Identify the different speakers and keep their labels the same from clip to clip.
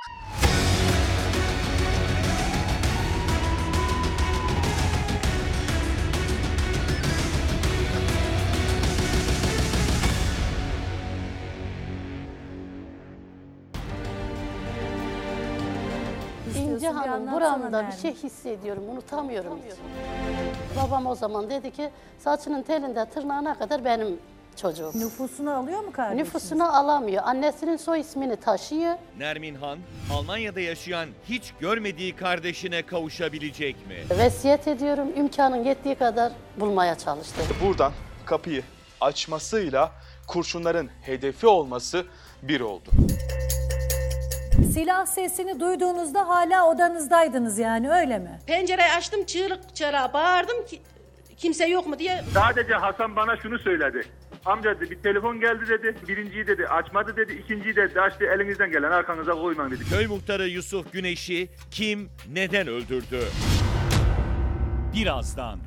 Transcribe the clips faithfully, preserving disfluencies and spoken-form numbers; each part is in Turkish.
Speaker 1: İnce Hanım, buramda bir şey hissediyorum, unutamıyorum hiç. Babam o zaman dedi ki, saçının telinde tırnağına kadar benim çocuğum.
Speaker 2: Nüfusunu alıyor mu kardeşiniz?
Speaker 1: Nüfusunu alamıyor. Annesinin soy ismini taşıyor.
Speaker 3: Nermin Han, Almanya'da yaşayan hiç görmediği kardeşine kavuşabilecek mi?
Speaker 1: Vesiyet ediyorum, imkanın yettiği kadar bulmaya çalıştım.
Speaker 4: Buradan kapıyı açmasıyla kurşunların hedefi olması bir oldu.
Speaker 2: Silah sesini duyduğunuzda hala odanızdaydınız yani, öyle mi?
Speaker 5: Pencereyi açtım, çığlık çığlığa bağırdım ki kimse yok mu diye.
Speaker 6: Sadece Hasan bana şunu söyledi. Amca dedi, bir telefon geldi dedi. Birinciyi dedi açmadı dedi. İkinciyi dedi açtı, elinizden gelen arkanıza koymayın dedi.
Speaker 3: Köy muhtarı Yusuf Güneş'i kim, neden öldürdü? Birazdan.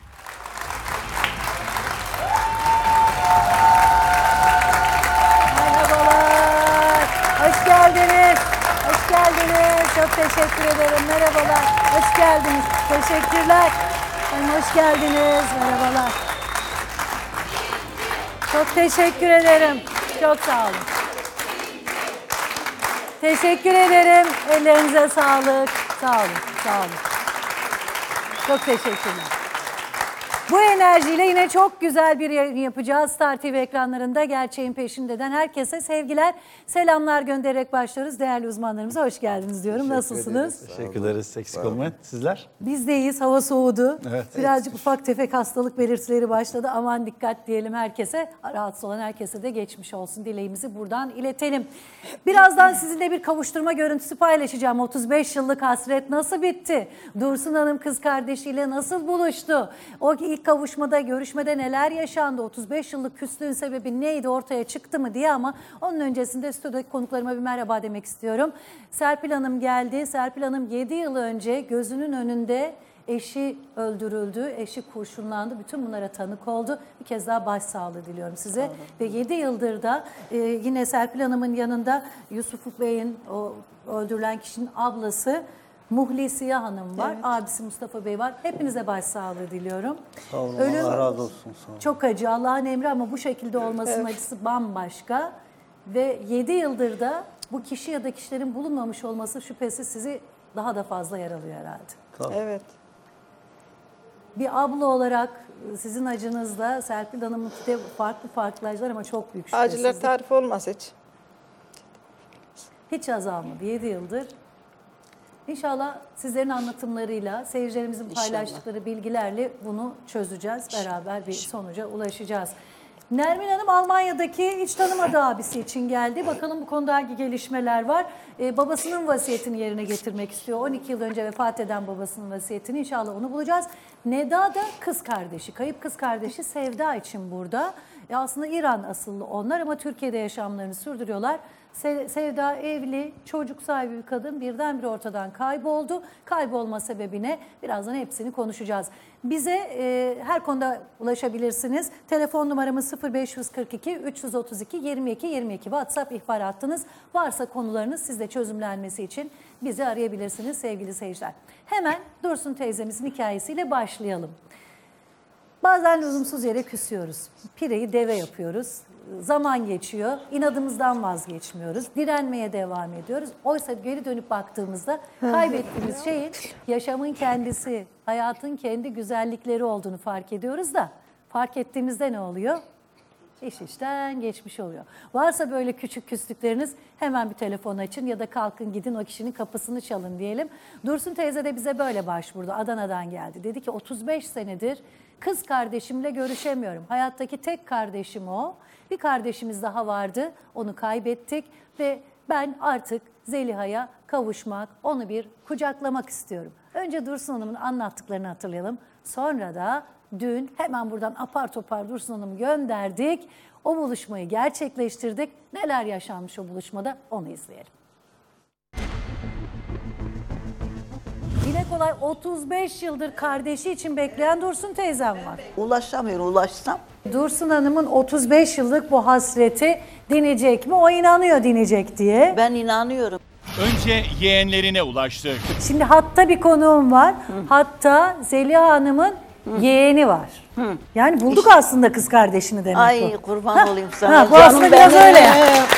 Speaker 2: Merhabalar, hoş geldiniz. Hoş geldiniz, çok teşekkür ederim. Merhabalar, hoş geldiniz. Teşekkürler. Efendim, hoş geldiniz, merhabalar. Çok teşekkür ederim. Çok sağ olun. Teşekkür ederim. Ellerinize sağlık. Sağ olun. Sağ olun. Çok teşekkürler. Bu enerjiyle yine çok güzel bir yayın yapacağız. Star T V ekranlarında Gerçeğin Peşinde'den herkese sevgiler, selamlar göndererek başlıyoruz. Değerli uzmanlarımıza hoş geldiniz diyorum.
Speaker 7: Teşekkür
Speaker 2: Nasılsınız?
Speaker 7: ederiz. Teşekkür ederiz. Eksik olmayın. Sizler?
Speaker 2: Biz de iyiyiz. Hava soğudu.
Speaker 7: Evet.
Speaker 2: Birazcık evet. Ufak tefek hastalık belirtileri başladı. Aman dikkat diyelim herkese. Rahatsız olan herkese de geçmiş olsun dileğimizi buradan iletelim. Birazdan sizinle bir kavuşturma görüntüsü paylaşacağım. otuz beş yıllık hasret nasıl bitti? Dursun Hanım kız kardeşiyle nasıl buluştu? O ilk kavuşmada, görüşmede neler yaşandı? otuz beş yıllık küslüğün sebebi neydi? Ortaya çıktı mı diye, ama onun öncesinde stüdyodaki konuklarıma bir merhaba demek istiyorum. Serpil Hanım geldi. Serpil Hanım yedi yıl önce gözünün önünde eşi öldürüldü, eşi kurşunlandı. Bütün bunlara tanık oldu. Bir kez daha başsağlığı diliyorum size. Ve yedi yıldır da e, yine Serpil Hanım'ın yanında Yusuf Bey'in, o öldürülen kişinin ablası Muhlisiye Hanım var. Evet. Abisi Mustafa Bey var. Hepinize başsağlığı diliyorum.
Speaker 7: Sağ olun.
Speaker 2: Ölüm,
Speaker 7: Allah razı olsun. Sağ olun.
Speaker 2: Çok acı. Allah'ın emri, ama bu şekilde olmasının evet. acısı bambaşka. Ve yedi yıldır da bu kişi ya da kişilerin bulunmamış olması şüphesiz sizi daha da fazla yaralıyor herhalde.
Speaker 7: Tabii.
Speaker 8: Evet.
Speaker 2: Bir abla olarak sizin acınızda Serpil Hanım'ınki de farklı farklı acılar, ama çok büyük şüphesizlik.
Speaker 8: Acılar tarif olmaz hiç.
Speaker 2: Hiç azalmadı yedi yıldır. İnşallah sizlerin anlatımlarıyla, seyircilerimizin paylaştıkları İnşallah. bilgilerle bunu çözeceğiz. Beraber bir sonuca ulaşacağız. Nermin Hanım Almanya'daki hiç tanımadığı abisi için geldi. Bakalım bu konuda hangi gelişmeler var. Ee, babasının vasiyetini yerine getirmek istiyor. on iki yıl önce vefat eden babasının vasiyetini. İnşallah onu bulacağız. Neda da kız kardeşi, kayıp kız kardeşi Sevda için burada. E aslında İran asıllı onlar, ama Türkiye'de yaşamlarını sürdürüyorlar. Sevda evli, çocuk sahibi bir kadın, birdenbire ortadan kayboldu. Kaybolma sebebine birazdan hepsini konuşacağız. Bize e, her konuda ulaşabilirsiniz. Telefon numaramız sıfır beş kırk iki üç yüz otuz iki yirmi iki yirmi iki. WhatsApp ihbar hattınız. Varsa konularınız sizde çözümlenmesi için bizi arayabilirsiniz sevgili seyirciler. Hemen Dursun teyzemizin hikayesiyle başlayalım. Bazen lüzumsuz yere küsüyoruz. Pireyi deve yapıyoruz. Zaman geçiyor, inadımızdan vazgeçmiyoruz, direnmeye devam ediyoruz. Oysa geri dönüp baktığımızda kaybettiğimiz şeyin yaşamın kendisi, hayatın kendi güzellikleri olduğunu fark ediyoruz da, fark ettiğimizde ne oluyor? İş işten geçmiş oluyor. Varsa böyle küçük küslükleriniz, hemen bir telefon açın ya da kalkın gidin o kişinin kapısını çalın diyelim. Dursun teyze de bize böyle başvurdu. Adana'dan geldi. Dedi ki otuz beş senedir kız kardeşimle görüşemiyorum. Hayattaki tek kardeşim o. Bir kardeşimiz daha vardı. Onu kaybettik ve ben artık Zeliha'ya kavuşmak, onu bir kucaklamak istiyorum. Önce Dursun Hanım'ın anlattıklarını hatırlayalım. Sonra da dün hemen buradan apar topar Dursun Hanım'ı gönderdik. O buluşmayı gerçekleştirdik. Neler yaşanmış o buluşmada, onu izleyelim. Dile kolay otuz beş yıldır kardeşi için bekleyen Dursun teyzem var.
Speaker 9: Ulaşamıyorum, ulaşsam.
Speaker 2: Dursun Hanım'ın otuz beş yıllık bu hasreti dinecek mi? O inanıyor dinecek diye.
Speaker 9: Ben inanıyorum.
Speaker 3: Önce yeğenlerine ulaştık.
Speaker 2: Şimdi hatta bir konuğum var. Hatta Zeliha Hanım'ın yeğeni var. Yani bulduk aslında kız kardeşini demek
Speaker 8: Ay
Speaker 2: bu.
Speaker 8: kurban
Speaker 2: Ha,
Speaker 8: olayım sana.
Speaker 2: ha, bu aslında biraz
Speaker 8: benim.
Speaker 2: öyle.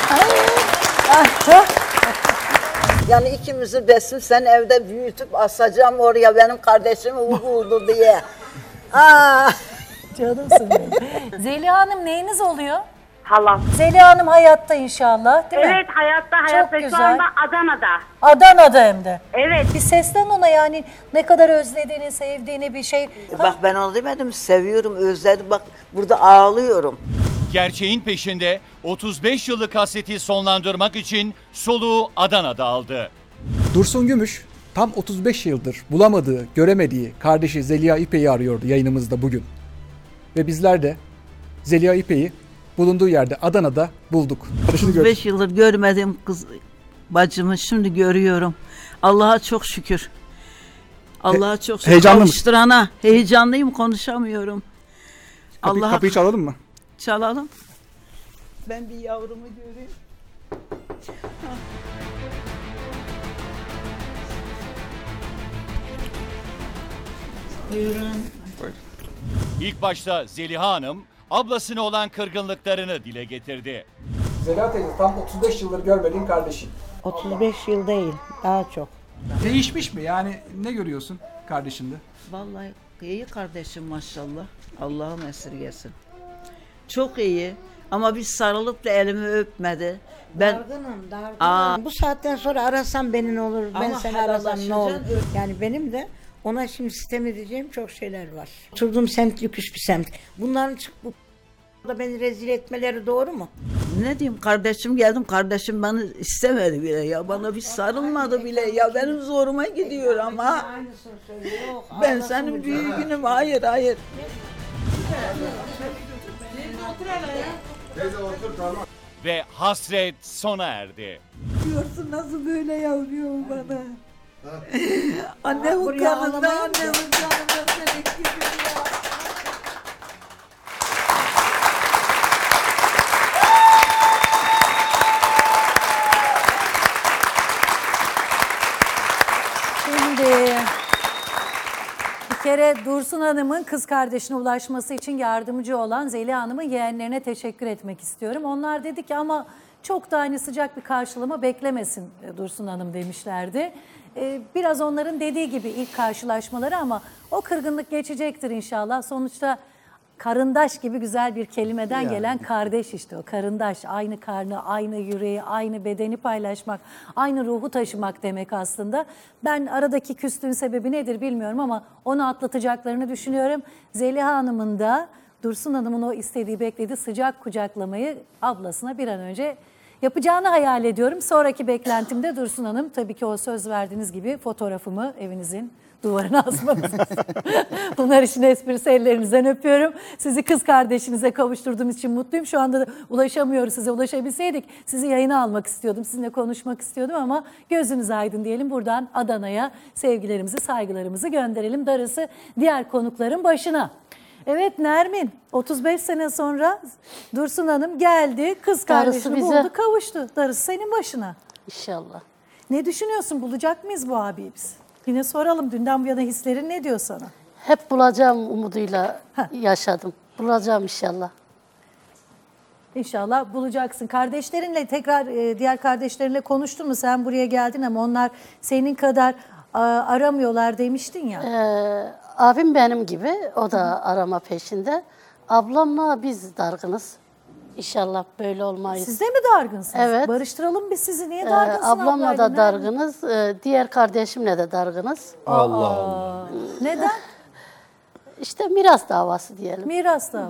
Speaker 8: Yani ikimizi besim sen evde büyütüp asacağım oraya benim kardeşimi vurdu diye. Aa.
Speaker 2: Canımsın benim. Zeliha Hanım neyiniz oluyor?
Speaker 9: Halam.
Speaker 2: Zeliha Hanım hayatta inşallah değil mi?
Speaker 9: Evet hayatta hayatta şu
Speaker 2: güzel.
Speaker 9: anda Adana'da.
Speaker 2: Adana'da hem de.
Speaker 9: Evet.
Speaker 2: Bir seslen ona yani ne kadar özlediğini, sevdiğini bir şey.
Speaker 8: Bak ben onu demedim seviyorum özledim bak burada ağlıyorum.
Speaker 3: Gerçeğin peşinde otuz beş yıllık hasreti sonlandırmak için soluğu Adana'da aldı.
Speaker 10: Dursun Gümüş tam otuz beş yıldır bulamadığı, göremediği kardeşi Zeliha İpek'i arıyordu yayınımızda bugün. Ve bizler de Zeliha İpek'i bulunduğu yerde Adana'da bulduk.
Speaker 8: otuz beş yıldır görmediğim kız bacımı şimdi görüyorum. Allah'a çok şükür. Allah'a çok şükür.
Speaker 10: heyecanlı mısın?
Speaker 8: Kavuşturana. Heyecanlıyım konuşamıyorum.
Speaker 10: Kapıyı,
Speaker 8: Allah'a
Speaker 10: kapıyı çalalım mı?
Speaker 8: çalalım. Ben bir yavrumu göreyim. Buyurun.
Speaker 3: İlk başta Zeliha Hanım ablasına olan kırgınlıklarını dile getirdi.
Speaker 10: Zeliha teyze tam otuz beş yıldır görmediğin kardeşin.
Speaker 8: otuz beş yıl değil, daha çok.
Speaker 10: Değişmiş mi? Yani ne görüyorsun kardeşinde?
Speaker 8: Vallahi iyi kardeşim maşallah. Allah'ım esirgesin. Çok iyi ama bir sarılıp da elimi öpmedi. Ben
Speaker 11: Dargınım, dargınım.
Speaker 8: Aa.
Speaker 11: Bu saatten sonra arasam beni ne olur, ben
Speaker 8: Ama
Speaker 11: seni arasam ne olur.
Speaker 8: helallaşacaksın.
Speaker 11: Yani benim de ona şimdi sitem edeceğim çok şeyler var. Oturduğum semt yüküş bir semt. Bunların çık bu da beni rezil etmeleri doğru mu?
Speaker 8: ne diyeyim kardeşim geldim kardeşim beni istemedi bile ya bana bir sarılmadı bile ya benim zoruma gidiyor ama
Speaker 11: Aynısını söylüyor. Yok,
Speaker 8: ben
Speaker 11: ağlasın
Speaker 8: senin
Speaker 11: bu
Speaker 8: büyüğünüm hayır hayır.
Speaker 3: Ve hasret sona erdi.
Speaker 8: Diyorsun nasıl böyle yavruyor bana. Annemin
Speaker 11: buraya
Speaker 8: kanında
Speaker 11: ağlamayın
Speaker 8: annemin kanında seni gibi ya.
Speaker 2: Şimdi bir kere Dursun Hanım'ın kız kardeşine ulaşması için yardımcı olan Zeliha Hanım'ın yeğenlerine teşekkür etmek istiyorum. Onlar dedi ki ama çok da hani sıcak bir karşılama beklemesin Dursun Hanım demişlerdi. Ee, biraz onların dediği gibi ilk karşılaşmaları ama o kırgınlık geçecektir inşallah. Sonuçta karındaş gibi güzel bir kelimeden
Speaker 7: Yani.
Speaker 2: gelen kardeş işte o. Karındaş, aynı karnı, aynı yüreği, aynı bedeni paylaşmak, aynı ruhu taşımak demek aslında. Ben aradaki küslüğün sebebi nedir bilmiyorum ama onu atlatacaklarını düşünüyorum. Zeliha Hanım'ın da Dursun Hanım'ın o istediği, beklediği sıcak kucaklamayı ablasına bir an önce yapacağını hayal ediyorum. Sonraki beklentimde Dursun Hanım tabii ki o söz verdiğiniz gibi fotoğrafımı evinizin duvarına asmanız. Bunlar için esprisi ellerinizden öpüyorum. Sizi kız kardeşinize kavuşturduğum için mutluyum. Şu anda da ulaşamıyoruz size. Ulaşabilseydik sizi yayına almak istiyordum. Sizinle konuşmak istiyordum ama gözünüz aydın diyelim. Buradan Adana'ya sevgilerimizi, saygılarımızı gönderelim. Darısı diğer konukların başına. Evet Nermin, otuz beş sene sonra Dursun Hanım geldi, kız kardeşini
Speaker 1: bize.
Speaker 2: buldu, kavuştu. Darısı senin başına.
Speaker 1: İnşallah.
Speaker 2: Ne düşünüyorsun, bulacak mıyız bu abiyi biz? Yine soralım, dünden bu yana hislerin ne diyor sana?
Speaker 1: Hep bulacağım umuduyla
Speaker 2: Heh.
Speaker 1: yaşadım. Bulacağım inşallah.
Speaker 2: İnşallah bulacaksın. Kardeşlerinle tekrar e, diğer kardeşlerinle konuştun mu? Sen buraya geldin ama onlar senin kadar a, aramıyorlar demiştin ya.
Speaker 1: Ee, abim benim gibi, o da arama peşinde. Ablamla biz dargınız. İnşallah böyle olmayız.
Speaker 2: Siz de mi dargınsınız?
Speaker 1: Evet.
Speaker 2: Barıştıralım biz sizi. Niye
Speaker 1: Ee,
Speaker 2: dargınsın
Speaker 1: ablamla
Speaker 2: ablayla?
Speaker 1: da
Speaker 2: Nermin?
Speaker 1: dargınız, ee, diğer kardeşimle de dargınız.
Speaker 7: Allah Allah.
Speaker 2: Aa, neden?
Speaker 1: İşte miras davası diyelim.
Speaker 2: Miras da.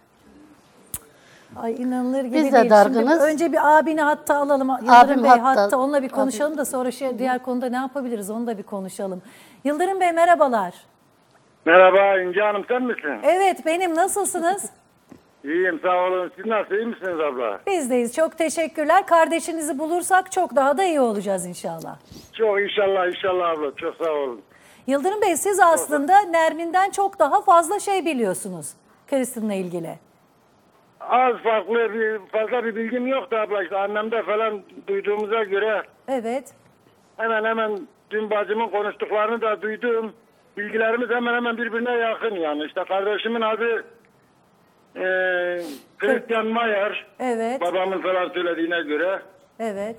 Speaker 2: Ay inanılır gibi
Speaker 1: Biz de
Speaker 2: değil. Şimdi
Speaker 1: dargınız.
Speaker 2: önce bir abini hatta alalım. Yıldırım
Speaker 1: Abim
Speaker 2: Bey
Speaker 1: hatta-
Speaker 2: hatta onunla bir konuşalım da sonra şey, diğer konuda ne yapabiliriz onu da bir konuşalım. Yıldırım Bey merhabalar.
Speaker 6: Merhaba İnce Hanım, sen misin?
Speaker 2: Evet benim, nasılsınız?
Speaker 6: İyiyim, sağ olun. Siz nasıl, iyi misiniz abla?
Speaker 2: Bizdeyiz, çok teşekkürler. Kardeşinizi bulursak çok daha da iyi olacağız inşallah.
Speaker 6: Çok inşallah, inşallah abla. Çok sağ olun.
Speaker 2: Yıldırım Bey siz aslında Nermin'den çok daha fazla şey biliyorsunuz Kristin'le ilgili.
Speaker 6: Az farklı bir fazla bir bilgim yok da abla işte annemde falan duyduğumuza göre
Speaker 2: Evet.
Speaker 6: hemen hemen dün bacımın konuştuklarını da duydum. Bilgilerimiz hemen hemen birbirine yakın yani. İşte kardeşimin adı e, Christian Mayer.
Speaker 2: Evet.
Speaker 6: Babamın falan söylediğine göre.
Speaker 2: Evet.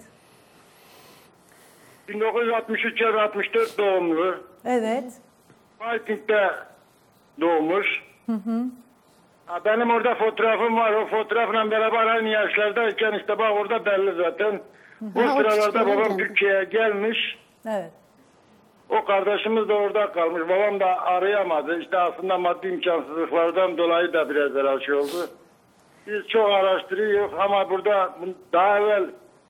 Speaker 6: bin dokuz yüz altmış üç ya da altmış dört doğumlu.
Speaker 2: Evet.
Speaker 6: Fighting'de doğmuş.
Speaker 2: Hı hı.
Speaker 6: Ha, benim orada fotoğrafım var. O fotoğrafla beraber aynı yaşlardayken işte bak orada belli zaten. O
Speaker 1: Ha, o
Speaker 6: sıralarda
Speaker 1: küçükken
Speaker 6: babam
Speaker 1: geldi.
Speaker 6: Türkiye'ye gelmiş.
Speaker 2: Evet.
Speaker 6: O kardeşimiz de orada kalmış. Babam da arayamadı. İşte aslında maddi imkansızlıklardan dolayı da biraz telaş oldu. Biz çok araştırıyoruz ama burada daha evvel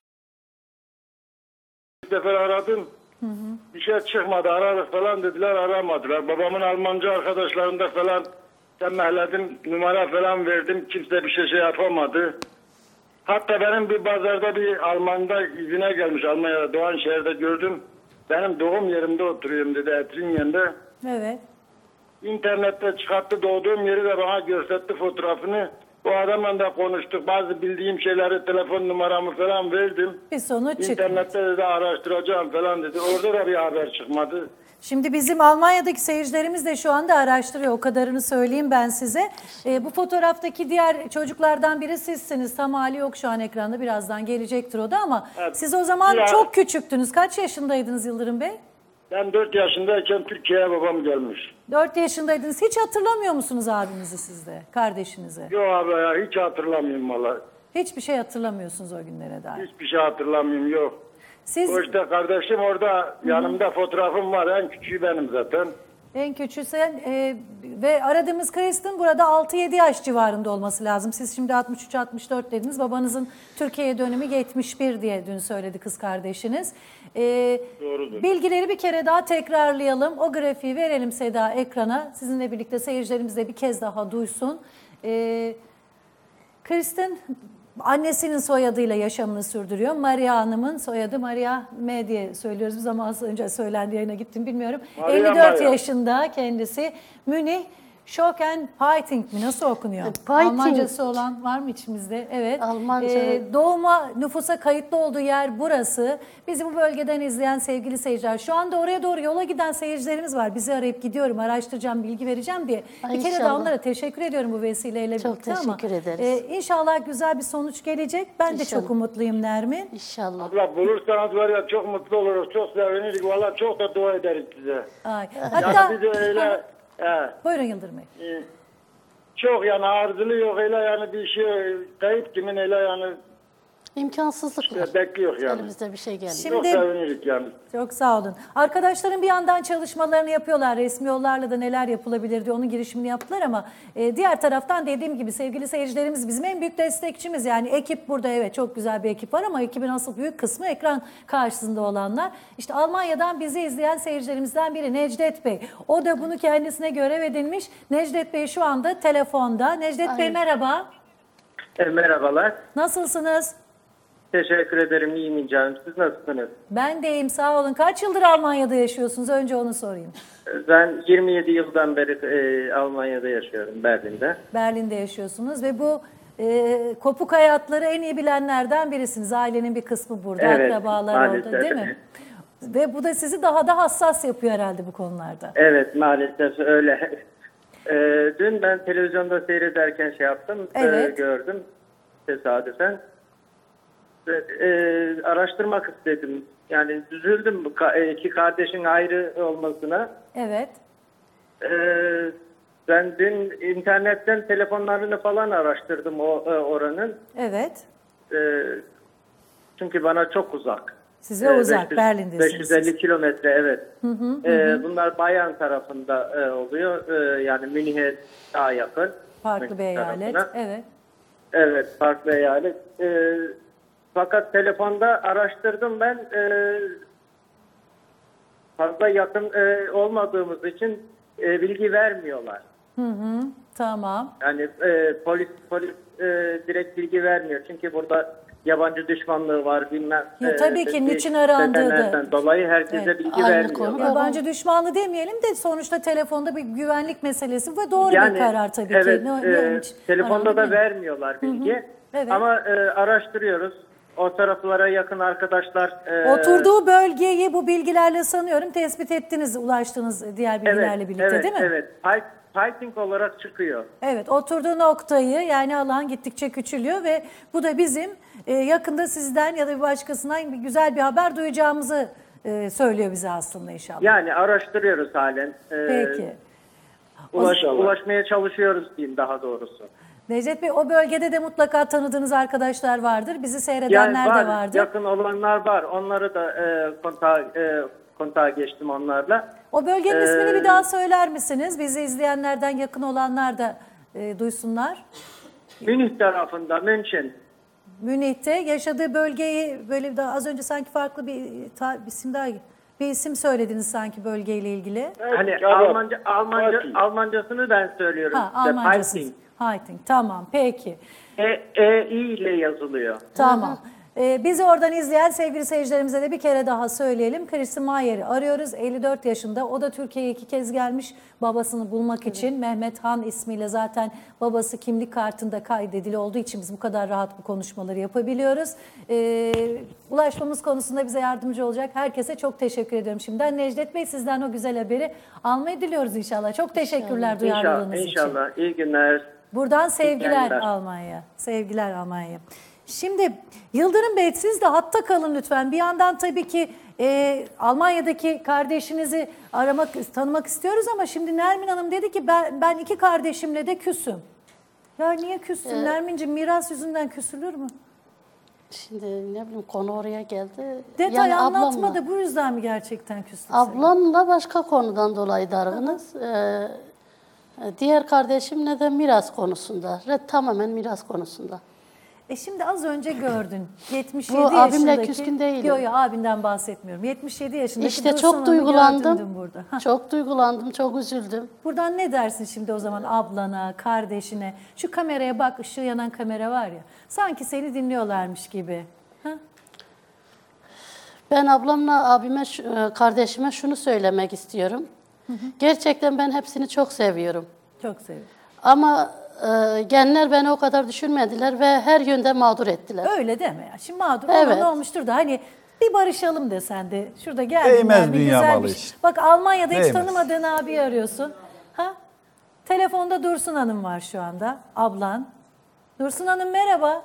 Speaker 6: bir sefer aradım.
Speaker 2: Hı hı.
Speaker 6: Bir şey çıkmadı. Aradık falan dediler, aramadılar. Babamın Almanca arkadaşlarında falan tembihledim, numara falan verdim. Kimse bir şey şey yapamadı. Hatta benim bir pazarda bir Alman'da izine gelmiş. Almanya'da Doğanşehir'de gördüm. Benim doğum yerimde oturuyorum dedi, Etringen'de.
Speaker 2: Evet.
Speaker 6: İnternette çıkarttı, doğduğum yeri de bana gösterdi fotoğrafını. O adamla da konuştuk. Bazı bildiğim şeyleri, telefon numaramı falan verdim.
Speaker 2: Bir sonuç çıktı.
Speaker 6: İnternette de araştıracağım falan dedi. Orada da bir haber çıkmadı.
Speaker 2: Şimdi bizim Almanya'daki seyircilerimiz de şu anda araştırıyor. O kadarını söyleyeyim ben size. E, bu fotoğraftaki diğer çocuklardan biri sizsiniz. Tam hali yok şu an ekranda. Birazdan gelecektir o da ama
Speaker 6: Evet.
Speaker 2: siz o zaman
Speaker 6: Ya-
Speaker 2: çok küçüktünüz. Kaç yaşındaydınız Yıldırım Bey?
Speaker 6: Ben dört yaşındayken Türkiye'ye babam gelmiş.
Speaker 2: dört yaşındaydınız. Hiç hatırlamıyor musunuz abinizi siz de, kardeşinizi?
Speaker 6: Yok abi ya, hiç hatırlamıyorum valla.
Speaker 2: Hiçbir şey hatırlamıyorsunuz o günlere dair.
Speaker 6: Hiçbir şey hatırlamıyorum, yok.
Speaker 2: Siz
Speaker 6: O işte kardeşim orada, yanımda fotoğrafım var. En küçüğü benim zaten.
Speaker 2: en küçüğü sen e, ve aradığımız Kristen burada altı yedi yaş civarında olması lazım. Siz şimdi altmış üç altmış dört dediniz. Babanızın Türkiye'ye dönümü yetmiş bir diye dün söyledi kız kardeşiniz. E,
Speaker 6: Doğrudur.
Speaker 2: Bilgileri bir kere daha tekrarlayalım. O grafiği verelim Seda ekrana. Sizinle birlikte seyircilerimiz de bir kez daha duysun. E, Kristen annesinin soyadıyla yaşamını sürdürüyor. Maria Hanım'ın soyadı Maria M diye söylüyoruz. Biz ama az önce söylendi, yayına gittim bilmiyorum.
Speaker 6: Maria
Speaker 2: elli dört
Speaker 6: Maria.
Speaker 2: yaşında kendisi. Münih Schoenpeiting mi? Nasıl okunuyor?
Speaker 1: Peiting.
Speaker 2: Almancası olan var mı içimizde? Evet.
Speaker 1: Almanca.
Speaker 2: Ee, doğuma, nüfusa kayıtlı olduğu yer burası. Bizi bu bölgeden izleyen sevgili seyirciler. Şu anda oraya doğru yola giden seyircilerimiz var. Bizi arayıp gidiyorum, araştıracağım, bilgi vereceğim diye.
Speaker 1: Ay,
Speaker 2: bir kere
Speaker 1: inşallah.
Speaker 2: daha onlara teşekkür ediyorum bu vesileyle
Speaker 1: Çok
Speaker 2: birlikte ama.
Speaker 1: teşekkür ederiz.
Speaker 2: e, inşallah güzel bir sonuç gelecek. Ben de
Speaker 1: İnşallah.
Speaker 2: çok umutluyum Nermin.
Speaker 1: İnşallah.
Speaker 6: Abla bulursanız var ya çok mutlu oluruz, çok seviniriz. Valla çok da dua ederiz size.
Speaker 2: Ay.
Speaker 6: Yani
Speaker 2: Hatta
Speaker 6: biz de öyle, he,
Speaker 2: buyurun Yıldırım Bey.
Speaker 6: e, çok yani arzulu yok öyle yani bir şey, kayıp kimin öyle yani
Speaker 1: İmkansızlıklar.
Speaker 6: şey bekliyor yani.
Speaker 1: Elimizde bir şey gelmiyor.
Speaker 2: Şimdi-
Speaker 6: Çok seviniriz yani.
Speaker 2: Çok sağ olun. Arkadaşlarım bir yandan çalışmalarını yapıyorlar. Resmi yollarla da neler yapılabilir diye onun girişimini yaptılar ama e, diğer taraftan dediğim gibi sevgili seyircilerimiz bizim en büyük destekçimiz. Yani ekip burada evet çok güzel bir ekip var ama ekibin asıl büyük kısmı ekran karşısında olanlar. İşte Almanya'dan bizi izleyen seyircilerimizden biri Necdet Bey. O da bunu kendisine görev edinmiş. Necdet Bey şu anda telefonda. Necdet Bey merhaba.
Speaker 12: E, merhabalar.
Speaker 2: Nasılsınız?
Speaker 12: Teşekkür ederim. İyiyim canım. Siz nasılsınız?
Speaker 2: Ben de iyiyim sağ olun. Kaç yıldır Almanya'da yaşıyorsunuz? Önce onu sorayım.
Speaker 12: Ben yirmi yedi yıldan beri e, Almanya'da yaşıyorum, Berlin'de.
Speaker 2: Berlin'de yaşıyorsunuz ve bu e, kopuk hayatları en iyi bilenlerden birisiniz. Ailenin bir kısmı burada,
Speaker 12: Evet,
Speaker 2: akrabalar
Speaker 12: maalesef.
Speaker 2: orada değil mi? Ve bu da sizi daha da hassas yapıyor herhalde bu konularda.
Speaker 12: Evet, maalesef öyle. E, dün ben televizyonda seyrederken şey yaptım, e,
Speaker 2: Evet.
Speaker 12: gördüm tesadüfen. Ve, e, araştırmak istedim. Yani üzüldüm bu ka- iki kardeşin ayrı olmasına.
Speaker 2: Evet.
Speaker 12: E, ben dün internetten telefonlarını falan araştırdım o e, oranın.
Speaker 2: Evet.
Speaker 12: E, çünkü bana çok uzak.
Speaker 2: Size
Speaker 12: Ee,
Speaker 2: uzak,
Speaker 12: beş yüz
Speaker 2: Berlin'desiniz
Speaker 12: beş yüz elli
Speaker 2: siz.
Speaker 12: kilometre evet.
Speaker 2: Hı hı,
Speaker 12: Ee,
Speaker 2: hı hı.
Speaker 12: bunlar Bayern tarafında e, oluyor. Ee, yani Münih'e daha yakın.
Speaker 2: Farklı
Speaker 12: Münih
Speaker 2: bir eyalet.
Speaker 12: tarafına.
Speaker 2: Evet.
Speaker 12: Evet, farklı eyalet. Ee, fakat telefonda araştırdım ben. Ee, fazla yakın e, olmadığımız için e, bilgi vermiyorlar.
Speaker 2: Hı hı. Tamam.
Speaker 12: Yani e, polis polis e, direkt bilgi vermiyor. Çünkü burada yabancı düşmanlığı var bilmem.
Speaker 2: Ya,
Speaker 12: e,
Speaker 2: tabii ki,
Speaker 12: bir
Speaker 2: niçin arandığı da-
Speaker 12: nedenlerden dolayı herkese
Speaker 2: Evet,
Speaker 12: bilgi
Speaker 1: aynı
Speaker 12: vermiyor.
Speaker 1: konu.
Speaker 2: Yabancı düşmanlığı demeyelim de sonuçta telefonda bir güvenlik meselesi ve doğru
Speaker 12: Yani,
Speaker 2: bir karar tabii
Speaker 12: evet,
Speaker 2: ki. Ne,
Speaker 12: e,
Speaker 2: ne onun için
Speaker 12: telefonda
Speaker 2: arandı
Speaker 12: da
Speaker 2: değil mi?
Speaker 12: vermiyorlar bilgi.
Speaker 2: Evet.
Speaker 12: Ama e, araştırıyoruz. O taraflara yakın arkadaşlar. e,
Speaker 2: Oturduğu bölgeyi bu bilgilerle sanıyorum tespit ettiniz, ulaştınız diğer bilgilerle
Speaker 12: evet,
Speaker 2: birlikte
Speaker 12: evet,
Speaker 2: değil mi?
Speaker 12: Evet, evet. Fighting olarak çıkıyor.
Speaker 2: Evet, oturduğu noktayı, yani alan gittikçe küçülüyor ve bu da bizim e, yakında sizden ya da bir başkasından bir güzel bir haber duyacağımızı e, söylüyor bize aslında inşallah.
Speaker 12: Yani araştırıyoruz halen. E,
Speaker 2: Peki.
Speaker 12: Ulaş,
Speaker 2: İnşallah.
Speaker 12: ulaşmaya çalışıyoruz diyeyim daha doğrusu.
Speaker 2: Necdet Bey, o bölgede de mutlaka tanıdığınız arkadaşlar vardır. Bizi seyredenler
Speaker 12: Yani var,
Speaker 2: de vardır.
Speaker 12: yakın olanlar var. Onları da e, kontağa, e, kontağa geçtim onlarla.
Speaker 2: O bölgenin
Speaker 12: Ee,
Speaker 2: ismini bir daha söyler misiniz? Bizi izleyenlerden yakın olanlar da e, duysunlar.
Speaker 12: Münih tarafında, München.
Speaker 2: Münih'te yaşadığı bölgeyi böyle daha az önce sanki farklı bir, ta, bir isim daha bir isim söylediniz sanki bölgeyle ilgili.
Speaker 12: Hani Almanca, Almanca, Almancasını ben söylüyorum.
Speaker 2: Ha,
Speaker 12: size.
Speaker 2: Almancası.
Speaker 12: Fighting.
Speaker 2: Fighting. Tamam, peki.
Speaker 12: E, E, I ile yazılıyor.
Speaker 2: Tamam. Ee, bizi oradan izleyen sevgili seyircilerimize de bir kere daha söyleyelim. Christian Mayer'i arıyoruz. elli dört yaşında. O da Türkiye'ye iki kez gelmiş babasını bulmak için. Mehmet Han ismiyle zaten babası kimlik kartında kaydedili olduğu için biz bu kadar rahat bu konuşmaları yapabiliyoruz. Ee, ulaşmamız konusunda bize yardımcı olacak herkese çok teşekkür ediyorum şimdiden. Necdet Bey, sizden o güzel haberi almayı diliyoruz inşallah. Çok teşekkürler duyarlılığınız için.
Speaker 12: İnşallah. İyi günler.
Speaker 2: Buradan sevgiler
Speaker 12: yayınlar.
Speaker 2: Almanya. Sevgiler Almanya. Şimdi Yıldırım Bey, siz de hatta kalın lütfen. Bir yandan tabii ki e, Almanya'daki kardeşinizi aramak, tanımak istiyoruz ama şimdi Nermin Hanım dedi ki ben, ben iki kardeşimle de küsüm. Ya niye küssün
Speaker 1: Ee,
Speaker 2: Nermin'ciğim? Miras yüzünden küsülür mü?
Speaker 1: Şimdi ne bileyim konu oraya geldi.
Speaker 2: Detay
Speaker 1: Yani
Speaker 2: anlatma
Speaker 1: ablamla-
Speaker 2: da bu yüzden mi gerçekten küstün?
Speaker 1: Ablamla başka konudan dolayı dargınız. Ee, diğer kardeşimle de miras konusunda. Red tamamen miras konusunda.
Speaker 2: E şimdi az önce gördün. yetmiş yedi
Speaker 1: Bu abimle
Speaker 2: yaşındaki.
Speaker 1: küskün değilim.
Speaker 2: Yok yok, abinden bahsetmiyorum. yetmiş yedi yaşındaki
Speaker 1: İşte
Speaker 2: Dursun
Speaker 1: çok
Speaker 2: Hanım'ı
Speaker 1: duygulandım.
Speaker 2: gördün dün burada. Hah.
Speaker 1: Çok duygulandım, çok üzüldüm.
Speaker 2: Buradan ne dersin şimdi o zaman ablana, kardeşine? Şu kameraya bak, ışığı yanan kamera var ya. Sanki seni dinliyorlarmış gibi. Ha?
Speaker 1: Ben ablamla abime, şu- e, kardeşime şunu söylemek istiyorum. Gerçekten ben hepsini çok seviyorum.
Speaker 2: Çok seviyorum.
Speaker 1: Ama e, genler beni o kadar düşünmediler ve her yönde mağdur ettiler.
Speaker 2: Öyle deme ya. Şimdi mağdur
Speaker 1: Evet.
Speaker 2: olan olmuştur da hani bir barışalım desen de. Şurada geldin.
Speaker 7: Değmez
Speaker 2: bir
Speaker 7: dünya
Speaker 2: güzel
Speaker 7: malı
Speaker 2: bir şey.
Speaker 7: için.
Speaker 2: Bak Almanya'da hiç
Speaker 7: Değmez.
Speaker 2: tanımadığın abi arıyorsun. Ha? Telefonda Dursun Hanım var şu anda. Ablan. Dursun Hanım merhaba.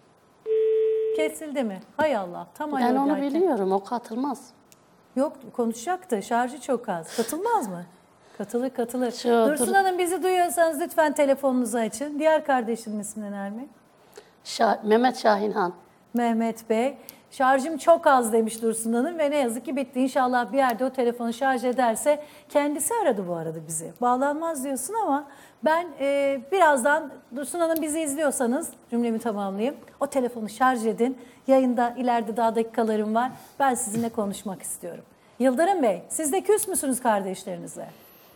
Speaker 2: Kesildi mi? Hay Allah. Tam
Speaker 1: Ben
Speaker 2: ayağa
Speaker 1: onu
Speaker 2: derken.
Speaker 1: biliyorum, o katılmaz.
Speaker 2: Yok, konuşacaktı. Şarjı çok az. Katılmaz mı? Katılır katılır.
Speaker 1: Şu,
Speaker 2: Dursun
Speaker 1: dur-
Speaker 2: Hanım, bizi duyuyorsanız lütfen telefonunuzu açın. Diğer kardeşinin ismi ne Nermin?
Speaker 1: Şah- Mehmet Şahinhan.
Speaker 2: Mehmet Bey. Şarjım çok az demiş Dursun Hanım ve ne yazık ki bitti. İnşallah bir yerde o telefonu şarj ederse, kendisi aradı bu arada bizi. Bağlanmaz diyorsun ama ben e, birazdan Dursun Hanım bizi izliyorsanız cümlemi tamamlayayım. O telefonu şarj edin. Yayında ileride daha dakikalarım var. Ben sizinle konuşmak istiyorum. Yıldırım Bey, siz de küs müsünüz kardeşlerinize?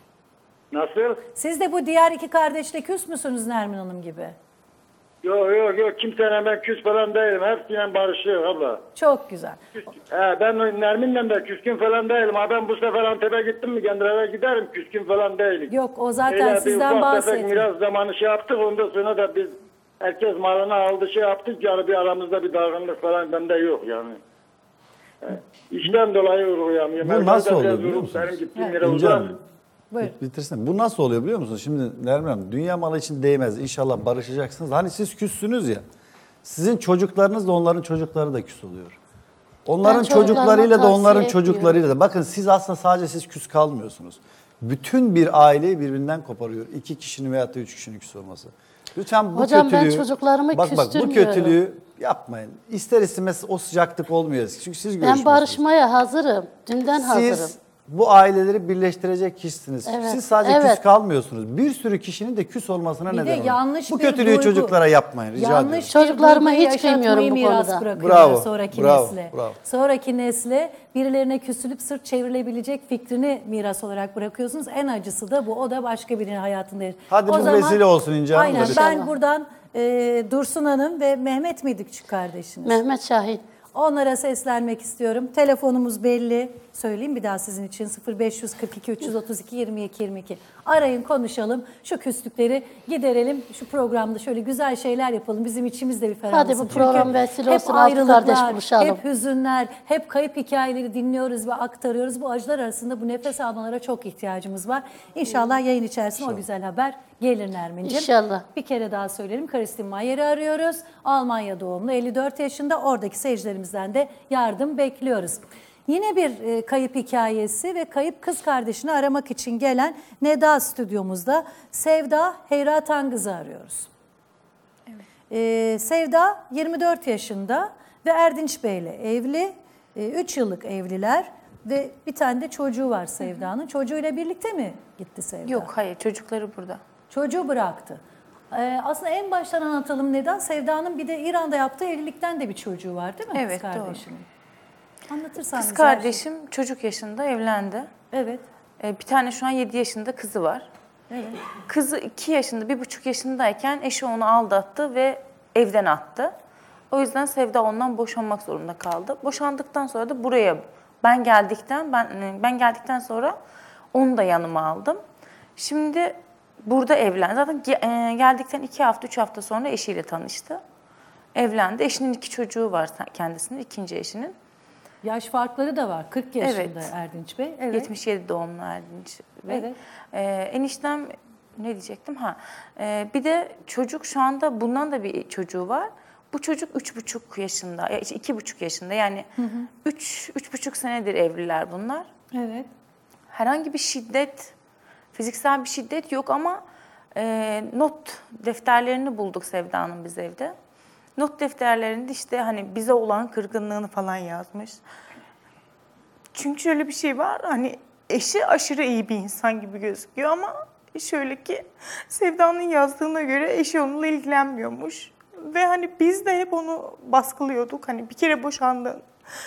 Speaker 6: Nasıl?
Speaker 2: Siz de bu diğer iki kardeşle küs müsünüz Nermin Hanım gibi?
Speaker 6: Yok yok yok, kimseyle ben küs falan değilim. Hepsiyle barışıyor abla.
Speaker 2: Çok güzel.
Speaker 6: He, ben Nermin'le de küskün falan değilim. Ha, ben bu sefer Antep'e gittim mi kendi eve giderim, küskün falan değilim.
Speaker 2: Yok, o zaten
Speaker 6: Öyle bir
Speaker 2: sizden
Speaker 6: ufak tefek
Speaker 2: bahsetmiyor.
Speaker 6: miras zamanı şey yaptık, ondan sonra da biz herkes malını aldı şey yaptık, yani bir aramızda bir dargınlık falan bende yok yani. He, İşten dolayı uğrayamıyorum.
Speaker 7: Bu
Speaker 6: Herkes
Speaker 7: nasıl
Speaker 6: de
Speaker 7: oluyor
Speaker 6: biraz
Speaker 7: biliyor
Speaker 6: vurup
Speaker 7: musunuz?
Speaker 6: Benim gittiğim
Speaker 2: Evet.
Speaker 6: yere
Speaker 7: İnce
Speaker 6: uzak.
Speaker 7: Hanım,
Speaker 2: Buyurun.
Speaker 7: bitirsin. Bu nasıl oluyor biliyor musunuz? Şimdi Nermin Hanım, dünya malı için değmez. İnşallah barışacaksınız. Hani siz küssünüz ya. Sizin çocuklarınız da onların çocukları da küs oluyor. Onların
Speaker 1: Ben çocuklarıma
Speaker 7: çocuklarıyla da
Speaker 1: tavsiye
Speaker 7: onların
Speaker 1: etmiyorum.
Speaker 7: çocuklarıyla da. Bakın, siz aslında sadece siz küs kalmıyorsunuz. Bütün bir aileyi birbirinden koparıyor. İki kişinin veyahut da üç kişinin küs olması. Lütfen bu
Speaker 1: Hocam, ben
Speaker 7: kötülüğü...
Speaker 1: çocuklarımı
Speaker 7: bak, bak, bu
Speaker 1: küstürmüyorum.
Speaker 7: kötülüğü yapmayın. İster istemez o sıcaklık olmuyor. Çünkü siz
Speaker 1: Ben
Speaker 7: görüşmüyorsunuz.
Speaker 1: barışmaya hazırım. Dünden hazırım.
Speaker 7: Siz bu aileleri birleştirecek kişisiniz.
Speaker 1: Evet,
Speaker 7: Siz sadece
Speaker 1: evet.
Speaker 7: küs kalmıyorsunuz. Bir sürü kişinin de küs olmasına
Speaker 2: Bir de
Speaker 7: neden olur.
Speaker 2: yanlış
Speaker 7: Bu
Speaker 2: bir
Speaker 7: kötülüğü
Speaker 2: duygu-
Speaker 7: çocuklara yapmayın, rica
Speaker 2: Yanlış
Speaker 7: ediyorum.
Speaker 2: bir
Speaker 1: Çocuklarıma
Speaker 2: duyguyu
Speaker 1: hiç kıymıyorum
Speaker 2: yaşatmayı
Speaker 1: bu
Speaker 2: miras
Speaker 1: konuda.
Speaker 2: bırakıyorlar
Speaker 7: Bravo,
Speaker 2: sonraki
Speaker 7: bravo,
Speaker 2: nesle.
Speaker 7: bravo.
Speaker 2: Sonraki nesle birilerine küsülüp sırt çevrilebilecek fikrini miras olarak bırakıyorsunuz. En acısı da bu. O da başka birinin hayatında.
Speaker 7: Hadi
Speaker 2: O
Speaker 7: bu vesile olsun İnce Hanım da
Speaker 2: Aynen,
Speaker 7: lütfen.
Speaker 2: ben buradan e, Dursun Hanım ve Mehmet miydi küçük kardeşiniz?
Speaker 1: Mehmet Şahin.
Speaker 2: Onlara seslenmek istiyorum. Telefonumuz belli. Söyleyeyim bir daha sizin için sıfır beş kırk iki üç yüz otuz iki yirmi iki yirmi iki. Arayın, konuşalım. Şu küslükleri giderelim. Şu programda şöyle güzel şeyler yapalım. Bizim içimiz de bir ferahlansın.
Speaker 1: Hadi bu program
Speaker 2: Çünkü
Speaker 1: vesile
Speaker 2: hep
Speaker 1: olsun, altı kardeş
Speaker 2: ayrılıklar,
Speaker 1: buluşalım.
Speaker 2: hep hüzünler, hep kayıp hikayeleri dinliyoruz ve aktarıyoruz. Bu acılar arasında bu nefes almalara çok ihtiyacımız var. İnşallah yayın içerisinde o güzel haber gelir Nermin'ciğim.
Speaker 1: İnşallah.
Speaker 2: Bir kere daha söyleyelim. Karistin Mayer'i arıyoruz. Almanya doğumlu, elli dört yaşında. Oradaki seyircilerimizden de yardım bekliyoruz. Yine bir e, kayıp hikayesi ve kayıp kız kardeşini aramak için gelen Neda stüdyomuzda Sevda Heyrat Angız'ı arıyoruz. Evet. E, Sevda yirmi dört yaşında ve Erdinç Bey'le evli. üç yıllık evliler ve bir tane de çocuğu var Sevda'nın. Çocuğuyla birlikte mi gitti Sevda?
Speaker 13: Yok, hayır, çocukları burada.
Speaker 2: Çocuğu bıraktı. Ee, aslında en baştan anlatalım neden. Sevda'nın bir de İran'da yaptığı evlilikten de bir çocuğu var değil mi?
Speaker 13: Evet,
Speaker 2: kız kardeşinin? Anlatırsan
Speaker 13: Kız
Speaker 2: bize.
Speaker 13: kardeşim çocuk yaşında evlendi.
Speaker 2: Evet.
Speaker 13: Ee, bir tane şu an yedi yaşında kızı var.
Speaker 2: Evet.
Speaker 13: Kızı iki yaşında, bir buçuk yaşındayken eşi onu aldattı ve evden attı. O yüzden Sevda ondan boşanmak zorunda kaldı. Boşandıktan sonra da buraya ben geldikten ben ben geldikten sonra onu da yanıma aldım. Şimdi burada evlendi. Zaten geldikten iki hafta, üç hafta sonra eşiyle tanıştı. Evlendi. Eşinin iki çocuğu var kendisinin, ikinci eşinin.
Speaker 2: Yaş farkları da var. kırk yaşında
Speaker 13: Evet.
Speaker 2: Erdinç Bey. Evet.
Speaker 13: yetmiş yedi doğumlu Erdinç Bey.
Speaker 2: Evet.
Speaker 13: Ee, eniştem ne diyecektim? Ha, ee, bir de çocuk şu anda bundan da bir çocuğu var. Bu çocuk üç buçuk yaşında, iki buçuk yaşında. Yani hı hı. üç, üç buçuk senedir evliler bunlar.
Speaker 2: Evet.
Speaker 13: Herhangi bir şiddet, fiziksel bir şiddet yok ama e, not defterlerini bulduk Sevda'nın biz evde. Not defterlerinde işte hani bize olan kırgınlığını falan yazmış. Çünkü şöyle bir şey var, hani eşi aşırı iyi bir insan gibi gözüküyor ama şöyle ki Sevda'nın yazdığına göre eşi onunla ilgilenmiyormuş. Ve hani biz de hep onu baskılıyorduk. Hani bir kere boşandın.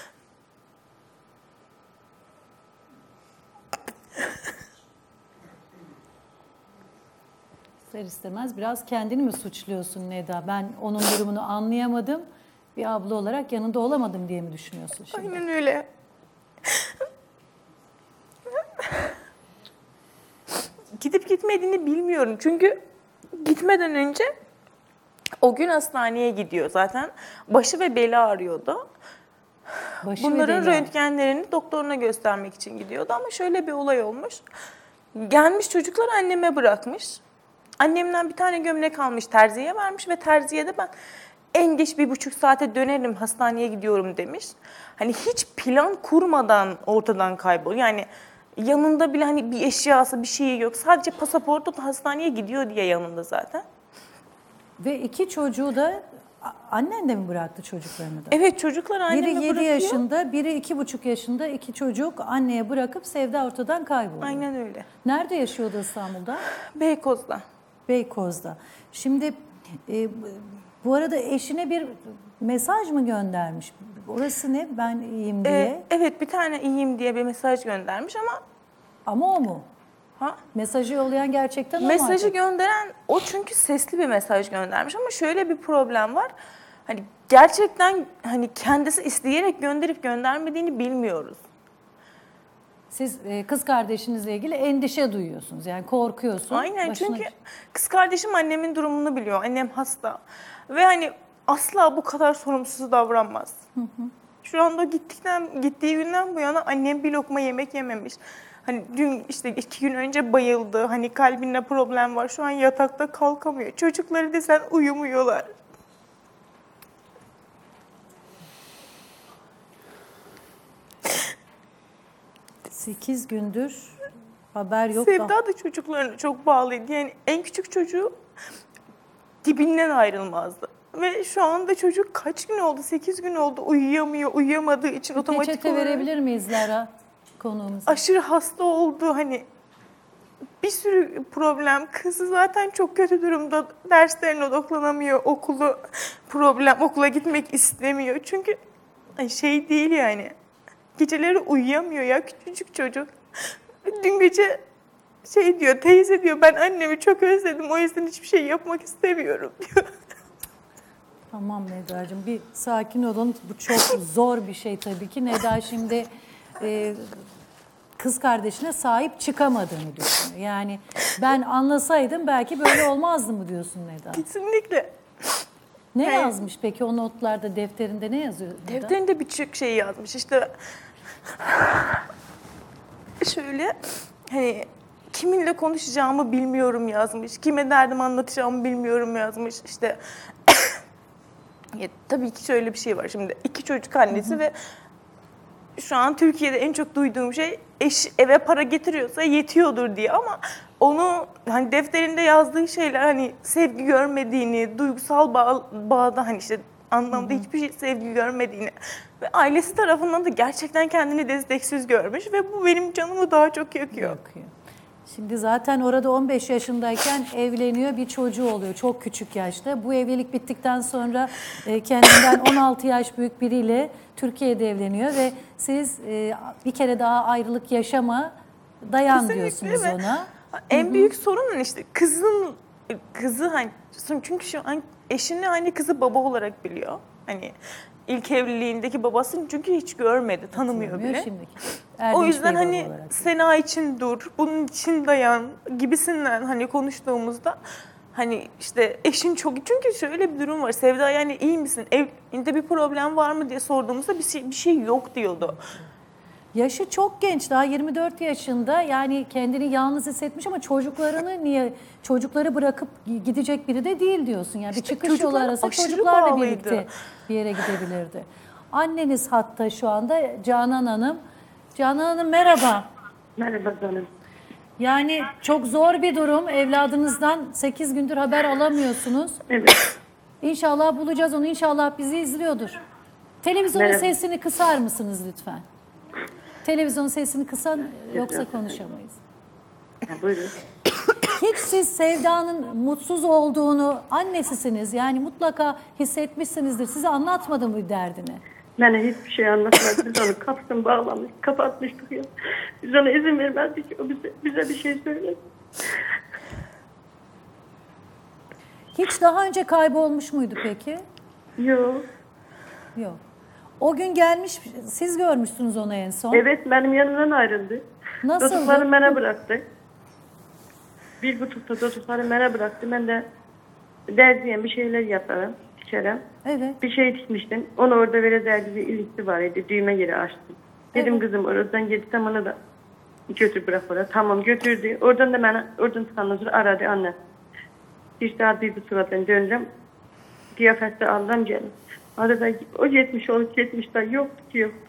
Speaker 2: İster istemez biraz kendini mi suçluyorsun Neda? Ben onun durumunu anlayamadım. Bir abla olarak yanında olamadım diye mi düşünüyorsun şimdi?
Speaker 13: Aynen öyle. Gidip gitmediğini bilmiyorum. Çünkü gitmeden önce o gün hastaneye gidiyor zaten. Başı ve beli ağrıyordu.
Speaker 2: Başı
Speaker 13: Bunların
Speaker 2: ve beli.
Speaker 13: röntgenlerini doktoruna göstermek için gidiyordu ama şöyle bir olay olmuş. Gelmiş çocuklar anneme bırakmış. Annemden bir tane gömlek almış, terziye vermiş ve terziye de ben en geç bir buçuk saate dönerim, hastaneye gidiyorum demiş. Hani hiç plan kurmadan ortadan kayboluyor. Yani yanında bile hani bir eşyası, bir şeyi yok. Sadece pasaportu hastaneye gidiyor diye yanında zaten.
Speaker 2: Ve iki çocuğu da annen de mi bıraktı çocuklarını da?
Speaker 13: Evet, çocuklar anneme
Speaker 2: biri
Speaker 13: bırakıyor.
Speaker 2: yedi yaşında, biri iki buçuk yaşında iki çocuk anneye bırakıp Sevda ortadan kayboluyor.
Speaker 13: Aynen öyle.
Speaker 2: Nerede yaşıyordu İstanbul'da?
Speaker 13: Beykoz'da.
Speaker 2: Beykoz'da. Şimdi e, bu arada eşine bir mesaj mı göndermiş? Orası ne? Ben iyiyim diye.
Speaker 13: Ee, evet, bir tane iyiyim diye bir mesaj göndermiş ama...
Speaker 2: Ama o mu?
Speaker 13: Ha?
Speaker 2: Mesajı yollayan gerçekten o mu?
Speaker 13: Mesajı
Speaker 2: artık?
Speaker 13: gönderen o, çünkü sesli bir mesaj göndermiş ama şöyle bir problem var. Hani gerçekten hani kendisi isteyerek gönderip göndermediğini bilmiyoruz.
Speaker 2: Siz e, kız kardeşinizle ilgili endişe duyuyorsunuz. Yani korkuyorsun.
Speaker 13: Aynen,
Speaker 2: Başına...
Speaker 13: çünkü kız kardeşim annemin durumunu biliyor. Annem hasta. Ve hani asla bu kadar sorumsuz davranmaz. Hı hı. Şu anda gittikten gittiği günden bu yana annem bir lokma yemek yememiş. Hani dün işte iki gün önce bayıldı. Hani kalbinde problem var. Şu an yatakta kalkamıyor. Çocukları desen uyumuyorlar.
Speaker 2: Sekiz gündür haber yok.
Speaker 13: Sevda
Speaker 2: da.
Speaker 13: da çocuklarına çok bağlıydı. Yani en küçük çocuğu dibinden ayrılmazdı. Ve şu anda çocuk kaç gün oldu? Sekiz gün oldu. Uyuyamıyor. Uyuyamadığı için otomatik
Speaker 2: Peçete
Speaker 13: olarak
Speaker 2: verebilir miyiz Lara konuğumuza?
Speaker 13: aşırı hasta oldu. Hani bir sürü problem. Kızı zaten çok kötü durumda. Derslerine odaklanamıyor. Okulu problem. Okula gitmek istemiyor. Çünkü şey değil yani. Geceleri uyuyamıyor ya, küçücük çocuk. Dün gece şey diyor, teyze diyor, ben annemi çok özledim. O yüzden hiçbir şey yapmak istemiyorum diyor.
Speaker 2: Tamam Neda'cığım, bir sakin olun. Bu çok zor bir şey tabii ki. Neda şimdi e, kız kardeşine sahip çıkamadığını düşünüyor. Yani ben anlasaydım belki böyle olmazdı mı diyorsun Neda?
Speaker 13: Kesinlikle.
Speaker 2: Ne
Speaker 13: Yani-
Speaker 2: yazmış peki o notlarda, defterinde ne yazıyor Neda?
Speaker 13: Defterinde birçok şey yazmış. İşte şöyle hani kiminle konuşacağımı bilmiyorum yazmış. Kime derdimi anlatacağımı bilmiyorum yazmış. İşte ya, tabii ki şöyle bir şey var şimdi. İki çocuk annesi ve şu an Türkiye'de en çok duyduğum şey eş eve para getiriyorsa yetiyordur diye ama onu hani defterinde yazdığı şeyler hani sevgi görmediğini, duygusal bağ, bağda hani işte anlamda hiçbir şey sevgi görmediğini ve ailesi tarafından da gerçekten kendini desteksiz görmüş ve bu benim canımı daha çok yakıyor.
Speaker 2: Yakıyor. Şimdi zaten orada on beş yaşındayken evleniyor, bir çocuğu oluyor çok küçük yaşta. Bu evlilik bittikten sonra e, kendinden on altı yaş büyük biriyle Türkiye'de evleniyor ve siz e, bir kere daha ayrılık yaşama, dayan
Speaker 13: Kesinlikle
Speaker 2: diyorsunuz
Speaker 13: ve
Speaker 2: ona.
Speaker 13: En büyük sorun işte kızın kızı hani çünkü şu an eşini aynı kızı baba olarak biliyor. Hani ilk evliliğindeki babasını çünkü hiç görmedi, tanımıyor
Speaker 2: Tanımıyor
Speaker 13: bile.
Speaker 2: şimdiki.
Speaker 13: O
Speaker 2: Erdinç
Speaker 13: yüzden
Speaker 2: Bey
Speaker 13: hani
Speaker 2: baba olarak.
Speaker 13: Sena için dur, bunun için dayan gibisinden hani konuştuğumuzda hani işte eşin çok çünkü şöyle bir durum var. Sevda yani iyi misin? Evinde bir problem var mı diye sorduğumuzda bir şey, bir şey yok diyordu.
Speaker 2: Yaşı çok genç, daha yirmi dört yaşında, yani kendini yalnız hissetmiş ama çocuklarını niye, çocukları bırakıp gidecek biri de değil diyorsun. Yani bir çıkış yolu
Speaker 13: çocuklar
Speaker 2: arasa
Speaker 13: aşırı
Speaker 2: çocuklarla
Speaker 13: bağlıydı.
Speaker 2: birlikte bir yere gidebilirdi. Anneniz hatta şu anda Canan Hanım. Canan Hanım merhaba.
Speaker 9: Merhaba canım.
Speaker 2: Yani çok zor bir durum, evladınızdan sekiz gündür haber alamıyorsunuz.
Speaker 9: Evet.
Speaker 2: İnşallah bulacağız onu, inşallah bizi izliyordur. Televizyonun
Speaker 9: Merhaba.
Speaker 2: sesini kısar mısınız lütfen? Televizyonun sesini kısan, yoksa konuşamayız.
Speaker 9: Ha, buyurun.
Speaker 2: Hiç siz Sevda'nın mutsuz olduğunu, annesisiniz, yani mutlaka hissetmişsinizdir. Size anlatmadı mı derdini?
Speaker 9: Bana hiçbir şey anlatmadı. Biz onu kapsın bağlamış, kapatmıştık ya. Biz ona izin vermezdik. O bize, bize bir şey söyledi.
Speaker 2: Hiç daha önce kaybolmuş muydu peki?
Speaker 9: Yok.
Speaker 2: Yok. O gün gelmiş, siz görmüşsünüz onu en son.
Speaker 9: Evet, benim yanımdan ayrıldı.
Speaker 2: Nasıldı?
Speaker 9: Çocuklarını bana bıraktı. Bir buçukta çocuklarını bana bıraktı. Ben de derdiyen bir şeyler yaparım, içerim.
Speaker 2: Evet.
Speaker 9: Bir şey dikmiştim. Onu orada böyle derdi bir ilgisi var idi. Düğme yeri açtım. Dedim
Speaker 2: Evet.
Speaker 9: kızım oradan gitsem onu da götür bırak oraya. Tamam götürdü. Oradan da bana, oradan çıkandan sonra aradı anne. Bir saat bir buçukta döndüm. Kıyafette aldım geldim. Arada o yetmiş olup yetmişler yoktu ki yok.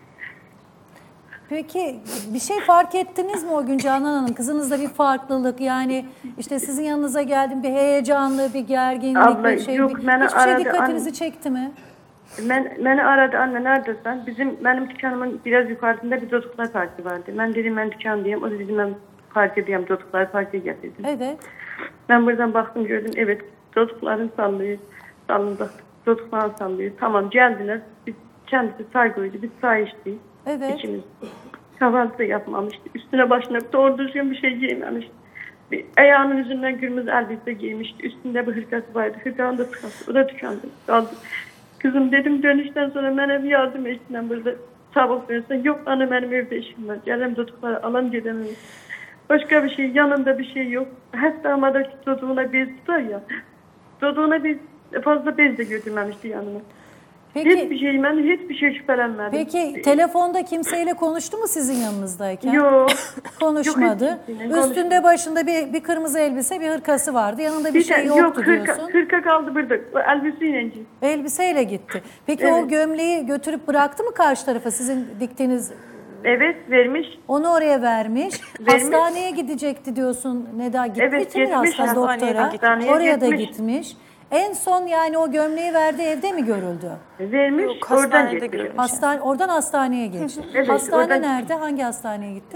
Speaker 2: Peki bir şey fark ettiniz mi o gün Canan Hanım? Kızınızda bir farklılık, yani işte sizin yanınıza geldim, bir heyecanlı, bir gerginlik,
Speaker 9: Abla,
Speaker 2: bir şey.
Speaker 9: yok,
Speaker 2: bir,
Speaker 9: beni
Speaker 2: hiçbir şey
Speaker 9: aradı,
Speaker 2: dikkatinizi
Speaker 9: anne.
Speaker 2: çekti mi?
Speaker 9: Ben, beni aradı anne neredesin? Bizim benim dükkanımın biraz yukarısında bir çocuklar parkı vardı. Ben dedim ben dükkandayım. O da dedim ben parkdayım. Çocuklar parka getirdim.
Speaker 2: Evet.
Speaker 9: Ben buradan baktım gördüm. Evet çocukların sallıyor. Sallında. Çocuklar sallıyor. Tamam geldiler. Biz, kendisi çay koydu. Biz çay içtik.
Speaker 2: Evet.
Speaker 9: İkimiz. Kahvaltı da yapmamıştı. Üstüne başına doğru düzgün bir şey giymemişti. Bir ayağının yüzünden kırmızı elbise giymişti. Üstünde bir hırkası vardı. Hırkanın da tıkası. O da tıkandı. Kaldı. Kızım dedim dönüşten sonra bana bir yardım etsin burada. Çabuk versen. Yok anne benim evde işim var. Gelem çocukları alam gidemem. Başka bir şey yanında bir şey yok. Hatta amadaki çocuğuna bez tutar ya. Çocuğuna biz fazla bez de götürmemişti yanıma.
Speaker 2: Peki,
Speaker 9: hiçbir şey ben hiçbir şey şüphelenmedim.
Speaker 2: Peki telefonda kimseyle konuştu mu sizin yanınızdayken?
Speaker 9: Yok.
Speaker 2: Konuşmadı.
Speaker 9: Yok, hiçbirine
Speaker 2: Üstünde
Speaker 9: konuşmadı.
Speaker 2: başında bir, bir kırmızı elbise, bir hırkası vardı. Yanında bir,
Speaker 9: Bir
Speaker 2: şey
Speaker 9: de-
Speaker 2: yoktu
Speaker 9: yok, hırka,
Speaker 2: diyorsun.
Speaker 9: hırka kaldı burada. O elbiseyle.
Speaker 2: Elbiseyle gitti. Peki o
Speaker 9: Evet.
Speaker 2: gömleği götürüp bıraktı mı karşı tarafa, sizin diktiğiniz?
Speaker 9: Evet vermiş.
Speaker 2: Onu oraya vermiş.
Speaker 9: Vermiş.
Speaker 2: Hastaneye gidecekti diyorsun. Neda gitmiş
Speaker 9: Evet,
Speaker 2: mi
Speaker 9: gitmiş.
Speaker 2: hasta
Speaker 9: Hastaneye
Speaker 2: doktora?
Speaker 9: de gitmiş. Hastaneye
Speaker 2: Oraya da
Speaker 9: gitmiş.
Speaker 2: gitmiş. En son yani o gömleği verdi, evde mi görüldü?
Speaker 9: Vermiş.
Speaker 13: Yok,
Speaker 9: oradan
Speaker 13: hastanede
Speaker 9: getiriyor.
Speaker 13: görülmüş.
Speaker 2: Hastane, oradan hastaneye geçti.
Speaker 9: Evet,
Speaker 2: Hastane
Speaker 9: oradan-
Speaker 2: nerede? Hangi hastaneye gitti?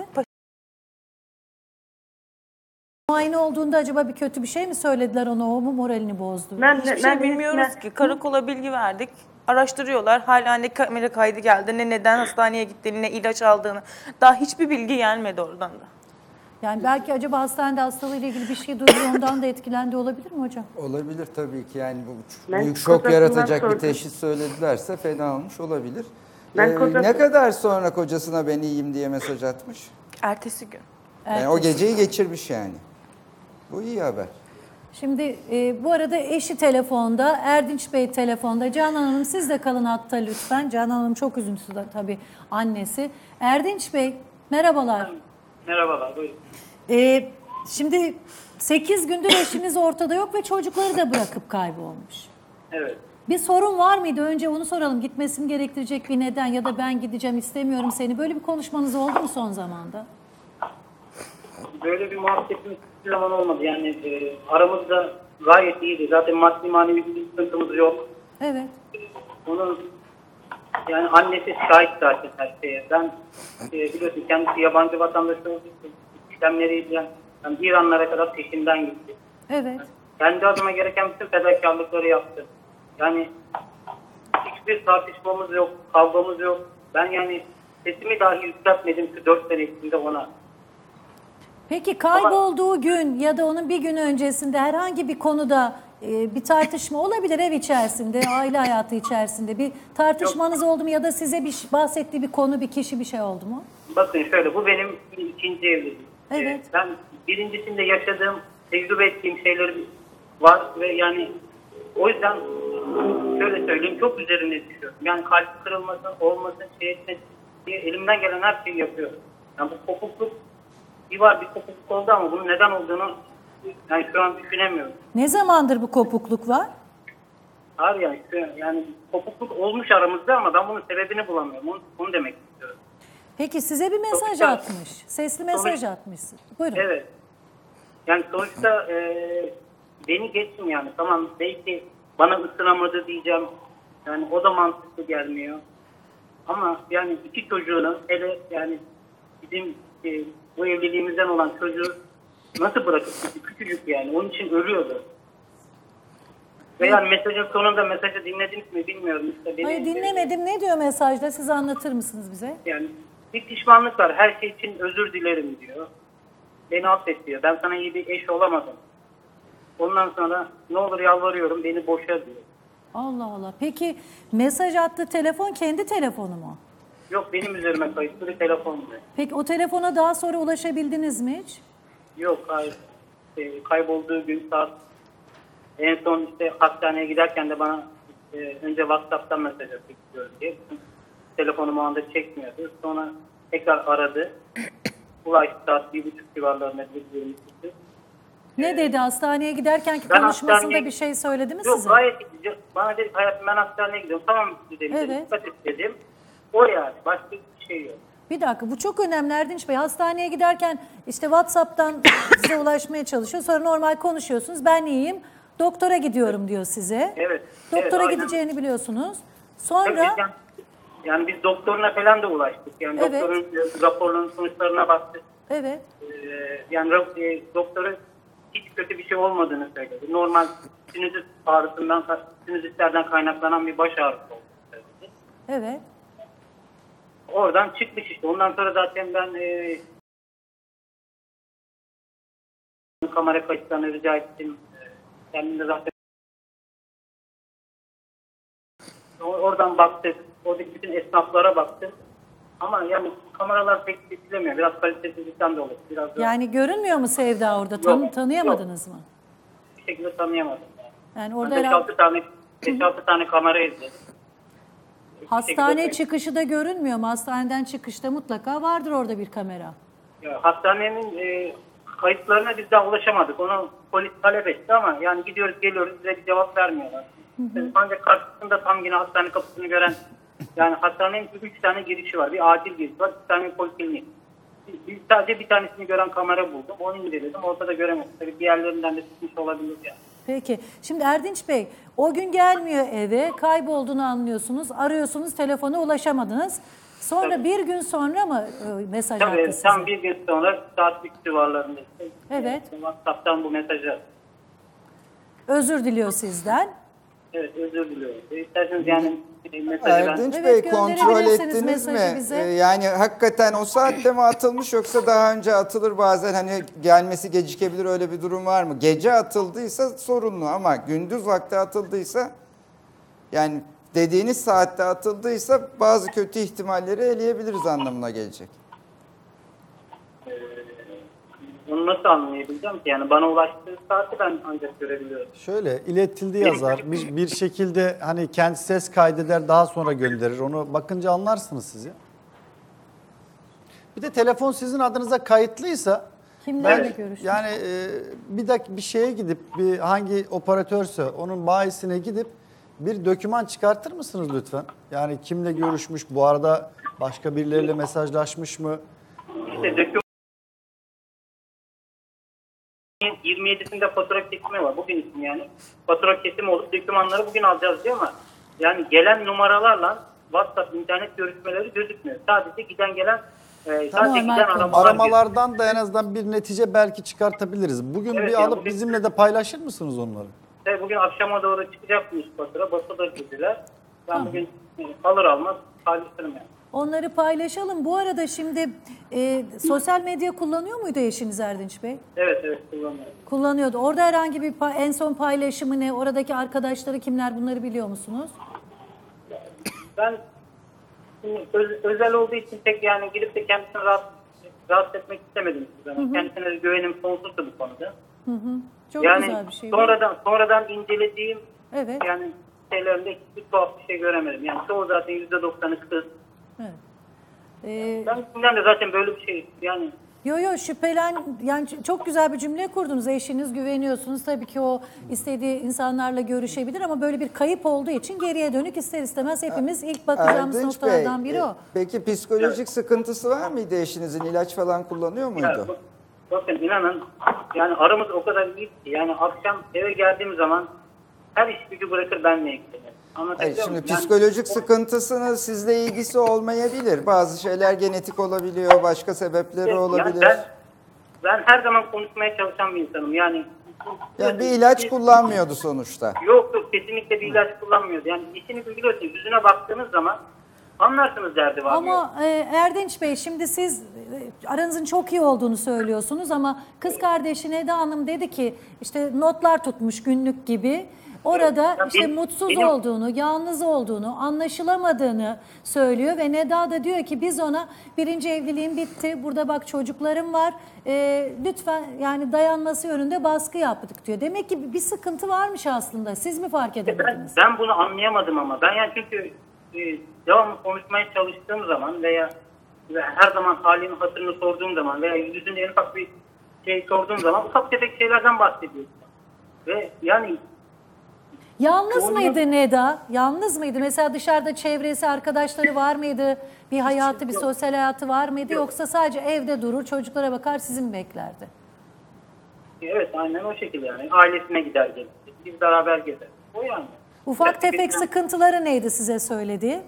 Speaker 2: Muayene olduğunda acaba bir kötü bir şey mi söylediler ona? O mu moralini bozdu?
Speaker 9: Ben,
Speaker 13: Hiçbir
Speaker 9: ben
Speaker 13: şey bilmiyoruz
Speaker 9: ben-
Speaker 13: ki. Karakola bilgi verdik. Araştırıyorlar. Hala ne kamera kaydı geldi, ne neden hastaneye gittiğini, ne ilaç aldığını. Daha hiçbir bilgi gelmedi oradan da.
Speaker 2: Yani belki acaba hastanede hastalığıyla ilgili bir şey duydu, ondan da etkilendi olabilir mi hocam?
Speaker 14: Olabilir tabii ki. Yani bu
Speaker 9: Ben
Speaker 14: büyük şok
Speaker 9: kocasından
Speaker 14: yaratacak bir
Speaker 9: sordum.
Speaker 14: teşhis söyledilerse fena olmuş olabilir.
Speaker 9: Ben
Speaker 14: Ee,
Speaker 9: kocası-
Speaker 14: Ne kadar sonra kocasına ben iyiyim diye mesaj atmış?
Speaker 13: Ertesi gün.
Speaker 14: Yani o geceyi geçirmiş yani. Bu iyi haber.
Speaker 2: Şimdi e, bu arada eşi telefonda, Erdinç Bey telefonda. Canan Hanım siz de kalın hatta lütfen. Canan Hanım çok üzüntüsü de tabii annesi. Erdinç Bey merhabalar.
Speaker 12: Merhabalar, buyurun.
Speaker 2: E, şimdi sekiz gündür eşiniz ortada yok ve çocukları da bırakıp kaybolmuş.
Speaker 12: Evet.
Speaker 2: Bir sorun var mıydı? Önce onu soralım. Gitmesini gerektirecek bir neden ya da ben gideceğim istemiyorum seni. Böyle bir konuşmanız oldu mu son zamanda?
Speaker 12: Böyle bir muhabbetimiz hiçbir zaman olmadı. Yani e, aramızda gayet iyiydi. Zaten maddi manevi bir sıkıntımız yok.
Speaker 2: Evet.
Speaker 12: Onun yani annesi şahit zaten her şeye. Ben e, biliyorsun kendisi yabancı vatandaşı olduğu için işlemleriyle yani İranlara kadar peşinden gitti.
Speaker 2: Evet.
Speaker 12: Kendi adıma gereken bütün fedakarlıkları yaptı. Yani hiçbir tartışmamız yok, kavgamız yok. Ben yani sesimi dahi yükseltmedim şu dört sene içinde ona.
Speaker 2: Peki kaybolduğu gün ya da onun bir gün öncesinde herhangi bir konuda e, bir tartışma olabilir ev içerisinde, aile hayatı içerisinde bir tartışmanız oldu mu ya da size bir bahsettiği bir konu, bir kişi bir şey oldu mu?
Speaker 12: Bakın şöyle, bu benim ikinci evliliğim.
Speaker 2: Evet.
Speaker 12: Ee, Ben birincisinde yaşadığım, tecrübe ettiğim şeyler var ve yani o yüzden şöyle söyleyeyim, çok üzerine düşüyorum. Yani kalp kırılmasın, olmasın, şey etmesin diye elimden gelen her şeyi yapıyorum. Yani bu kopukluk, bir var bir kopukluk oldu ama bunun neden olduğunu yani şu an düşünemiyorum.
Speaker 2: Ne zamandır bu kopukluk var?
Speaker 12: Hayır yani, şu- yani kopukluk olmuş aramızda ama ben bunun sebebini bulamıyorum. Onu, onu demek istiyorum.
Speaker 2: Peki size bir mesaj
Speaker 12: Sonuçta-
Speaker 2: atmış. Sesli mesaj atmışsın. Buyurun.
Speaker 12: Evet. Yani sonuçta e, beni geçsin yani. Tamam belki bana ısınamadı diyeceğim. Yani o da mantıklı gelmiyor. Ama yani iki çocuğunu hele yani bizim e, bu evliliğimizden olan çocuğu nasıl bırakıp gitti? Küçücük yani. Onun için ölüyordu. Ve yani mesajın sonunda mesajı dinlediniz mi bilmiyorum. İşte beni,
Speaker 2: Hayır dinlemedim. Ne diyor mesajda? Siz anlatır mısınız bize?
Speaker 12: Yani bir pişmanlık var. Her şey için özür dilerim diyor. Beni affet diyor. Ben sana iyi bir eş olamadım. Ondan sonra ne olur yalvarıyorum beni boşa diyor.
Speaker 2: Allah Allah. Peki mesaj attığı telefon kendi telefonu mu?
Speaker 12: Yok benim üzerime kayıtlı bir telefon diyor.
Speaker 2: Peki o telefona daha sonra ulaşabildiniz mi hiç?
Speaker 12: Yok hayır. E, kaybolduğu gün saat en son işte hastaneye giderken de bana e, önce WhatsApp'tan mesaj atmak istiyorum diye. Telefonum o anda çekmiyordu. Sonra tekrar aradı. Ulaştı saat bir buçuk civarlarında bir yirmi sekiz.
Speaker 2: Ne dedi hastaneye giderkenki
Speaker 12: Ben
Speaker 2: konuşmasında
Speaker 12: hastaneye-
Speaker 2: bir şey söyledi mi
Speaker 12: Yok
Speaker 2: size?
Speaker 12: gayet iyi. Bana dedi hayatım ben hastaneye gidiyorum. Tamam dedim.
Speaker 2: Evet.
Speaker 12: Dikkat et dedim. O yani. Başka bir şey yok.
Speaker 2: Bir dakika bu çok önemli Erdinç Bey. Hastaneye giderken işte WhatsApp'tan size ulaşmaya çalışıyor. Sonra normal konuşuyorsunuz. Ben iyiyim. Doktora gidiyorum diyor size.
Speaker 12: Evet.
Speaker 2: Doktora
Speaker 12: evet, aynen.
Speaker 2: gideceğini biliyorsunuz.
Speaker 12: Tabii
Speaker 2: Sonra
Speaker 12: Yani, yani biz doktoruna falan da ulaştık. Yani
Speaker 2: Evet.
Speaker 12: doktorun e, raporlarının sonuçlarına baktık.
Speaker 2: evet.
Speaker 12: Ee, yani rap- e, doktora hiç kötü bir şey olmadığını söyledi. Normal sinüzit ağrısından, sinüzitlerden kaynaklanan bir baş ağrısı olduğunu söyledi.
Speaker 2: Evet.
Speaker 12: Oradan çıkmış işte. Ondan sonra zaten ben e, kamera kayıtlarını rica ettim. Kendim de zaten oradan baktık. Oradaki bütün esnaflara baktım. Ama yani kameralar pek seçilemiyor. Biraz kalitesizlikten dolayı. Biraz da
Speaker 2: Yani görünmüyor mu Sevda orada? Tan-
Speaker 12: Yok,
Speaker 2: tanıyamadınız mı?
Speaker 12: bir şekilde tanıyamadım.
Speaker 2: Yani
Speaker 12: Ben
Speaker 2: orada
Speaker 12: beş
Speaker 2: herhalde
Speaker 12: altı tane beş altı tane kamera izledim.
Speaker 2: hastane
Speaker 12: şekilde-
Speaker 2: çıkışı da görünmüyor mu? Hastaneden çıkışta mutlaka vardır orada bir kamera.
Speaker 12: Ya, hastanenin e, kayıtlarına biz daha ulaşamadık. Onu polis talep etti ama yani gidiyoruz geliyoruz bize bir cevap vermiyorlar. Ancak karşısında tam yine hastane kapısını gören yani hastanenin üç tane girişi var. Bir acil girişi var, bir tane poliklinik. Biz sadece bir tanesini gören kamera buldum. Onu inceledim. Ortada göremedim. Tabii diğerlerinden de çıkmış olabilir yani.
Speaker 2: Peki. Şimdi Erdinç Bey o gün gelmiyor eve. Kaybolduğunu anlıyorsunuz. Arıyorsunuz telefona ulaşamadınız. Sonra
Speaker 12: Tabii.
Speaker 2: bir gün sonra mı e, mesaj attı
Speaker 12: Tabii
Speaker 2: size?
Speaker 12: tam bir gün sonra saat üç civarlarında işte,
Speaker 2: Evet.
Speaker 12: WhatsApp'tan bu mesajı.
Speaker 2: Özür diliyor sizden.
Speaker 12: Evet özür diliyorum. İsterseniz yani mesajı ben.
Speaker 14: Erdinç
Speaker 2: Evet,
Speaker 14: Bey kontrol
Speaker 2: gönderebilirsiniz
Speaker 14: ettiniz mi?
Speaker 2: mesajı bize.
Speaker 14: Ee, Yani hakikaten o saatte mi atılmış yoksa daha önce atılır bazen hani gelmesi gecikebilir öyle bir durum var mı? Gece atıldıysa sorunlu ama gündüz vakti atıldıysa yani dediğiniz saatte atıldıysa bazı kötü ihtimalleri eleyebiliriz anlamına gelecek.
Speaker 12: Onu nasıl anlayabileceğim ki? Yani bana ulaştığı saati ben ancak görebiliyorum.
Speaker 7: Şöyle iletildi yazar. Bir, bir şekilde hani kendi ses kaydeder daha sonra gönderir. Onu bakınca anlarsınız siz ya. Bir de telefon sizin adınıza kayıtlıysa
Speaker 2: Kimlerle
Speaker 7: ben-
Speaker 2: görüşmüş?
Speaker 7: yani e, bir dakika bir şeye gidip bir hangi operatörse onun bayisine gidip bir doküman çıkartır mısınız lütfen? Yani kimle görüşmüş, bu arada başka birileriyle mesajlaşmış mı?
Speaker 12: İşte döküm yirmi yedisinde fatura kesimi var. Bugün için yani. Fatura kesimi olup dokümanları bugün alacağız diyor ama yani gelen numaralarla WhatsApp, internet görüşmeleri gözükmüyor. Sadece giden gelen e, sadece giden aramalar.
Speaker 7: Aramalardan da en azından bir netice belki çıkartabiliriz. Bugün
Speaker 12: Evet,
Speaker 7: bir
Speaker 12: yani
Speaker 7: alıp
Speaker 12: bugün-
Speaker 7: bizimle de paylaşır mısınız onları?
Speaker 12: İşte bugün akşama doğru çıkacakmış fatura. Basa da dediler. Ben bugün e, alır almaz paylaşırım yani.
Speaker 2: Onları paylaşalım. Bu arada şimdi e, sosyal medya kullanıyor muydu eşiniz Erdinç Bey?
Speaker 12: Evet evet kullanıyorum.
Speaker 2: Kullanıyordu. Orada herhangi bir pa- en son paylaşımı ne? Oradaki arkadaşları kimler, bunları biliyor musunuz?
Speaker 12: Ben şimdi öz- özel olduğu için tek yani girip de kendisini rahatsız, rahatsız etmek istemedim. Yani kendisine de güvenim sonsuzdu bu konuda.
Speaker 2: Hı hı. Çok
Speaker 12: yani
Speaker 2: güzel bir şey. bu.
Speaker 12: sonradan sonradan incelediğim
Speaker 2: Evet.
Speaker 12: yani şeylerinde hiçbir tuhaf bir şey göremedim. Yani çoğu zaten yüzde doksanı kız.
Speaker 2: Evet. Ee,
Speaker 12: Ben şimdiden de zaten böyle bir şey yani
Speaker 2: Yo yo şüphelen yani ç- çok güzel bir cümle kurdunuz. Eşiniz güveniyorsunuz. Tabii ki o istediği insanlarla görüşebilir ama böyle bir kayıp olduğu için geriye dönük ister istemez hepimiz ilk bakacağımız
Speaker 14: Erdinç Bey,
Speaker 2: noktalardan biri
Speaker 14: e,
Speaker 2: o.
Speaker 14: peki psikolojik sıkıntısı var mıydı eşinizin? İlaç falan kullanıyor
Speaker 12: Ya,
Speaker 14: muydu?
Speaker 12: bak- bakın inanın yani aramız o kadar iyi ki yani akşam eve geldiğim zaman her iş gücü bırakır benle ilgilenir.
Speaker 14: Hayır,
Speaker 12: Anlatabiliyor
Speaker 14: şimdi
Speaker 12: muyum? Yani
Speaker 14: psikolojik sıkıntısının sizle ilgisi olmayabilir. Bazı şeyler genetik olabiliyor, başka sebepleri
Speaker 12: yani
Speaker 14: olabilir.
Speaker 12: ben, ben her zaman konuşmaya çalışan bir insanım. Yani
Speaker 14: Yani bir ilaç kullanmıyordu sonuçta.
Speaker 12: Yok yok kesinlikle bir ilaç kullanmıyordu. Yani işini biliyorsun yüzüne baktığınız zaman anlarsınız derdi var.
Speaker 2: Ama e, Erdinç Bey şimdi siz e, aranızın çok iyi olduğunu söylüyorsunuz ama kız kardeşi Neda Hanım dedi ki işte notlar tutmuş günlük gibi. Orada
Speaker 12: Ya
Speaker 2: işte
Speaker 12: benim-
Speaker 2: mutsuz
Speaker 12: benim-
Speaker 2: olduğunu, yalnız olduğunu, anlaşılamadığını söylüyor ve Neda da diyor ki biz ona birinci evliliğim bitti, burada bak çocuklarım var, e, lütfen yani dayanması yönünde baskı yaptık diyor. Demek ki bir sıkıntı varmış aslında. Siz mi fark
Speaker 12: Ben,
Speaker 2: edemediniz?
Speaker 12: ben bunu anlayamadım ama. Ben yani çünkü e, devamlı konuşmaya çalıştığım zaman veya ve her zaman halini hatırını sorduğum zaman veya yüzünde en ufak bir şey sorduğum zaman ufak tefek şeylerden bahsediyorsun. Ve yani
Speaker 2: Yalnız
Speaker 12: Onu-
Speaker 2: mıydı Neda? Yalnız mıydı? Mesela dışarıda çevresi, arkadaşları var mıydı? Bir hayatı, bir sosyal hayatı var mıydı? Yoksa sadece evde durur, çocuklara bakar, sizi mi beklerdi?
Speaker 12: evet aynen o şekilde yani. Ailesine gider gelir. Biz beraber gezeriz. O yani.
Speaker 2: Ufak
Speaker 12: Biraz
Speaker 2: tefek
Speaker 12: bizden-
Speaker 2: sıkıntıları neydi size söylediği?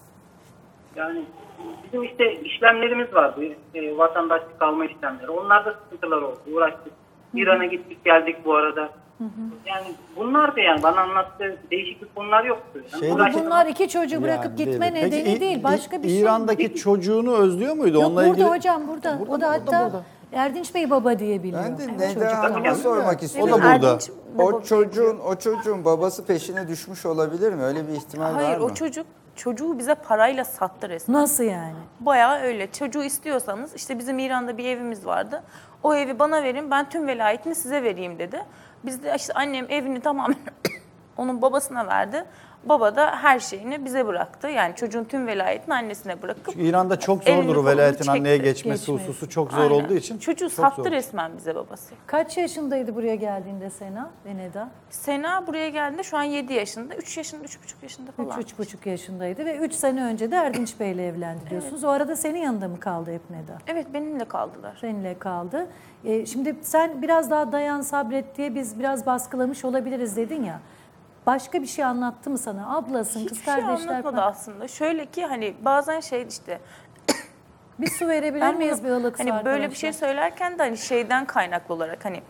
Speaker 12: Yani bizim işte işlemlerimiz vardı. E, vatandaşlık alma işlemleri. Onlarda sıkıntılar oldu. Uğraştık. İran'a gittik geldik bu arada. Yani bunlar da yani bana anlattığı değişik bir konular yoktu. Yani
Speaker 7: Şeyde-
Speaker 12: uğraştık.
Speaker 2: Bunlar iki çocuğu bırakıp
Speaker 7: Yani
Speaker 2: gitme
Speaker 7: değil.
Speaker 2: nedeni
Speaker 7: Peki, İ-
Speaker 2: değil, başka
Speaker 7: İ-
Speaker 2: bir şey.
Speaker 7: İran'daki çocuğunu özlüyor muydu?
Speaker 2: Yok
Speaker 7: Onunla
Speaker 2: burada
Speaker 7: ilgili...
Speaker 2: hocam burada.
Speaker 7: Burada,
Speaker 2: o da
Speaker 7: burada,
Speaker 2: hatta
Speaker 7: burada.
Speaker 2: Erdinç Bey baba diye biliyor.
Speaker 14: Ben de
Speaker 2: Yani
Speaker 14: Neda
Speaker 2: çocuktan.
Speaker 14: Hanım'a sormak
Speaker 7: O
Speaker 14: istiyorum.
Speaker 7: da burada.
Speaker 13: Erdinç baba
Speaker 14: O çocuğun o çocuğun babası peşine düşmüş olabilir mi? Öyle bir ihtimal
Speaker 13: Hayır
Speaker 14: var mı?
Speaker 13: o çocuk çocuğu bize parayla sattı resmen.
Speaker 2: Nasıl yani?
Speaker 13: Bayağı öyle. Çocuğu istiyorsanız işte bizim İran'da bir evimiz vardı. O evi bana verin ben tüm velayetini size vereyim dedi. Biz de işte annem evini tamamen onun babasına verdi. Baba da her şeyini bize bıraktı. Yani çocuğun tüm velayetini annesine bırakıp
Speaker 7: Çünkü İran'da çok
Speaker 13: elini
Speaker 7: zordur
Speaker 13: kolunu
Speaker 7: velayetin
Speaker 13: çekti.
Speaker 7: anneye geçmesi
Speaker 2: Geçmesi.
Speaker 7: hususu çok zor
Speaker 13: Aynen.
Speaker 7: olduğu için.
Speaker 13: Çocuğu
Speaker 7: çok
Speaker 13: sattı
Speaker 7: zor.
Speaker 13: resmen bize babası.
Speaker 2: Kaç yaşındaydı buraya geldiğinde Sena ve Neda?
Speaker 13: Sena buraya geldiğinde şu an yedi yaşında. üç yaşında, üç buçuk yaşında falan.
Speaker 2: Üç, üç buçuk yaşındaydı ve üç sene önce de Erdinç Bey'le evlendi diyorsunuz. O arada senin yanında mı kaldı hep Neda?
Speaker 13: Evet benimle kaldılar.
Speaker 2: Seninle kaldı. Ee, şimdi sen biraz daha dayan sabret diye biz biraz baskılamış olabiliriz dedin ya. Başka bir şey anlattı mı sana? Ablasın, kız
Speaker 13: Hiçbir şey
Speaker 2: kardeşler
Speaker 13: anlatmadı
Speaker 2: falan.
Speaker 13: aslında. Şöyle ki hani bazen şey işte
Speaker 2: Bir su verebilir
Speaker 13: ben
Speaker 2: miyiz
Speaker 13: bunu,
Speaker 2: bir ılık su
Speaker 13: hani böyle bir
Speaker 2: arkadaşlar?
Speaker 13: şey söylerken de hani şeyden kaynaklı olarak hani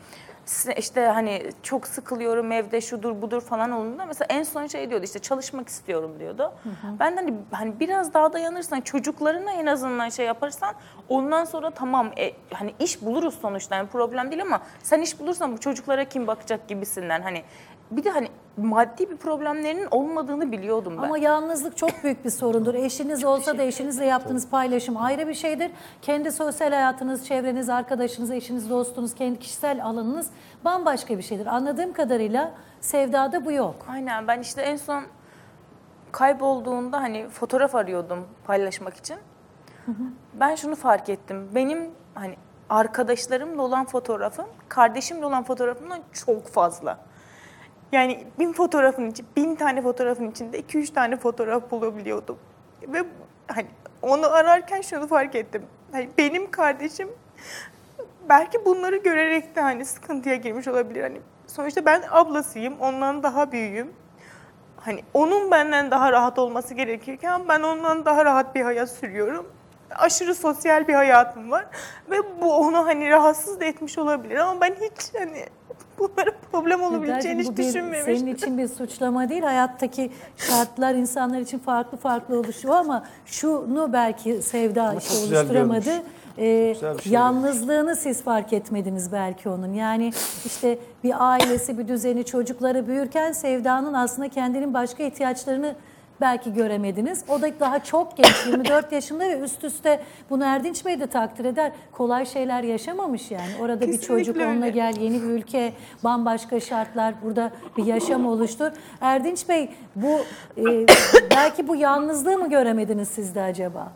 Speaker 13: işte hani çok sıkılıyorum evde şudur budur falan olduğunda mesela en son şey diyordu işte çalışmak istiyorum diyordu. Hı hı. Ben de hani, hani biraz daha dayanırsan çocuklarına en azından şey yaparsan ondan sonra tamam e, hani iş buluruz sonuçta yani problem değil ama sen iş bulursan bu çocuklara kim bakacak gibisinden hani bir de hani maddi bir problemlerinin olmadığını biliyordum ben.
Speaker 2: Ama yalnızlık çok büyük bir sorundur. Eşiniz olsa da eşinizle yaptığınız paylaşım ayrı bir şeydir. Kendi sosyal hayatınız, çevreniz, arkadaşınız, eşiniz, dostunuz, kendi kişisel alanınız bambaşka bir şeydir. Anladığım kadarıyla Sevda'da bu yok.
Speaker 13: Aynen ben işte en son kaybolduğunda hani fotoğraf arıyordum paylaşmak için. Hı hı. Ben şunu fark ettim. Benim hani arkadaşlarımla olan fotoğrafım, kardeşimle olan fotoğrafımdan çok fazla. Yani bin fotoğrafın için, bin tane fotoğrafın içinde iki üç tane fotoğraf bulabiliyordum. Ve hani onu ararken şunu fark ettim. Hani benim kardeşim belki bunları görerek de hani sıkıntıya girmiş olabilir. Hani sonuçta ben ablasıyım, ondan daha büyüğüm. Hani onun benden daha rahat olması gerekirken ben ondan daha rahat bir hayat sürüyorum. Aşırı sosyal bir hayatım var ve bu onu hani rahatsız da etmiş olabilir ama ben hiç hani bunların problem olabileceğini hiç düşünmemiştim.
Speaker 2: Senin için bir suçlama değil, hayattaki şartlar insanlar için farklı farklı oluşuyor ama şunu belki Sevda işte oluşturamadı. Ee, yalnızlığını siz fark etmediniz belki onun. Yani işte bir ailesi, bir düzeni, çocukları büyürken Sevda'nın aslında kendinin başka ihtiyaçlarını belki göremediniz. O da daha çok genç, yirmi dört yaşında ve üst üste bunu Erdinç Bey de takdir eder. Kolay şeyler yaşamamış yani. Orada kesinlikle bir çocuk öyle. Onunla gel, yeni bir ülke, bambaşka şartlar, burada bir yaşam oluştur. Erdinç Bey bu e, belki bu yalnızlığı mı göremediniz siz de acaba?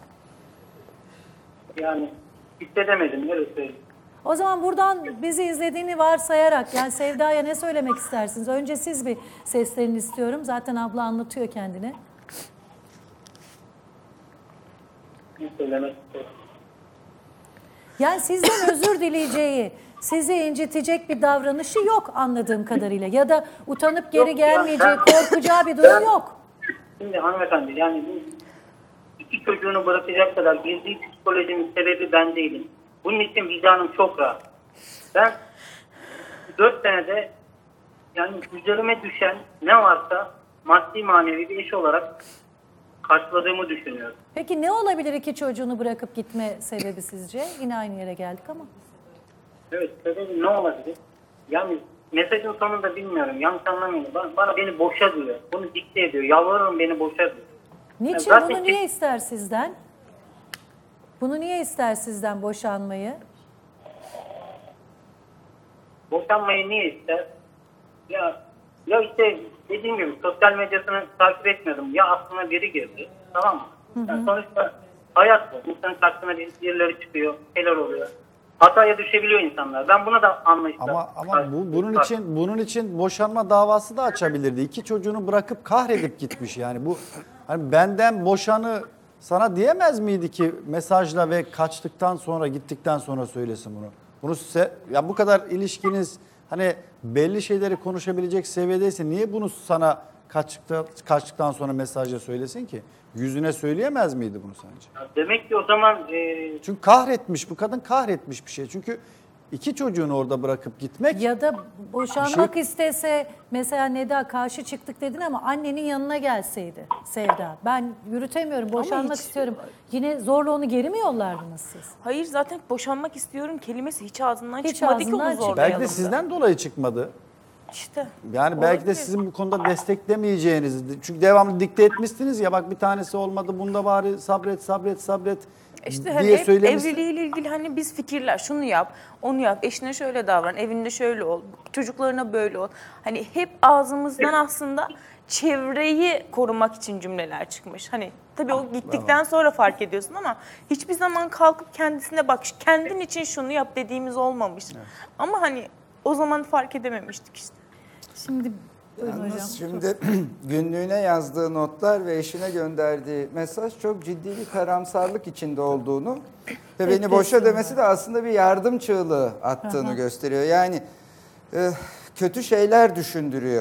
Speaker 12: Yani hissedemedim, öyle söyleyeyim.
Speaker 2: O zaman buradan bizi izlediğini varsayarak yani Sevda'ya ne söylemek istersiniz? Önce siz bir seslerini istiyorum. Zaten abla anlatıyor kendini.
Speaker 12: Ne söylemek istiyorum?
Speaker 2: Yani sizden özür dileyeceği, sizi incitecek bir davranışı yok anladığım kadarıyla. Ya da utanıp geri yok, gelmeyeceği, ben, korkacağı bir durum ben, yok.
Speaker 12: Şimdi hanımefendi yani iki çocuğunu bırakacak kadar gizli psikolojinin sebebi ben değilim. Bunun için vicdanım çok rahat. Ben dört senede yani üzerime düşen ne varsa maddi manevi bir iş olarak karşıladığımı düşünüyorum.
Speaker 2: Peki ne olabilir iki çocuğunu bırakıp gitme sebebi sizce? Yine aynı yere geldik ama.
Speaker 12: Evet, sebebi ne olabilir? Yani mesajın sonunda bilmiyorum. Yanlış anlamayın. Bana, bana beni boşa diyor. Bunu dikte ediyor. Yalvarırım beni boşa diyor.
Speaker 2: Niçin? Yani bunu niye ister sizden? Bunu niye ister sizden boşanmayı?
Speaker 12: Boşanmayı niye ister? Ya ya işte dediğim gibi sosyal medyasını takip etmiyordum. Ya aklına biri girdi. Tamam mı? Hı hı. Yani sonuçta hayat bu. İnsanın aklına birileri çıkıyor. Şeyler oluyor. Hataya düşebiliyor insanlar. Ben buna da anlayışla.
Speaker 7: Ama ama bu bunun için bunun için boşanma davası da açabilirdi. İki çocuğunu bırakıp kahredip gitmiş yani. Bu hani benden boşanı sana diyemez miydi ki mesajla ve kaçtıktan sonra gittikten sonra söylesin bunu? Bunu size, ya bu kadar ilişkiniz hani belli şeyleri konuşabilecek seviyedeyse niye bunu sana kaçtıktan, kaçtıktan sonra mesajla söylesin ki? Yüzüne söyleyemez miydi bunu sence?
Speaker 12: Demek ki o zaman... E...
Speaker 7: Çünkü kahretmiş, bu kadın kahretmiş bir şey. Çünkü iki çocuğunu orada bırakıp gitmek...
Speaker 2: Ya da boşanmak
Speaker 7: şey...
Speaker 2: istese mesela Neda karşı çıktık dedin ama annenin yanına gelseydi Sevda. Ben yürütemiyorum, boşanmak hiç... istiyorum. Yine zorla onu geri mi yollardınız siz?
Speaker 13: Hayır zaten boşanmak istiyorum kelimesi hiç ağzından
Speaker 2: hiç
Speaker 13: çıkmadı
Speaker 2: ağzından
Speaker 13: ki onu zorlayalım.
Speaker 7: Belki de sizden dolayı çıkmadı.
Speaker 13: İşte.
Speaker 7: Yani belki olabilir. De sizin bu konuda desteklemeyeceğinizi. Çünkü devamlı dikte etmişsiniz ya bak bir tanesi olmadı bunda bari sabret sabret sabret
Speaker 13: işte
Speaker 7: diye
Speaker 13: hani
Speaker 7: söylemişsiniz.
Speaker 13: Evliliğiyle ilgili hani biz fikirler şunu yap onu yap eşine şöyle davran evinde şöyle ol çocuklarına böyle ol. Hani hep ağzımızdan aslında çevreyi korumak için cümleler çıkmış. Hani tabii o gittikten sonra fark ediyorsun ama hiçbir zaman kalkıp kendisine bak kendin için şunu yap dediğimiz olmamış. Evet. Ama hani o zaman fark edememiştik işte.
Speaker 2: Şimdi
Speaker 14: Yalnız
Speaker 2: hocam.
Speaker 14: Şimdi günlüğüne yazdığı notlar ve eşine gönderdiği mesaj çok ciddi bir karamsarlık içinde olduğunu ve beni boşa demesi de aslında bir yardım çığlığı attığını Aha. gösteriyor. Yani e, kötü şeyler düşündürüyor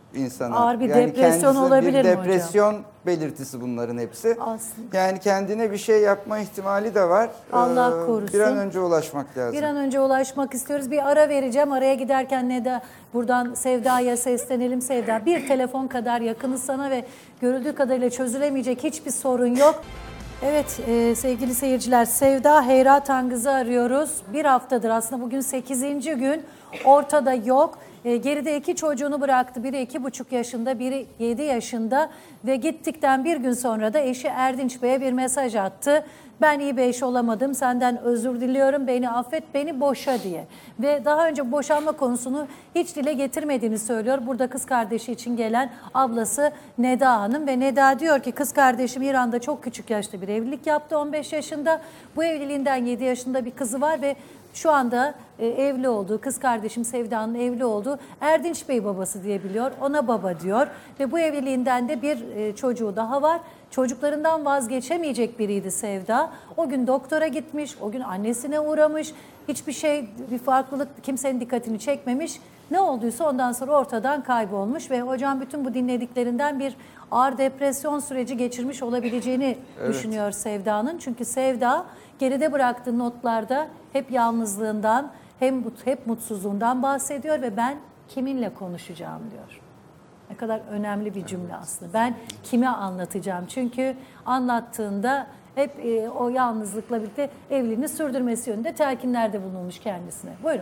Speaker 14: insana.
Speaker 2: Ağır bir depresyon
Speaker 14: kendisi
Speaker 2: olabilir
Speaker 14: bir
Speaker 2: mi hocam?
Speaker 14: depresyon belirtisi bunların hepsi.
Speaker 2: Aslında.
Speaker 14: Yani kendine bir şey yapma ihtimali de var.
Speaker 2: Allah
Speaker 14: Ee,
Speaker 2: korusun.
Speaker 14: Bir an önce ulaşmak lazım.
Speaker 2: Bir an önce ulaşmak istiyoruz. Bir ara vereceğim. Araya giderken ne de buradan Sevda'ya seslenelim. Sevda, bir telefon kadar yakınız sana ve görüldüğü kadarıyla çözülemeyecek hiçbir sorun yok. Evet e, sevgili seyirciler, Sevda Heyra Tangız'ı arıyoruz. Bir haftadır aslında, bugün sekizinci gün, ortada yok. E, geride iki çocuğunu bıraktı. Biri iki buçuk yaşında, biri yedi yaşında ve gittikten bir gün sonra da eşi Erdinç Bey'e bir mesaj attı. Ben iyi bir eş olamadım, senden özür diliyorum, beni affet, beni boşa diye. Ve daha önce boşanma konusunu hiç dile getirmediğini söylüyor. Burada kız kardeşi için gelen ablası Neda Hanım ve Neda diyor ki kız kardeşim İran'da çok küçük yaşta bir evlilik yaptı, on beş yaşında. Bu evliliğinden yedi yaşında bir kızı var ve şu anda e, evli olduğu, kız kardeşim Sevda'nın evli olduğu Erdinç Bey babası diyebiliyor. Ona baba diyor ve bu evliliğinden de bir e, çocuğu daha var. Çocuklarından vazgeçemeyecek biriydi Sevda. O gün doktora gitmiş, o gün annesine uğramış. Hiçbir şey, bir farklılık kimsenin dikkatini çekmemiş. Ne olduysa ondan sonra ortadan kaybolmuş ve hocam bütün bu dinlediklerinden bir ağır depresyon süreci geçirmiş olabileceğini
Speaker 14: Evet.
Speaker 2: düşünüyor Sevda'nın. Çünkü Sevda geride bıraktığı notlarda hep yalnızlığından, hem hep mutsuzluğundan bahsediyor ve ben kiminle konuşacağım diyor. Ne kadar önemli bir cümle aslında. Ben kime anlatacağım? Çünkü anlattığında hep e, o yalnızlıkla birlikte evliliğini sürdürmesi yönünde telkinlerde bulunmuş kendisine. Buyurun.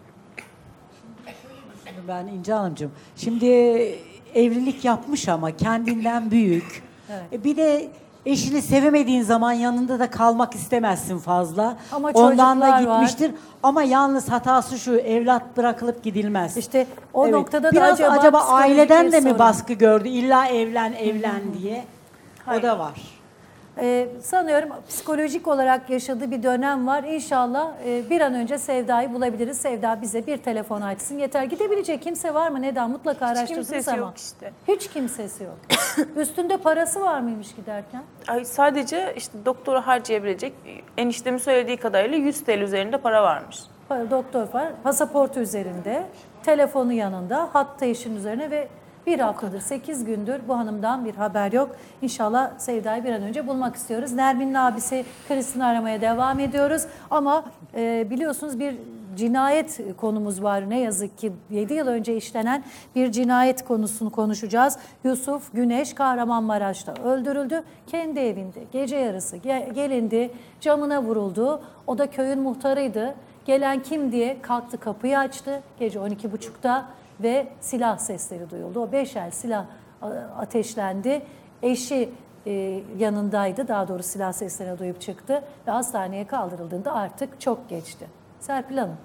Speaker 15: Ben İnce Hanımcığım, şimdi evlilik yapmış ama kendinden büyük.
Speaker 2: Evet.
Speaker 15: E, Bir de eşini sevemediğin zaman yanında da kalmak istemezsin fazla.
Speaker 2: Ama
Speaker 15: Ondan da
Speaker 2: çocuklar var.
Speaker 15: gitmiştir. Ama yalnız hatası şu, evlat bırakılıp gidilmez.
Speaker 2: İşte o noktada da
Speaker 15: Biraz
Speaker 2: acaba
Speaker 15: acaba
Speaker 2: psikolojik
Speaker 15: aileden
Speaker 2: bir
Speaker 15: de mi
Speaker 2: sorun?
Speaker 15: baskı gördü? İlla evlen evlen diye.
Speaker 2: Hayır.
Speaker 15: O da var.
Speaker 2: Ee, sanıyorum psikolojik olarak yaşadığı bir dönem var. İnşallah e, bir an önce Sevda'yı bulabiliriz. Sevda bize bir telefon açsın. Yeter. Gidebilecek kimse var mı? Neden? Mutlaka araştırdınız
Speaker 13: kimsesi
Speaker 2: ama.
Speaker 13: yok işte.
Speaker 2: Hiç kimsesi yok. Üstünde parası var mıymış giderken?
Speaker 13: Ay sadece işte doktora harcayabilecek, eniştemin söylediği kadarıyla yüz TL üzerinde para varmış.
Speaker 2: Para, doktor var. Pasaportu üzerinde. Telefonu yanında. Hatta işin üzerine ve bir haftadır, sekiz gündür bu hanımdan bir haber yok. İnşallah Sevda'yı bir an önce bulmak istiyoruz. Nermin'in abisi Kristin'i aramaya devam ediyoruz. Ama e, biliyorsunuz bir cinayet konumuz var. Ne yazık ki yedi yıl önce işlenen bir cinayet konusunu konuşacağız. Yusuf Güneş Kahramanmaraş'ta öldürüldü. Kendi evinde gece yarısı gelindi, camına vuruldu. O da köyün muhtarıydı. Gelen kim diye kalktı, kapıyı açtı gece on iki buçukta. Ve silah sesleri duyuldu. O beş el silah ateşlendi. Eşi e, yanındaydı. Daha doğrusu silah seslerini duyup çıktı. Ve hastaneye kaldırıldığında artık çok geçti. Serpil Hanım.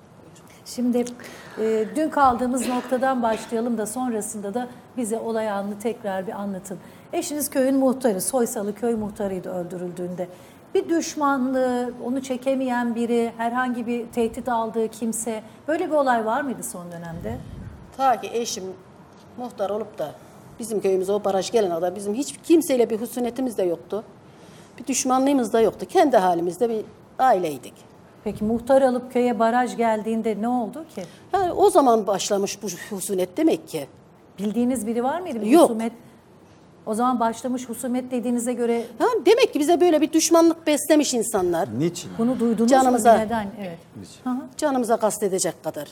Speaker 2: Şimdi e, dün kaldığımız noktadan başlayalım da sonrasında da bize olay anını tekrar bir anlatın. Eşiniz köyün muhtarı, Soysalı köy muhtarıydı öldürüldüğünde. Bir düşmanlığı, onu çekemeyen biri, herhangi bir tehdit aldığı kimse, böyle bir olay var mıydı son dönemde?
Speaker 1: Ta ki eşim muhtar olup da bizim köyümüze o baraj gelene kadar bizim hiç kimseyle bir husunetimiz de yoktu. Bir düşmanlığımız da yoktu. Kendi halimizde bir aileydik.
Speaker 2: Peki muhtar alıp köye baraj geldiğinde ne oldu ki?
Speaker 1: Yani o zaman başlamış bu husunet demek ki.
Speaker 2: Bildiğiniz biri var mıydı? Bir
Speaker 1: Yok.
Speaker 2: Husumet? O zaman başlamış husumet dediğinize göre...
Speaker 1: Ha, demek ki bize böyle bir düşmanlık beslemiş insanlar.
Speaker 7: Niçin?
Speaker 2: Bunu duydunuz
Speaker 1: Canımıza,
Speaker 2: mu? Neden? Evet. Hı hı.
Speaker 1: Canımıza kastedecek kadar.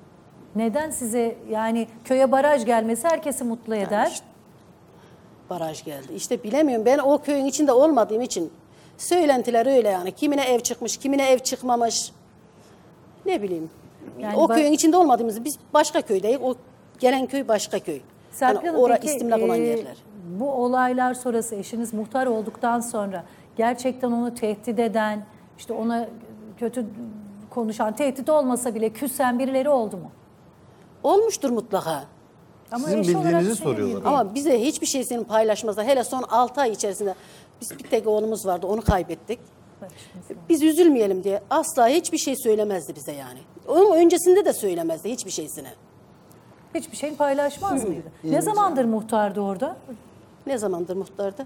Speaker 2: Neden size yani köye baraj gelmesi herkesi mutlu eder?
Speaker 1: Yani işte, baraj geldi. İşte bilemiyorum, ben o köyün içinde olmadığım için söylentiler öyle yani. Kimine ev çıkmış, kimine ev çıkmamış. Ne bileyim.
Speaker 2: Yani
Speaker 1: o
Speaker 2: ba-
Speaker 1: köyün içinde olmadığımız, biz başka köydeyiz. O gelen köy başka köy.
Speaker 2: Serpil
Speaker 1: Yani
Speaker 2: Hanım,
Speaker 1: orada
Speaker 2: peki,
Speaker 1: istimlak olan
Speaker 2: e,
Speaker 1: yerler.
Speaker 2: Bu olaylar sonrası eşiniz muhtar olduktan sonra gerçekten onu tehdit eden, işte ona kötü konuşan, tehdit olmasa bile küsen birileri oldu mu?
Speaker 1: Olmuştur mutlaka.
Speaker 2: Ama
Speaker 7: Sizin
Speaker 2: eş olarak
Speaker 7: bildiğinizi
Speaker 2: senin
Speaker 7: soruyorlar.
Speaker 2: bildiğin.
Speaker 1: Ama bize hiçbir şeysini paylaşmazlar. Hele son altı ay içerisinde biz bir tek oğlumuz vardı, onu kaybettik. Biz üzülmeyelim diye asla hiçbir şey söylemezdi bize yani. Onun öncesinde de söylemezdi hiçbir şeysini.
Speaker 2: Hiçbir şeyini paylaşmaz mıydı? Ne zamandır muhtardı orada?
Speaker 1: Ne zamandır muhtardı?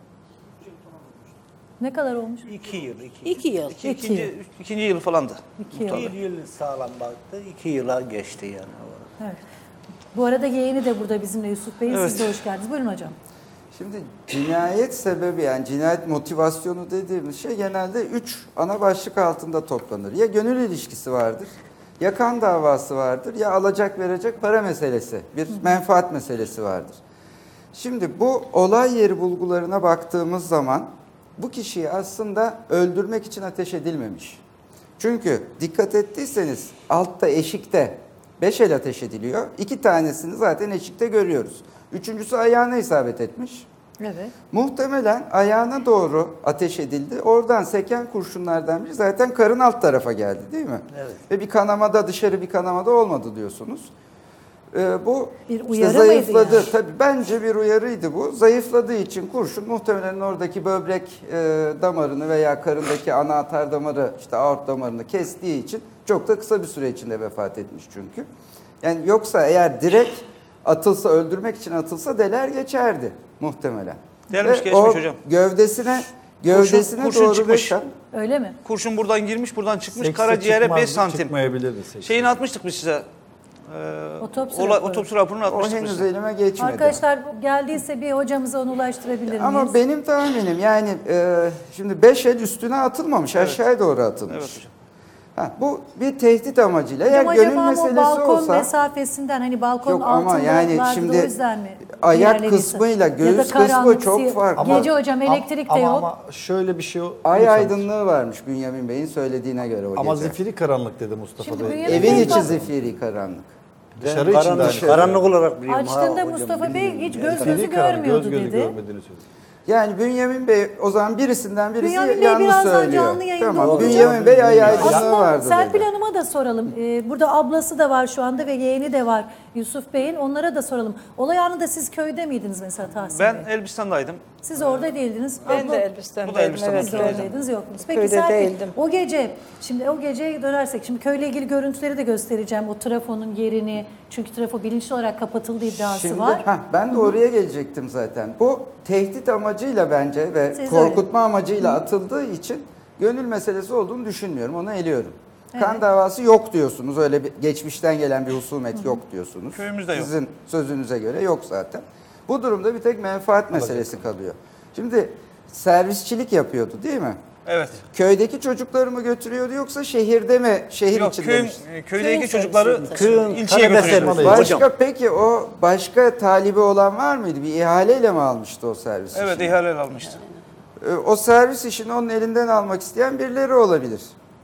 Speaker 2: Ne kadar olmuş?
Speaker 16: İki yıl. Iki,
Speaker 1: İki yıl.
Speaker 16: İki,
Speaker 2: İki
Speaker 16: ikinci,
Speaker 2: yıl.
Speaker 16: ikinci yıl falandı.
Speaker 2: İki yıl.
Speaker 16: Bir yıl sağlam baktı. İki yıla geçti yani.
Speaker 2: Evet. Bu arada yeğeni de burada bizimle, Yusuf Bey'in.
Speaker 14: Evet.
Speaker 2: Siz de hoş geldiniz. Buyurun hocam.
Speaker 14: Şimdi cinayet sebebi, yani cinayet motivasyonu dediğimiz şey genelde üç ana başlık altında toplanır. Ya gönül ilişkisi vardır, ya kan davası vardır, ya alacak verecek para meselesi, bir menfaat meselesi vardır. Şimdi bu olay yeri bulgularına baktığımız zaman bu kişiyi aslında öldürmek için ateş edilmemiş. Çünkü dikkat ettiyseniz altta eşikte beş el ateş ediliyor. İki tanesini zaten eşikte görüyoruz. Üçüncüsü ayağına isabet etmiş.
Speaker 2: Evet.
Speaker 14: Muhtemelen ayağına doğru ateş edildi. Oradan seken kurşunlardan biri zaten karın alt tarafa geldi, değil mi?
Speaker 11: Evet.
Speaker 14: Ve bir kanamada, dışarı bir kanamada olmadı diyorsunuz. Ee, bu
Speaker 2: bir
Speaker 14: işte
Speaker 2: uyarı
Speaker 14: zayıfladı.
Speaker 2: mıydı yani?
Speaker 14: Tabii bence bir uyarıydı bu. Zayıfladığı için kurşun muhtemelen oradaki böbrek e, damarını veya karındaki ana atar damarı, işte aort damarını kestiği için çok da kısa bir süre içinde vefat etmiş çünkü. Yani yoksa eğer direkt atılsa, öldürmek için atılsa deler geçerdi muhtemelen.
Speaker 16: Delmiş
Speaker 14: Ve
Speaker 16: geçmiş
Speaker 14: o
Speaker 16: hocam.
Speaker 14: Gövdesine gövdesine
Speaker 16: kurşun
Speaker 14: doğru
Speaker 16: çıkmış.
Speaker 14: beş-
Speaker 2: Öyle mi?
Speaker 16: Kurşun buradan girmiş, buradan çıkmış,
Speaker 7: Sekse
Speaker 16: karaciğere
Speaker 7: çıkmazdı,
Speaker 16: beş santim.
Speaker 7: çıkmayabilirdi sekse.
Speaker 16: Şeyini atmıştık biz size. Ee,
Speaker 2: Otopsi
Speaker 16: olay,
Speaker 2: raporu.
Speaker 16: otopsi raporunu
Speaker 14: O
Speaker 16: atmıştık biz
Speaker 14: henüz
Speaker 16: size.
Speaker 14: elime geçmedi.
Speaker 2: Arkadaşlar geldiyse bir hocamıza onu ulaştırabilir miyiz?
Speaker 14: Ama benim tahminim yani e, şimdi beş el üstüne atılmamış,
Speaker 16: Evet.
Speaker 14: aşağıya doğru atılmış.
Speaker 16: Evet hocam.
Speaker 14: Ha, bu bir tehdit amacıyla.
Speaker 2: Hocam
Speaker 14: Eğer gönül
Speaker 2: acaba o
Speaker 14: meselesi
Speaker 2: balkon
Speaker 14: olsa
Speaker 2: mesafesinden, hani balkonun
Speaker 14: Yok ama
Speaker 2: altında
Speaker 14: yani
Speaker 2: vardı
Speaker 14: şimdi
Speaker 2: da o yüzden mi?
Speaker 14: ayak
Speaker 2: Diğerleri ise?
Speaker 14: kısmıyla
Speaker 2: Ya da
Speaker 14: göğüs
Speaker 2: karanlık,
Speaker 14: kısmı çok
Speaker 2: siyah-
Speaker 14: farklı.
Speaker 2: Gece hocam elektrik de
Speaker 7: ama,
Speaker 2: yok.
Speaker 7: Ama şöyle bir şey
Speaker 14: Ay
Speaker 7: olacak.
Speaker 14: aydınlığı varmış Bünyamin Bey'in söylediğine göre o
Speaker 7: Ama
Speaker 14: gece.
Speaker 7: zifiri karanlık dedi Mustafa
Speaker 2: Şimdi
Speaker 7: Bey.
Speaker 2: Bünyamin
Speaker 14: Evin
Speaker 2: Bey
Speaker 14: içi
Speaker 2: bak-
Speaker 14: zifiri karanlık.
Speaker 7: Dışarı için
Speaker 14: Karanlık-
Speaker 7: de aynı.
Speaker 14: karanlık
Speaker 11: olarak biliyorum.
Speaker 2: Açtığında Mustafa Bey hiç göz gözü
Speaker 7: Zifiri karanlık,
Speaker 2: görmüyordu
Speaker 7: göz gözü
Speaker 2: dedi.
Speaker 7: görmediğini söyledi.
Speaker 14: Yani Bünyamin Bey o zaman birisinden birisi
Speaker 2: Bünyamin Bey
Speaker 14: yanlış
Speaker 2: birazdan
Speaker 14: söylüyor.
Speaker 2: canlı yayında
Speaker 14: Tamam.
Speaker 2: olacak.
Speaker 14: Bünyamin Bey ay aydınlığı
Speaker 2: Aslında
Speaker 14: vardı
Speaker 2: Serpil
Speaker 14: dedi.
Speaker 2: Hanım'a da soralım. Ee, burada ablası da var şu anda ve yeğeni de var Yusuf Bey'in. Onlara da soralım. Olay anında siz köyde miydiniz mesela Tahsin
Speaker 16: Ben
Speaker 2: Bey?
Speaker 16: Elbistan'daydım.
Speaker 2: Siz orada değildiniz.
Speaker 17: Ben
Speaker 2: Abla-
Speaker 17: de Elbistan'daydım.
Speaker 16: Bu da Elbistan'da.
Speaker 17: Evet,
Speaker 2: Siz de
Speaker 17: evet.
Speaker 2: oradaydınız, yoktunuz. Peki
Speaker 17: Köyde
Speaker 2: Serpil,
Speaker 17: değildim.
Speaker 2: o gece, şimdi o geceye dönersek, şimdi köyle ilgili görüntüleri de göstereceğim. O trafonun yerini, çünkü trafo bilinçli olarak kapatıldığı iddiası
Speaker 14: Şimdi,
Speaker 2: var.
Speaker 14: heh, ben de oraya gelecektim zaten. Bu tehdit amacıyla bence ve
Speaker 2: Siz
Speaker 14: korkutma amacıyla atıldığı için gönül meselesi olduğunu düşünmüyorum. Onu eliyorum.
Speaker 2: Evet.
Speaker 14: Kan davası yok diyorsunuz. Öyle bir geçmişten gelen bir husumet yok diyorsunuz.
Speaker 16: Köyümüzde yok.
Speaker 14: Sizin sözünüze göre yok zaten. Bu durumda bir tek menfaat meselesi kalıyor. Şimdi servisçilik yapıyordu değil mi?
Speaker 16: Evet.
Speaker 14: Köydeki çocukları mı götürüyordu yoksa şehirde mi? Şehir
Speaker 16: Yok,
Speaker 14: içinde
Speaker 16: köyün,
Speaker 14: mi?
Speaker 16: e, köydeki
Speaker 2: Köyün
Speaker 16: çocukları
Speaker 11: Köyün
Speaker 16: ilçeye
Speaker 11: talebesi
Speaker 16: götürüyordu.
Speaker 11: mi?
Speaker 14: Başka
Speaker 11: Hocam.
Speaker 14: peki o başka talibi olan var mıydı? Bir ihaleyle mi almıştı o servis
Speaker 16: Evet,
Speaker 14: işini?
Speaker 16: ihale almıştı.
Speaker 14: Ee, O servis işini onun elinden almak isteyen birileri olabilir.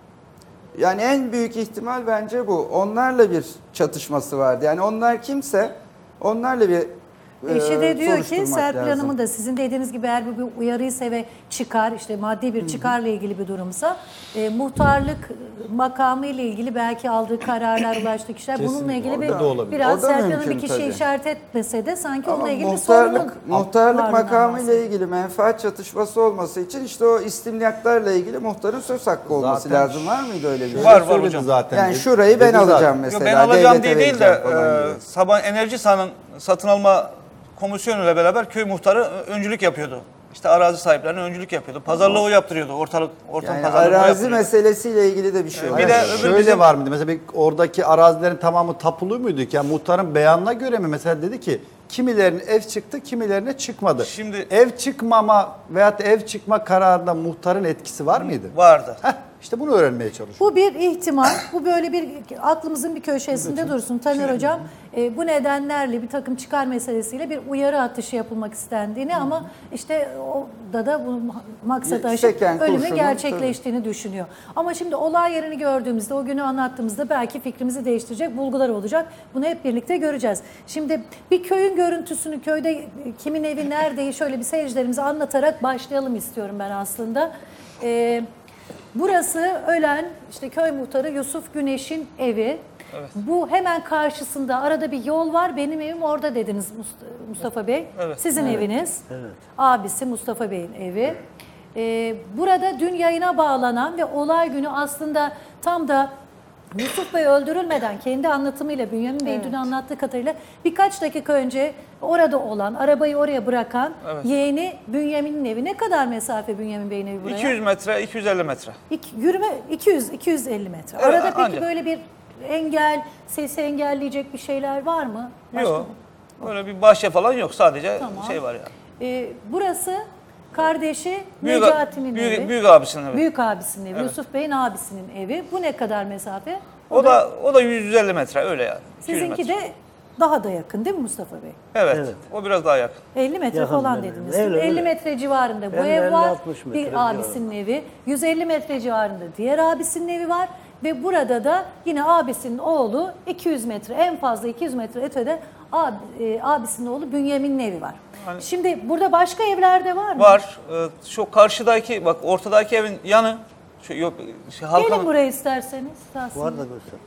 Speaker 14: Yani en büyük ihtimal bence bu. Onlarla bir çatışması vardı. Yani onlar kimse onlarla bir e,
Speaker 2: Eşi de diyor ki
Speaker 14: soruşturmak
Speaker 2: Serpil
Speaker 14: lazım.
Speaker 2: Hanım'ın da sizin dediğiniz gibi eğer bu bir uyarıysa ve çıkar, işte maddi bir çıkarla ilgili bir durumsa e, muhtarlık makamı ile ilgili belki aldığı kararlar, ulaştığı kişiler bununla
Speaker 7: Kesinlikle,
Speaker 2: ilgili bir
Speaker 7: orada da olabilir.
Speaker 2: biraz
Speaker 14: O da
Speaker 2: Serpil Hanım bir
Speaker 14: mümkün
Speaker 2: kişiyi
Speaker 14: tabii.
Speaker 2: işaret etmese de sanki
Speaker 14: Ama
Speaker 2: onunla ilgili bir sorunun
Speaker 14: muhtarlık, muhtarlık
Speaker 2: varlığından
Speaker 14: makamı ile
Speaker 2: bahsediyor.
Speaker 14: ilgili menfaat çatışması olması için işte o istimlaklarla ilgili muhtarın söz hakkı olması
Speaker 7: Zaten
Speaker 14: lazım. Var mıydı öyle bir şey?
Speaker 16: Var, var
Speaker 7: Söyledi
Speaker 16: hocam.
Speaker 7: zaten.
Speaker 14: Yani
Speaker 7: Dedi-
Speaker 14: şurayı ben
Speaker 7: dedi
Speaker 14: alacağım
Speaker 7: zaten.
Speaker 14: mesela.
Speaker 16: Yo, ben alacağım
Speaker 14: devlete
Speaker 16: diye değil de
Speaker 14: vereceğim falan
Speaker 16: e,
Speaker 14: gibi.
Speaker 16: Saban Enerji Saha'nın satın alma komisyonuyla beraber köy muhtarı öncülük yapıyordu. İşte arazi sahiplerine öncülük yapıyordu. Pazarlığı o yaptırıyordu. Ortalık ortam
Speaker 14: Yani
Speaker 16: pazarlığı o
Speaker 14: arazi
Speaker 16: yaptırıyordu.
Speaker 14: meselesiyle ilgili de bir şey
Speaker 16: Bir
Speaker 14: var.
Speaker 16: de
Speaker 7: Hayır,
Speaker 16: öbür
Speaker 7: şöyle
Speaker 16: bizim-
Speaker 7: var mıydı? Mesela bir oradaki arazilerin tamamı tapulu muydu ki? Yani muhtarın beyanına göre mi? Mesela dedi ki kimilerinin ev çıktı, kimilerine çıkmadı.
Speaker 16: Şimdi-
Speaker 7: ev çıkmama veyahut da ev çıkma kararında muhtarın etkisi var mıydı?
Speaker 16: Vardı.
Speaker 7: Heh, işte bunu öğrenmeye çalışıyorum.
Speaker 2: Bu bir ihtimal. Bu böyle bir aklımızın bir köşesinde dursun. Taner Hocam e, bu nedenlerle bir takım çıkar meselesiyle bir uyarı atışı yapılmak istendiğini ama işte o da da bu maksat aşıp
Speaker 14: Seken
Speaker 2: ölümü
Speaker 14: kurşunun,
Speaker 2: gerçekleştiğini düşünüyor. Ama şimdi olay yerini gördüğümüzde, o günü anlattığımızda belki fikrimizi değiştirecek bulgular olacak. Bunu hep birlikte göreceğiz. Şimdi bir köyün görüntüsünü, köyde kimin evi neredeyi şöyle bir seyircilerimize anlatarak başlayalım istiyorum ben aslında. Ee, Burası ölen işte köy muhtarı Yusuf Güneş'in evi.
Speaker 16: Evet.
Speaker 2: Bu hemen karşısında arada bir yol var. Benim evim orada dediniz Must- Mustafa Bey.
Speaker 16: Evet.
Speaker 2: Sizin
Speaker 11: Evet.
Speaker 2: eviniz.
Speaker 11: Evet.
Speaker 2: Abisi Mustafa Bey'in evi. Ee, burada dün yayına bağlanan ve olay günü aslında tam da Yusuf Bey öldürülmeden kendi anlatımıyla, Bünyamin Bey'in dün anlattığı kadarıyla birkaç dakika önce orada olan, arabayı oraya bırakan
Speaker 16: Evet.
Speaker 2: yeğeni Bünyamin'in evi. Ne kadar mesafe Bünyamin Bey'in evi buraya?
Speaker 16: iki yüz metre, iki yüz elli metre.
Speaker 2: İki, yürüme iki yüz iki yüz elli metre.
Speaker 16: Evet,
Speaker 2: Arada peki
Speaker 16: ancak.
Speaker 2: böyle bir engel, sesi engelleyecek bir şeyler var mı? Başka
Speaker 16: Yok. Böyle bir bahçe falan yok. Sadece
Speaker 2: Tamam.
Speaker 16: şey var yani.
Speaker 2: Ee, burası kardeşi
Speaker 16: Büyük-
Speaker 2: Necati'nin
Speaker 16: büyük-
Speaker 2: evi.
Speaker 16: büyük abisinin evi.
Speaker 2: Büyük abisinin evi.
Speaker 16: Evet.
Speaker 2: Yusuf Bey'in abisinin evi. Bu ne kadar mesafe?
Speaker 16: O da o da yüz yüz elli metre öyle yani. iki yüz
Speaker 2: Sizinki
Speaker 16: metre.
Speaker 2: de daha da yakın değil mi Mustafa Bey?
Speaker 16: Evet, O biraz daha yakın.
Speaker 2: elli metre
Speaker 16: Yakın
Speaker 2: falan
Speaker 16: benim.
Speaker 2: dediniz.
Speaker 16: Öyle,
Speaker 2: elli
Speaker 16: öyle.
Speaker 2: metre civarında bu
Speaker 16: Yani
Speaker 2: ev
Speaker 16: elli
Speaker 2: var.
Speaker 16: altmış metre
Speaker 2: Bir
Speaker 16: civarında.
Speaker 2: abisinin evi. yüz elli metre civarında diğer abisinin evi var. Ve burada da yine abisinin oğlu iki yüz metre, en fazla iki yüz metre ötede abi, e, abisinin oğlu Bünyamin'in evi var.
Speaker 16: Hani-
Speaker 2: Şimdi burada başka evlerde var mı?
Speaker 16: Var. Ee, Şu karşıdaki bak ortadaki evin yanı şu yok şey,
Speaker 2: Gelin
Speaker 16: halkanın
Speaker 2: buraya isterseniz. Tahsin Bey.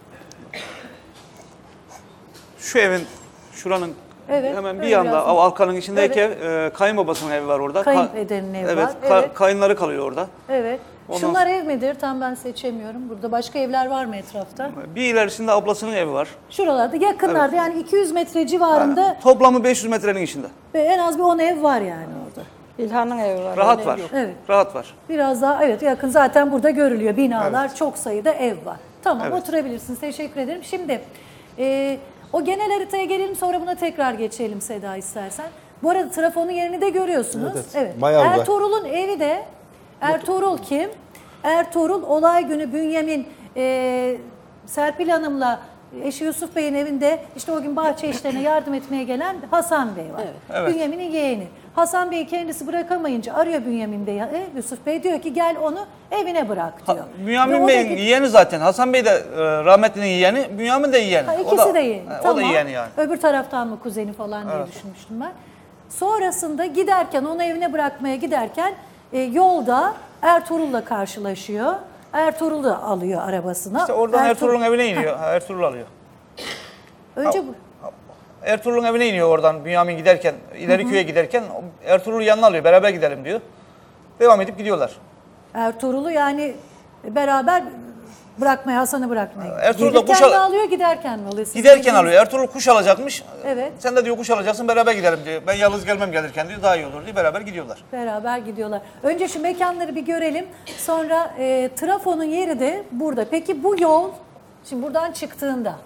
Speaker 16: şu evin şuranın
Speaker 2: Evet,
Speaker 16: hemen bir
Speaker 2: öyle
Speaker 16: yanda
Speaker 2: biraz-
Speaker 16: o halkanın içindeki
Speaker 2: Evet.
Speaker 16: ev e, kayınbabasının evi var orada. Ka-
Speaker 2: Kayınpederinin evi
Speaker 16: evet,
Speaker 2: var,
Speaker 16: ka-
Speaker 2: evet.
Speaker 16: Kayınları kalıyor orada.
Speaker 2: Evet.
Speaker 16: Ondan
Speaker 2: Şunlar ev midir? Tam ben seçemiyorum. Burada başka evler var mı etrafta?
Speaker 16: Bir ilerisinde ablasının evi var.
Speaker 2: Şuralarda yakınlarda yani iki yüz metre civarında
Speaker 16: Yani toplamı beş yüz metrenin içinde.
Speaker 2: ve en az bir on ev var yani orada.
Speaker 17: İlhan'ın evi var.
Speaker 16: Rahat var.
Speaker 2: Evet.
Speaker 16: Rahat var.
Speaker 2: Biraz daha evet yakın zaten burada görülüyor. Binalar çok sayıda ev var. Tamam
Speaker 16: Evet.
Speaker 2: oturabilirsiniz. Teşekkür ederim. Şimdi e, o genel haritaya gelelim sonra buna tekrar geçelim Seda istersen. Bu arada trafonun yerini de görüyorsunuz.
Speaker 7: Evet, evet.
Speaker 2: Evet.
Speaker 7: Bayağı uzak.
Speaker 2: Ertuğrul'un evi de Ertuğrul kim? Ertuğrul olay günü Bünyamin e, Serpil Hanım'la eşi Yusuf Bey'in evinde işte o gün bahçe işlerine yardım etmeye gelen Hasan Bey var.
Speaker 16: Evet.
Speaker 2: Bünyamin'in yeğeni. Hasan Bey'i kendisi bırakamayınca arıyor Bünyamin Bey'i. E, Yusuf Bey diyor ki gel onu evine bırak diyor. Ve
Speaker 16: Bünyamin
Speaker 2: o da
Speaker 16: Bey'in
Speaker 2: git-
Speaker 16: yeğeni zaten. Hasan Bey de e, rahmetlinin yeğeni. Bünyamin de yeğeni.
Speaker 2: Ha,
Speaker 16: O
Speaker 2: ikisi
Speaker 16: da-
Speaker 2: de yeğeni.
Speaker 16: he,
Speaker 2: Tamam.
Speaker 16: O da yeğeni yani.
Speaker 2: Öbür taraftan mı kuzeni falan diye
Speaker 16: Evet.
Speaker 2: düşünmüştüm ben. Sonrasında giderken onu evine bırakmaya giderken e, yolda Ertuğrul'la karşılaşıyor. Ertuğrul da alıyor arabasına.
Speaker 16: İşte oradan
Speaker 2: Ertuğrul-
Speaker 16: Ertuğrul'un evine iniyor. Ha, Ertuğrul alıyor.
Speaker 2: Önce
Speaker 16: Ha,
Speaker 2: bu.
Speaker 16: Ertuğrul'un evine iniyor oradan Bünyamin giderken, ileri köye giderken Ertuğrul'u yanına alıyor. Beraber gidelim diyor. Devam edip gidiyorlar.
Speaker 2: Ertuğrul'u yani beraber bırakmaya, Hasan'ı bırakmaya.
Speaker 16: Ertuğrul da
Speaker 2: Gelirken
Speaker 16: kuş al-
Speaker 2: mi alıyor, giderken mi alıyor? Siz
Speaker 16: Giderken
Speaker 2: dediğiniz-
Speaker 16: alıyor. Ertuğrul kuş alacakmış.
Speaker 2: Evet.
Speaker 16: Sen de diyor kuş alacaksın beraber gidelim diyor. Ben yalnız gelmem gelirken diyor daha iyi olur diye beraber gidiyorlar.
Speaker 2: Beraber gidiyorlar. Önce şu mekanları bir görelim. Sonra e, trafonun yeri de burada. Peki bu yol, şimdi buradan çıktığında,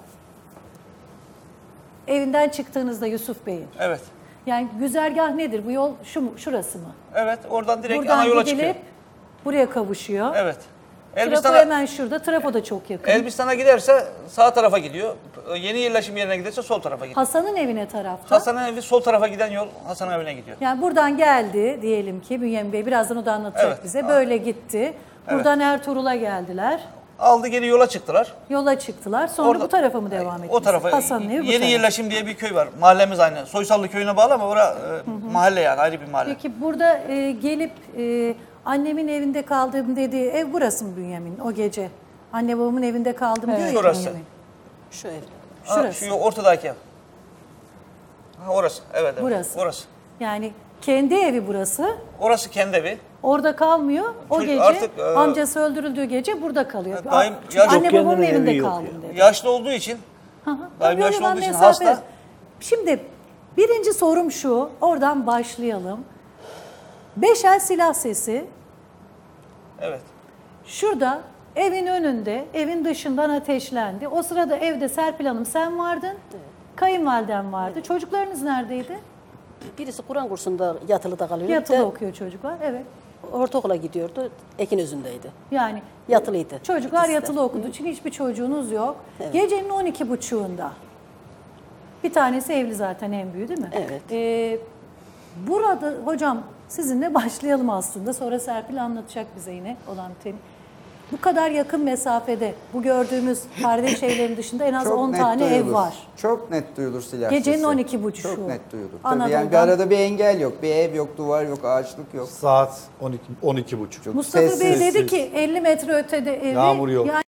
Speaker 2: evinden çıktığınızda Yusuf Bey'in.
Speaker 16: Evet.
Speaker 2: Yani güzergah nedir? Bu yol şu mu, şurası mı?
Speaker 16: Evet oradan direkt
Speaker 2: Buradan
Speaker 16: ana yola
Speaker 2: gidilip
Speaker 16: çıkıyor.
Speaker 2: buraya kavuşuyor.
Speaker 16: Evet.
Speaker 2: Trafo
Speaker 16: Elbistan'a
Speaker 2: hemen şurada. Trafo da çok yakın.
Speaker 16: Elbistan'a giderse sağ tarafa gidiyor. Yeni yerleşim yerine giderse sol tarafa gidiyor.
Speaker 2: Hasan'ın evine tarafta.
Speaker 16: Hasan'ın evi sol tarafa giden yol Hasan'ın evine gidiyor.
Speaker 2: Yani buradan geldi diyelim ki Bünyamin Bey birazdan o da anlatacak
Speaker 16: Evet.
Speaker 2: bize. Böyle gitti. Buradan Ertuğrul'a geldiler.
Speaker 16: Aldı geri yola çıktılar.
Speaker 2: Yola çıktılar. Sonra
Speaker 16: Orada-
Speaker 2: bu tarafa mı devam ettiniz?
Speaker 16: O tarafa
Speaker 2: Hasan'ın evi bu
Speaker 16: Yeni
Speaker 2: tarafa.
Speaker 16: Yerleşim diye bir köy var. Mahallemiz aynı. Soysallı köyüne bağlı ama orası mahalle yani ayrı bir mahalle.
Speaker 2: Peki burada e, gelip e, annemin evinde kaldım dediği ev burası mı Bünyamin o gece? Anne babamın evinde kaldım diyor ya
Speaker 16: Şurası.
Speaker 2: Bünyamin.
Speaker 1: Şu ev.
Speaker 16: Ha,
Speaker 2: Şurası.
Speaker 16: şu ortadaki ev. Ha, orası. Evet, evet.
Speaker 2: Burası.
Speaker 16: Orası.
Speaker 2: Yani kendi evi burası.
Speaker 16: Orası kendi evi.
Speaker 2: Orada kalmıyor. O
Speaker 16: Çocuk
Speaker 2: gece
Speaker 16: artık, e,
Speaker 2: amcası öldürüldüğü gece burada kalıyor.
Speaker 16: Daim-
Speaker 2: Çünkü
Speaker 16: yaş-
Speaker 2: anne
Speaker 16: Yok,
Speaker 2: babamın
Speaker 16: kendinin
Speaker 2: evinde
Speaker 16: evi yok
Speaker 2: kaldım dedi.
Speaker 16: Yaşlı olduğu için,
Speaker 2: Hı hı.
Speaker 16: daim
Speaker 2: Tabii
Speaker 16: yaşlı
Speaker 2: oradan
Speaker 16: olduğu için
Speaker 2: mesafe-
Speaker 16: hasta.
Speaker 2: Şimdi birinci sorum şu. Oradan başlayalım. Beş el silah sesi.
Speaker 16: Evet.
Speaker 2: Şurada evin önünde, evin dışından ateşlendi. O sırada evde Serpil Hanım sen vardın. Kayınvaliden vardı. Çocuklarınız neredeydi?
Speaker 1: Birisi Kur'an kursunda yatılıda kalıyor.
Speaker 2: Yatılı
Speaker 1: Bir de
Speaker 2: okuyor çocuklar. Evet.
Speaker 1: ortaokula gidiyordu. Ekinözü'ndeydi.
Speaker 2: Yani
Speaker 1: Yatılıydı.
Speaker 2: çocuklar
Speaker 1: İkisi de.
Speaker 2: yatılı okuduğu için hiçbir çocuğunuz yok.
Speaker 1: Evet.
Speaker 2: Gecenin on iki buçuğunda. Bir tanesi evli zaten en büyüğü değil mi?
Speaker 1: Evet.
Speaker 2: Ee, burada hocam sizinle başlayalım aslında. Sonra Serpil anlatacak bize yine olan biteni. Bu kadar yakın mesafede bu gördüğümüz kardeş evlerin dışında en az
Speaker 14: Çok
Speaker 2: on
Speaker 14: net
Speaker 2: tane ev
Speaker 14: duyulur.
Speaker 2: var.
Speaker 14: Çok net duyulur silah
Speaker 2: Gecenin
Speaker 14: sesi.
Speaker 2: on iki buçuğu.
Speaker 14: Çok net duyulur.
Speaker 2: Anadolu'dan.
Speaker 14: Tabii yani bir arada bir engel yok. Bir ev yok, duvar yok, ağaçlık yok.
Speaker 7: Saat on iki on iki buçuk.
Speaker 2: Mustafa Bey
Speaker 14: sessiz.
Speaker 2: dedi ki elli metre ötede evi.
Speaker 7: Yağmur yok.
Speaker 2: Yani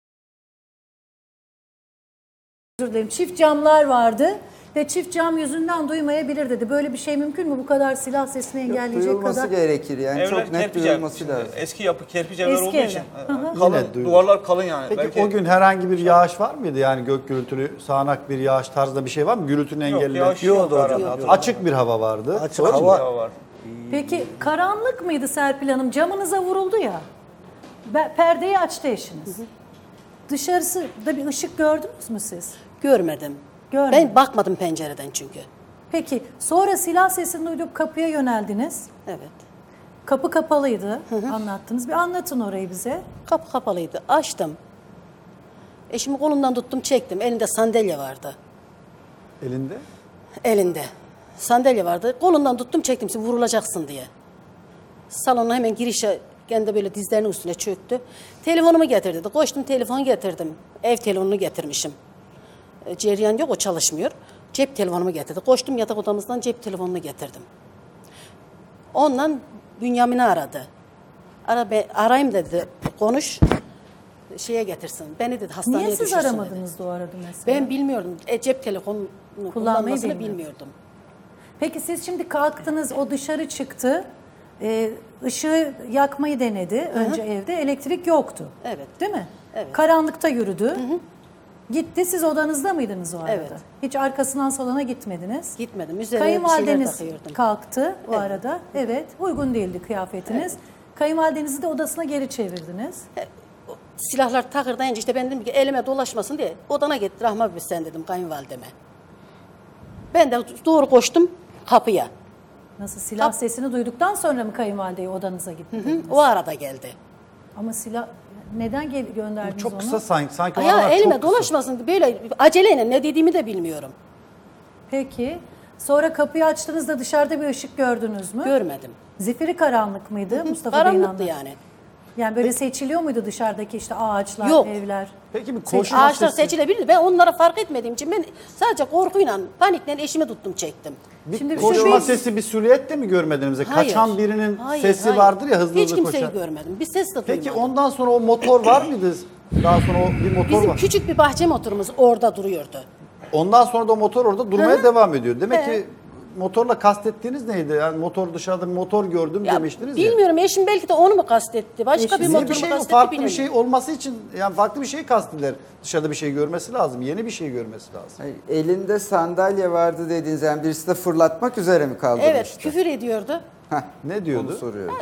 Speaker 2: özür dilerim, çift camlar vardı ve çift cam yüzünden duymayabilir dedi. Böyle bir şey mümkün mü? Bu kadar silah sesini engelleyecek
Speaker 14: Duyulması
Speaker 2: kadar.
Speaker 14: gerekir yani.
Speaker 16: Evler
Speaker 14: Çok net
Speaker 16: kerpiç ev.
Speaker 14: duyulması
Speaker 16: Şimdi
Speaker 14: lazım.
Speaker 16: Eski yapı kerpiç evler
Speaker 2: Eski
Speaker 16: olduğu
Speaker 2: evler.
Speaker 16: için
Speaker 2: Hı hı.
Speaker 16: e, kalın,
Speaker 7: Yine duyulur.
Speaker 16: duvarlar kalın yani.
Speaker 7: Peki
Speaker 16: Belki
Speaker 7: o gün herhangi bir yağış var mıydı? Yani gök gürültülü, sağanak bir yağış tarzında bir şey var mı? Gürültünü
Speaker 16: Yok,
Speaker 7: engelleyen.
Speaker 16: yağış yoktu arada, hatırlamıyorum.
Speaker 7: Açık bir hava vardı.
Speaker 16: Açık
Speaker 7: Doğru mu?
Speaker 16: hava var.
Speaker 2: Peki karanlık mıydı Serpil Hanım? Camınıza vuruldu ya. Be- Perdeyi açtı eşiniz. Dışarısında bir ışık gördünüz mü siz?
Speaker 1: Görmedim.
Speaker 2: Görmedim.
Speaker 1: Ben bakmadım pencereden çünkü.
Speaker 2: Peki sonra silah sesini duyduk kapıya yöneldiniz.
Speaker 1: Evet.
Speaker 2: Kapı kapalıydı anlattınız. Bir anlatın orayı bize.
Speaker 1: Kapı kapalıydı. Açtım. Eşimi kolundan tuttum çektim. Elinde sandalye vardı.
Speaker 7: Elinde?
Speaker 1: Elinde. Sandalye vardı. Kolundan tuttum çektim. Sen vurulacaksın diye. Salona hemen girişe kendi böyle dizlerinin üstüne çöktü. Telefonumu getir dedi. Koştum telefon getirdim. Ev telefonunu getirmişim. E, Cereyan yok, o çalışmıyor. Cep telefonumu getirdi. Koştum yatak odamızdan cep telefonunu getirdim. Ondan Bünyamin'i aradı. Ara, be, arayayım dedi. Konuş. Şeye getirsin. Beni dedi hastaneye
Speaker 2: Niye siz
Speaker 1: düşürsün
Speaker 2: aramadınız
Speaker 1: dedi.
Speaker 2: da o arada mesela?
Speaker 1: Ben bilmiyordum. E, cep telefonunu kullanmasını
Speaker 2: bilmiyordum.
Speaker 1: bilmiyordum.
Speaker 2: Peki siz şimdi kalktınız, o dışarı çıktı. Ee, ışığı yakmayı denedi önce evde. Elektrik yoktu.
Speaker 1: Evet.
Speaker 2: Değil mi?
Speaker 1: Evet.
Speaker 2: Karanlıkta yürüdü. Hı hı. Gitti. Siz odanızda mıydınız o arada?
Speaker 1: Evet.
Speaker 2: Hiç arkasından salona gitmediniz.
Speaker 1: Gitmedim. Üzerine bir şeyler
Speaker 2: Kayınvalideniz
Speaker 1: takıyordum.
Speaker 2: kalktı o
Speaker 1: Evet.
Speaker 2: arada. Evet. Uygun değildi kıyafetiniz.
Speaker 1: Evet.
Speaker 2: Kayınvalidenizi de odasına geri çevirdiniz.
Speaker 1: Silahlar takırdayınca işte ben dedim ki elime dolaşmasın diye odana git Rahmi abi sen dedim kayınvalideme. Ben de doğru koştum kapıya.
Speaker 2: Nasıl silah Kap- sesini duyduktan sonra mı kayınvalideyi odanıza gittiniz?
Speaker 1: Hı hı, o arada geldi.
Speaker 2: Ama silah neden gel- gönderdiniz
Speaker 7: Çok
Speaker 2: onu?
Speaker 7: kısa sanki. sanki o
Speaker 1: Ya
Speaker 7: aralar
Speaker 1: elime
Speaker 7: çok kısa.
Speaker 1: dolaşmasın böyle aceleyle ne dediğimi de bilmiyorum.
Speaker 2: Peki. Sonra kapıyı açtığınızda dışarıda bir ışık gördünüz mü?
Speaker 1: Görmedim.
Speaker 2: Zifiri karanlık mıydı
Speaker 1: Hı hı,
Speaker 2: Mustafa Bey'in
Speaker 1: karanlıktı
Speaker 2: anlattığı?
Speaker 1: yani.
Speaker 2: Yani böyle seçiliyor muydu dışarıdaki işte ağaçlar,
Speaker 1: Yok.
Speaker 2: evler?
Speaker 7: Peki bir
Speaker 1: Seç-
Speaker 7: koşma
Speaker 1: Ağaçlar
Speaker 7: sesi.
Speaker 1: seçilebilirdi. Ben onlara fark etmediğim için ben sadece korkuyla, panikle eşimi tuttum çektim.
Speaker 7: Bir
Speaker 2: Şimdi
Speaker 7: koşma
Speaker 2: şu-
Speaker 7: sesi, bir silüet de mi görmediniz?
Speaker 1: Hayır.
Speaker 7: Kaçan birinin
Speaker 1: Hayır,
Speaker 7: sesi
Speaker 1: hayır.
Speaker 7: vardır ya hızlı
Speaker 1: Hiç
Speaker 7: hızlı
Speaker 1: kimseyi
Speaker 7: koşan.
Speaker 1: görmedim. Bir ses de
Speaker 7: Peki
Speaker 1: duymadım.
Speaker 7: ondan sonra o motor var mıydı? Daha sonra o bir motor
Speaker 1: Bizim
Speaker 7: var.
Speaker 1: küçük bir bahçe motorumuz orada duruyordu.
Speaker 7: Ondan sonra da o motor orada durmaya
Speaker 1: Hı hı.
Speaker 7: devam ediyor. Demek
Speaker 1: He.
Speaker 7: ki motorla kastettiğiniz neydi? Yani motor dışarıda bir motor gördüm
Speaker 1: Ya,
Speaker 7: demiştiniz ya.
Speaker 1: bilmiyorum eşim belki de onu mu kastetti? Başka bir
Speaker 7: Yeni
Speaker 1: motor
Speaker 7: bir
Speaker 1: mu
Speaker 7: şey mi?
Speaker 1: kastetti
Speaker 7: Farklı bir
Speaker 1: bilmiyorum.
Speaker 7: şey olması için yani farklı bir şey kastediler. Dışarıda bir şey görmesi lazım. Yeni bir şey görmesi lazım.
Speaker 14: Hayır, elinde sandalye vardı dediğiniz yani birisi de fırlatmak üzere mi kaldırmıştı?
Speaker 1: Evet, küfür ediyordu.
Speaker 14: Heh,
Speaker 7: ne diyordu?
Speaker 14: Onu soruyorum.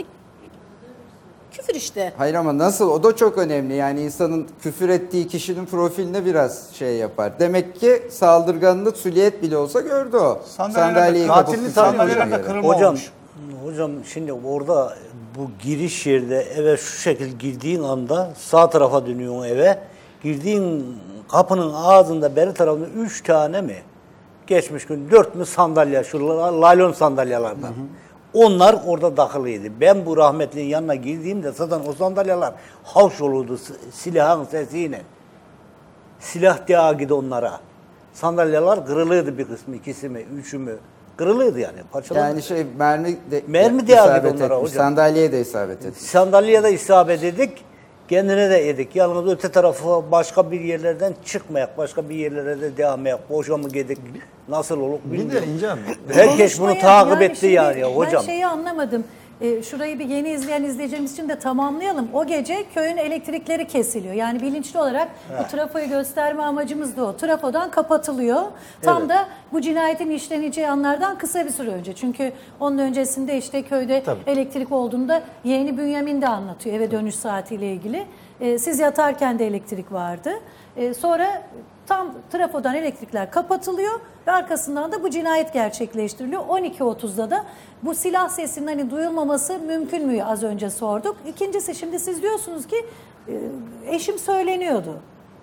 Speaker 1: Küfür işte.
Speaker 14: Hayır ama nasıl? O da çok önemli. Yani insanın küfür ettiği kişinin profiline biraz şey yapar. Demek ki saldırganlık süliyet bile olsa gördü o. Sandalyeyi
Speaker 7: katilini tanımıyor.
Speaker 17: Hocam, hocam şimdi orada bu giriş yerde eve şu şekilde girdiğin anda sağ tarafa dönüyorsun eve. Girdiğin kapının ağzında beri tarafında üç tane mi? Geçmiş gün dört mü sandalye, şu laylon sandalyelerden. Onlar orada takılıydı. Ben bu rahmetlinin yanına girdiğimde zaten o sandalyeler havş olurdu silahın sesiyle. Silah diye gidi onlara. Sandalyeler kırılıydı bir kısmı, ikisi mi, üçü mü? Kırılıydı yani, parçalandı.
Speaker 14: Yani şey mermi de
Speaker 17: mermi diye
Speaker 14: isabet
Speaker 17: gidi onlara
Speaker 14: etmiş,
Speaker 17: hocam.
Speaker 14: sandalyeye de isabet etmiş.
Speaker 17: Sandalyeye de isabet edik, kendine de yedik. Yalnız öte tarafa başka bir yerlerden çıkmayak, başka bir yerlere de devam etmek. Boşa mı gidik, nasıl olur bilmiyorum.
Speaker 7: Bir de İnce Hanım.
Speaker 17: Herkes bunu
Speaker 2: Konuşmaya-
Speaker 17: takip etti
Speaker 2: şimdi
Speaker 17: yani ya hocam.
Speaker 2: Ben şeyi anlamadım. Ee, şurayı bir yeni izleyen izleyicilerimiz için de tamamlayalım. O gece köyün elektrikleri kesiliyor. Yani bilinçli olarak bu trafoyu gösterme amacımız da o. Trafodan kapatılıyor. Tam
Speaker 18: Evet.
Speaker 2: da bu cinayetin işleneceği anlardan kısa bir süre önce. Çünkü onun öncesinde işte köyde
Speaker 18: Tabii.
Speaker 2: elektrik olduğunda yeğeni Bünyamin de anlatıyor eve dönüş saatiyle ilgili. Ee, siz yatarken de elektrik vardı. Ee, sonra tam trafodan elektrikler kapatılıyor ve arkasından da bu cinayet gerçekleştiriliyor. on iki otuzda da bu silah sesinin hani duyulmaması mümkün mü az önce sorduk. İkincisi şimdi siz diyorsunuz ki e, eşim söyleniyordu.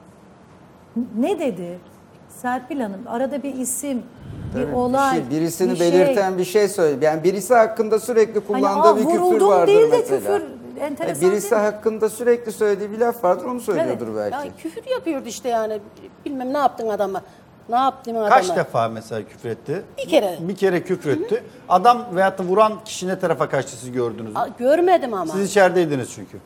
Speaker 2: Ne dedi? Serpil Hanım arada bir isim, bir
Speaker 14: Tabii,
Speaker 2: olay,
Speaker 14: şey, birisini
Speaker 2: bir şey.
Speaker 14: belirten bir şey söyledi. Yani birisi hakkında sürekli kullandığı
Speaker 2: aa,
Speaker 14: bir küfür
Speaker 2: vuruldum
Speaker 14: vardır
Speaker 2: değil de
Speaker 14: mesela.
Speaker 2: küfür, enteresan
Speaker 14: Yani birisi
Speaker 2: değil mi?
Speaker 14: hakkında sürekli söylediği bir laf vardır onu söylüyordur belki.
Speaker 1: Ya küfür yapıyordu işte yani. Bilmem ne yaptın adama. Ne yaptın adama?
Speaker 7: Kaç defa mesela küfür etti?
Speaker 1: Bir kere.
Speaker 7: Bir kere küfür etti. Adam veyahut da vuran kişi ne tarafa kaçtı siz gördünüz mü?
Speaker 1: Aa, görmedim ama.
Speaker 7: Siz içerideydiniz çünkü.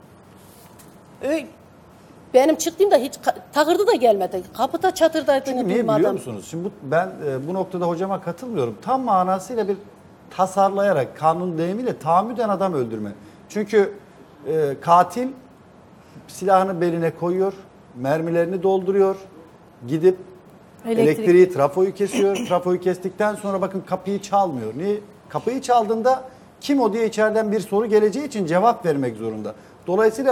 Speaker 1: Ö- Benim çıktığımda hiç ka- takırdı da gelmedi. Kapıda çatırdaydı.
Speaker 7: Çünkü niye biliyor musunuz? Şimdi bu, ben e, bu noktada hocama katılmıyorum. Tam manasıyla bir tasarlayarak, kanun deyimiyle tahammüden adam öldürme. Çünkü e, katil silahını beline koyuyor, mermilerini dolduruyor, gidip
Speaker 2: Elektrik.
Speaker 7: elektriği, trafoyu kesiyor. Trafoyu kestikten sonra bakın kapıyı çalmıyor. Niye? Kapıyı çaldığında kim o diye içeriden bir soru geleceği için cevap vermek zorunda. Dolayısıyla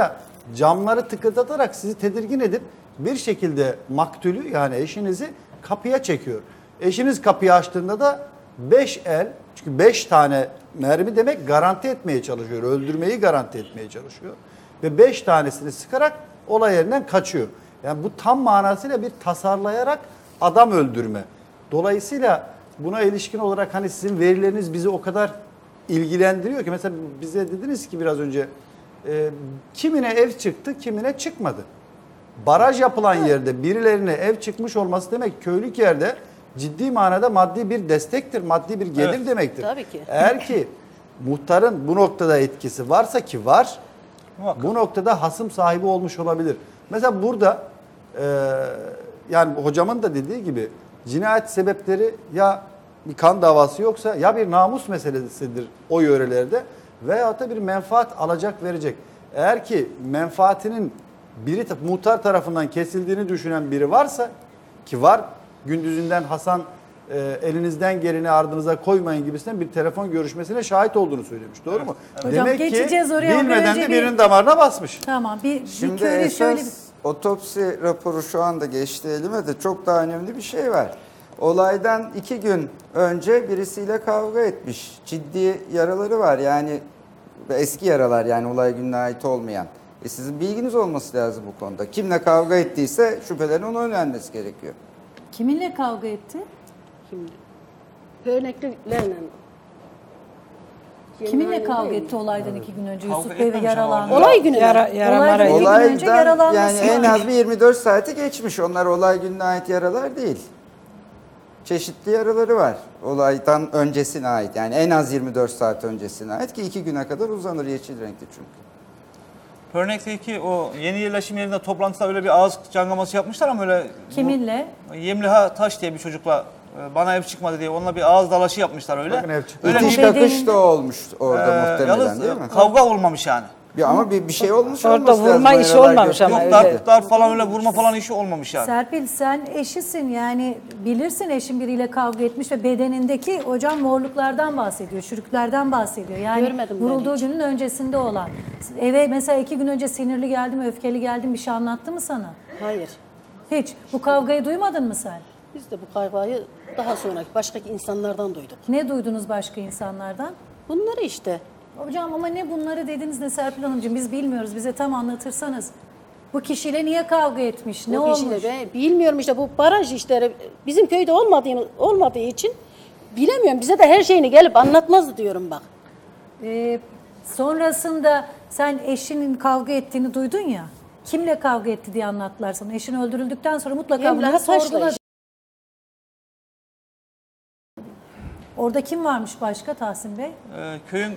Speaker 7: camları tıkırdatarak sizi tedirgin edip bir şekilde maktulü yani eşinizi kapıya çekiyor. Eşiniz kapıyı açtığında da beş el, çünkü beş tane mermi demek garanti etmeye çalışıyor. Öldürmeyi garanti etmeye çalışıyor. Ve beş tanesini sıkarak olay yerinden kaçıyor. Yani bu tam manasıyla bir tasarlayarak adam öldürme. Dolayısıyla buna ilişkin olarak hani sizin verileriniz bizi o kadar ilgilendiriyor ki mesela bize dediniz ki biraz önce e, kimine ev çıktı, kimine çıkmadı. Baraj yapılan yerde birilerine ev çıkmış olması demek köylük yerde ciddi manada maddi bir destektir, maddi bir gelir
Speaker 1: Evet.
Speaker 7: demektir.
Speaker 1: Tabii ki.
Speaker 7: Eğer ki muhtarın bu noktada etkisi varsa ki var, bu noktada hasım sahibi olmuş olabilir. Mesela burada e, yani hocamın da dediği gibi cinayet sebepleri ya bir kan davası yoksa ya bir namus meselesidir o yörelerde veyahut da bir menfaat alacak verecek. Eğer ki menfaatinin biri muhtar tarafından kesildiğini düşünen biri varsa ki var, gündüzünden Hasan e, elinizden geleni ardınıza koymayın gibisinden bir telefon görüşmesine şahit olduğunu söylemiş. Doğru mu?
Speaker 2: Hocam,
Speaker 7: Demek
Speaker 2: geçeceğiz
Speaker 7: ki
Speaker 2: oraya.
Speaker 7: bilmeden
Speaker 2: Önce
Speaker 7: de
Speaker 2: bir-
Speaker 7: birinin damarına basmış.
Speaker 2: Tamam. Bir, bir
Speaker 14: Şimdi
Speaker 2: köylü
Speaker 14: esas
Speaker 2: şöyle bir...
Speaker 14: otopsi raporu şu anda geçti elime de çok daha önemli bir şey var. Olaydan iki gün önce birisiyle kavga etmiş. Ciddi yaraları var yani eski yaralar yani olay gününe ait olmayan. E sizin bilginiz olması lazım bu konuda. Kimle kavga ettiyse şüphelerin ona yönelmesi gerekiyor.
Speaker 2: Kiminle kavga etti?
Speaker 1: Şimdi örneklerle.
Speaker 2: Kiminle kavga etti olaydan iki gün önce? Yusuf
Speaker 14: Kavga
Speaker 2: Bey ve
Speaker 14: etmemiş
Speaker 2: yaralandı.
Speaker 14: ama
Speaker 1: Olay günü.
Speaker 2: Yara, yara
Speaker 14: Olaydan
Speaker 2: iki gün önce yaralanması
Speaker 14: yani en
Speaker 2: var.
Speaker 14: az bir yirmi dört saati geçmiş. Onlar olay gününe ait yaralar değil. Çeşitli yaraları var. Olaydan öncesine ait. Yani en az yirmi dört saat öncesine ait ki iki güne kadar uzanır yeşil renkli çünkü.
Speaker 16: Örnekteki o yeni yerleşim yerinde toplantıda öyle bir ağız cangaması yapmışlar ama öyle...
Speaker 2: Kiminle?
Speaker 16: Yemliha Taş diye bir çocukla e, bana ev çıkmadı diye onunla bir ağız dalaşı yapmışlar öyle.
Speaker 7: Bakın ev çıktı.
Speaker 16: Öyle
Speaker 14: İtiş
Speaker 16: bir-
Speaker 14: kakış da olmuş orada
Speaker 16: Ee,
Speaker 14: muhtemelen
Speaker 16: yalnız
Speaker 14: değil mi?
Speaker 16: kavga olmamış yani.
Speaker 14: Bir, ama bir, bir şey olmuş
Speaker 11: Orada
Speaker 14: olması lazım.
Speaker 11: vurma
Speaker 14: O
Speaker 11: işi
Speaker 14: yaralar
Speaker 11: olmamış ama
Speaker 14: gösteriyor.
Speaker 16: Yok dar, dar falan öyle vurma falan işi olmamış yani.
Speaker 2: Serpil sen eşisin yani bilirsin eşin biriyle kavga etmiş ve bedenindeki hocam morluklardan bahsediyor, çürüklerden bahsediyor. Yani
Speaker 1: Görmedim ben
Speaker 2: vurulduğu
Speaker 1: hiç.
Speaker 2: günün öncesinde olan. Eve mesela iki gün önce sinirli geldim, öfkeli geldim bir şey anlattı mı sana?
Speaker 1: Hayır.
Speaker 2: Hiç. Bu kavgayı duymadın mı sen?
Speaker 1: Biz de bu kavgayı daha sonraki başka insanlardan duyduk.
Speaker 2: Ne duydunuz başka insanlardan?
Speaker 1: Bunları işte.
Speaker 2: Hocam ama ne bunları dediniz ne Serpil Hanımcığım biz bilmiyoruz. Bize tam anlatırsanız. Bu kişiyle niye kavga etmiş? Ne
Speaker 1: o
Speaker 2: olmuş?
Speaker 1: kişiyle be, bilmiyorum işte bu baraj işleri bizim köyde olmadığı, olmadığı için bilemiyorum. Bize de her şeyini gelip anlatmazdı diyorum bak.
Speaker 2: Ee, sonrasında sen eşinin kavga ettiğini duydun ya. Kimle kavga etti diye anlattılar sana. Eşin öldürüldükten sonra mutlaka
Speaker 1: Yemliha
Speaker 2: bunları
Speaker 1: Taş'la
Speaker 2: sorguladı.
Speaker 1: işte.
Speaker 2: Orada kim varmış başka Tahsin Bey?
Speaker 16: Ee, köyün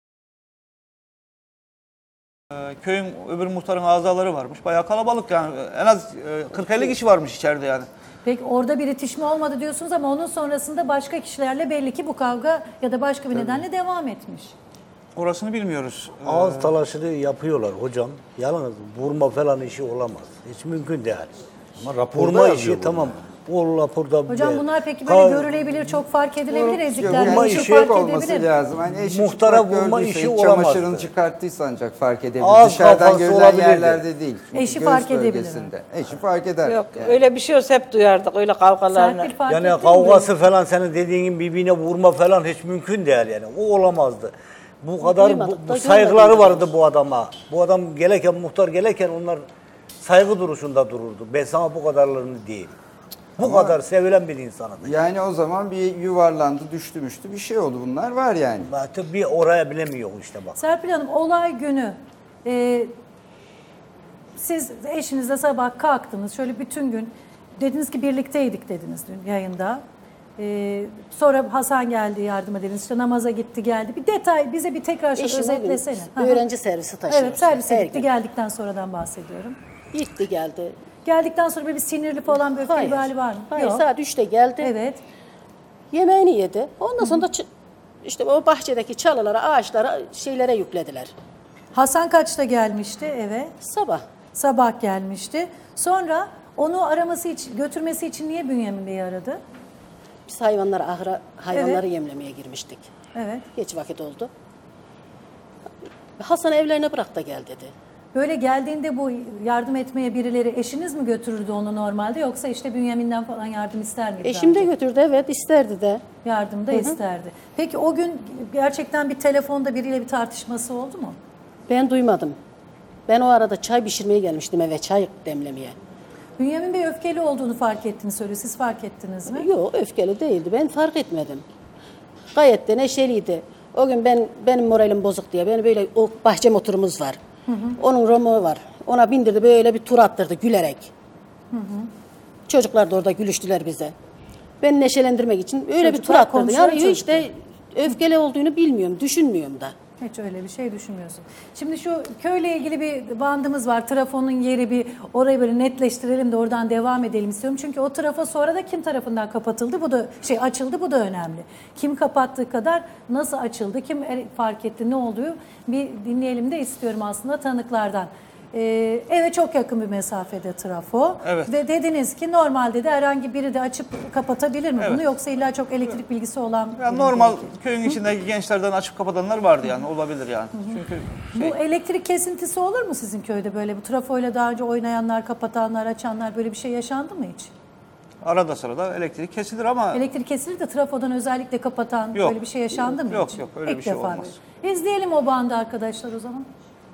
Speaker 16: e, köyün öbür muhtarın azaları varmış. Bayağı kalabalık yani. En az e, kırk elli kişi varmış içeride yani.
Speaker 2: Peki orada bir itişme olmadı diyorsunuz ama onun sonrasında başka kişilerle belli ki bu kavga ya da başka bir nedenle devam etmiş.
Speaker 16: Orasını bilmiyoruz. Ee,
Speaker 17: Ağız talaşını yapıyorlar hocam. Yalnız vurma falan işi olamaz. Hiç mümkün değil.
Speaker 7: Ama raporda
Speaker 17: Vurma
Speaker 7: yazıyor
Speaker 17: işi
Speaker 7: bunu
Speaker 17: tamam. O raporda...
Speaker 2: Hocam
Speaker 17: be-
Speaker 2: bunlar peki böyle
Speaker 17: Ka-
Speaker 2: görülebilir, çok fark edilebilir
Speaker 14: Yok,
Speaker 2: ezikler.
Speaker 14: yani
Speaker 2: Şu
Speaker 14: işi
Speaker 2: fark
Speaker 14: olması
Speaker 2: edebilir.
Speaker 14: lazım. Hani eşi
Speaker 17: Muhtara
Speaker 14: çıplak
Speaker 17: vurma
Speaker 14: gördüyse,
Speaker 17: işi
Speaker 14: iç
Speaker 17: olamazdı.
Speaker 14: çamaşırını çıkarttıysa ancak fark edebilir.
Speaker 17: Ağız
Speaker 14: Dışarıdan
Speaker 17: kafası
Speaker 14: görülen
Speaker 17: olabilirdi.
Speaker 14: yerlerde değil. Çünkü
Speaker 2: Eşi
Speaker 14: göğüs
Speaker 2: fark edebilir.
Speaker 14: bölgesinde. Eşi fark eder.
Speaker 11: Yok
Speaker 14: yani.
Speaker 11: öyle bir şey olsa hep duyardık öyle kavgalarını.
Speaker 2: Serpil fark
Speaker 17: Yani
Speaker 2: ettin mi?
Speaker 17: kavgası falan senin dediğin gibi birbirine vurma falan hiç mümkün değil yani. O olamazdı. Bu kadar bu,
Speaker 1: duymadık da
Speaker 17: bu saygıları
Speaker 1: görmedik
Speaker 17: vardı bu adama. Bu adam gelirken muhtar gelirken onlar saygı duruşunda dururdu. Ben sana bu kadarlarını değil. Bu
Speaker 14: Ama-
Speaker 17: kadar sevilen bir insanım.
Speaker 14: Yani o zaman bir yuvarlandı, düştü müştü bir şey oldu. Bunlar var yani.
Speaker 17: Zaten bir oraya bilemiyor işte bak.
Speaker 2: Serpil Hanım olay günü e, siz eşinizle sabah kalktınız şöyle bütün gün dediniz ki birlikteydik dediniz dün yayında. E, sonra Hasan geldi yardım ediniz işte namaza gitti geldi. Bir detay bize bir tekrar şöyle
Speaker 1: Eşim o gün
Speaker 2: özetlesene. Hı hı.
Speaker 1: öğrenci servisi taşıyoruz.
Speaker 2: Evet servise
Speaker 1: Her
Speaker 2: gitti
Speaker 1: gün.
Speaker 2: geldikten sonradan bahsediyorum.
Speaker 1: Gitti geldi.
Speaker 2: Geldikten sonra böyle bir sinirli falan bir öfkeli
Speaker 1: Hayır.
Speaker 2: bir hali var mı?
Speaker 1: Hayır
Speaker 2: Yok.
Speaker 1: saat üçte geldi.
Speaker 2: Evet.
Speaker 1: Yemeğini yedi. Ondan sonra da çı- işte o bahçedeki çalılara, ağaçlara, şeylere yüklediler.
Speaker 2: Hasan kaçta gelmişti eve?
Speaker 1: Sabah.
Speaker 2: Sabah gelmişti. Sonra onu araması için, götürmesi için niye Bünyamin Bey'i aradı?
Speaker 1: Biz hayvanları ahıra, hayvanları
Speaker 2: Evet.
Speaker 1: yemlemeye girmiştik.
Speaker 2: Evet.
Speaker 1: Geç vakit oldu. Hasan evlerine bırak da gel dedi.
Speaker 2: Böyle geldiğinde bu yardım etmeye birileri, eşiniz mi götürürdü onu normalde, yoksa işte Bünyamin'den falan yardım ister miydi?
Speaker 1: Eşim de götürdü, evet, isterdi de.
Speaker 2: Yardım da
Speaker 1: Hı hı.
Speaker 2: isterdi. Peki o gün gerçekten bir telefonda biriyle bir tartışması oldu mu?
Speaker 1: Ben duymadım. Ben o arada çay pişirmeye gelmiştim eve, çay demlemeye.
Speaker 2: Bünyamin Bey öfkeli olduğunu fark ettiğini söylüyor. Siz fark ettiniz mi?
Speaker 1: Yok, öfkeli değildi. Ben fark etmedim. Gayet de neşeliydi. O gün ben benim moralim bozuk diye, beni böyle, o bahçe motorumuz var.
Speaker 2: Hı hı.
Speaker 1: Onun romu var. Ona bindirdi, böyle bir tur attırdı gülerek.
Speaker 2: Hı hı.
Speaker 1: Çocuklar da orada gülüştüler bize. Ben neşelendirmek için öyle bir tur
Speaker 2: Çocuklar
Speaker 1: attırdı.
Speaker 2: konuşuyor,
Speaker 1: Yani hiç de öfkeli olduğunu bilmiyorum, düşünmüyorum da.
Speaker 2: Hiç öyle bir şey düşünmüyorsun. Şimdi şu köyle ilgili bir bandımız var. Trafonun yeri, bir orayı böyle netleştirelim de oradan devam edelim istiyorum. Çünkü o trafo sonra da kim tarafından kapatıldı? Bu da şey açıldı, bu da önemli. Kim kapattığı kadar nasıl açıldı? Kim fark etti? Ne oluyor? Bir dinleyelim de istiyorum aslında tanıklardan. Ee, eve çok yakın bir mesafede trafo.
Speaker 16: Evet.
Speaker 2: Ve dediniz ki normalde de herhangi biri de açıp kapatabilir mi
Speaker 16: Evet.
Speaker 2: bunu, yoksa illa çok elektrik bilgisi olan
Speaker 16: Yani
Speaker 2: biri
Speaker 16: normal
Speaker 2: gerekir?
Speaker 16: köyün içindeki gençlerden açıp kapatanlar vardı yani, olabilir yani. Çünkü şey,
Speaker 2: Bu elektrik kesintisi olur mu sizin köyde, böyle bu trafoyla daha önce oynayanlar, kapatanlar, açanlar, böyle bir şey yaşandı mı hiç?
Speaker 16: arada sırada elektrik kesilir ama
Speaker 2: Elektrik kesilir de trafodan özellikle kapatan
Speaker 16: Yok.
Speaker 2: böyle bir şey yaşandı mı
Speaker 16: Yok,
Speaker 2: hiç?
Speaker 16: yok, öyle
Speaker 2: İlk
Speaker 16: bir şey
Speaker 2: defa
Speaker 16: olmaz.
Speaker 2: böyle. İzleyelim o bandı arkadaşlar o zaman.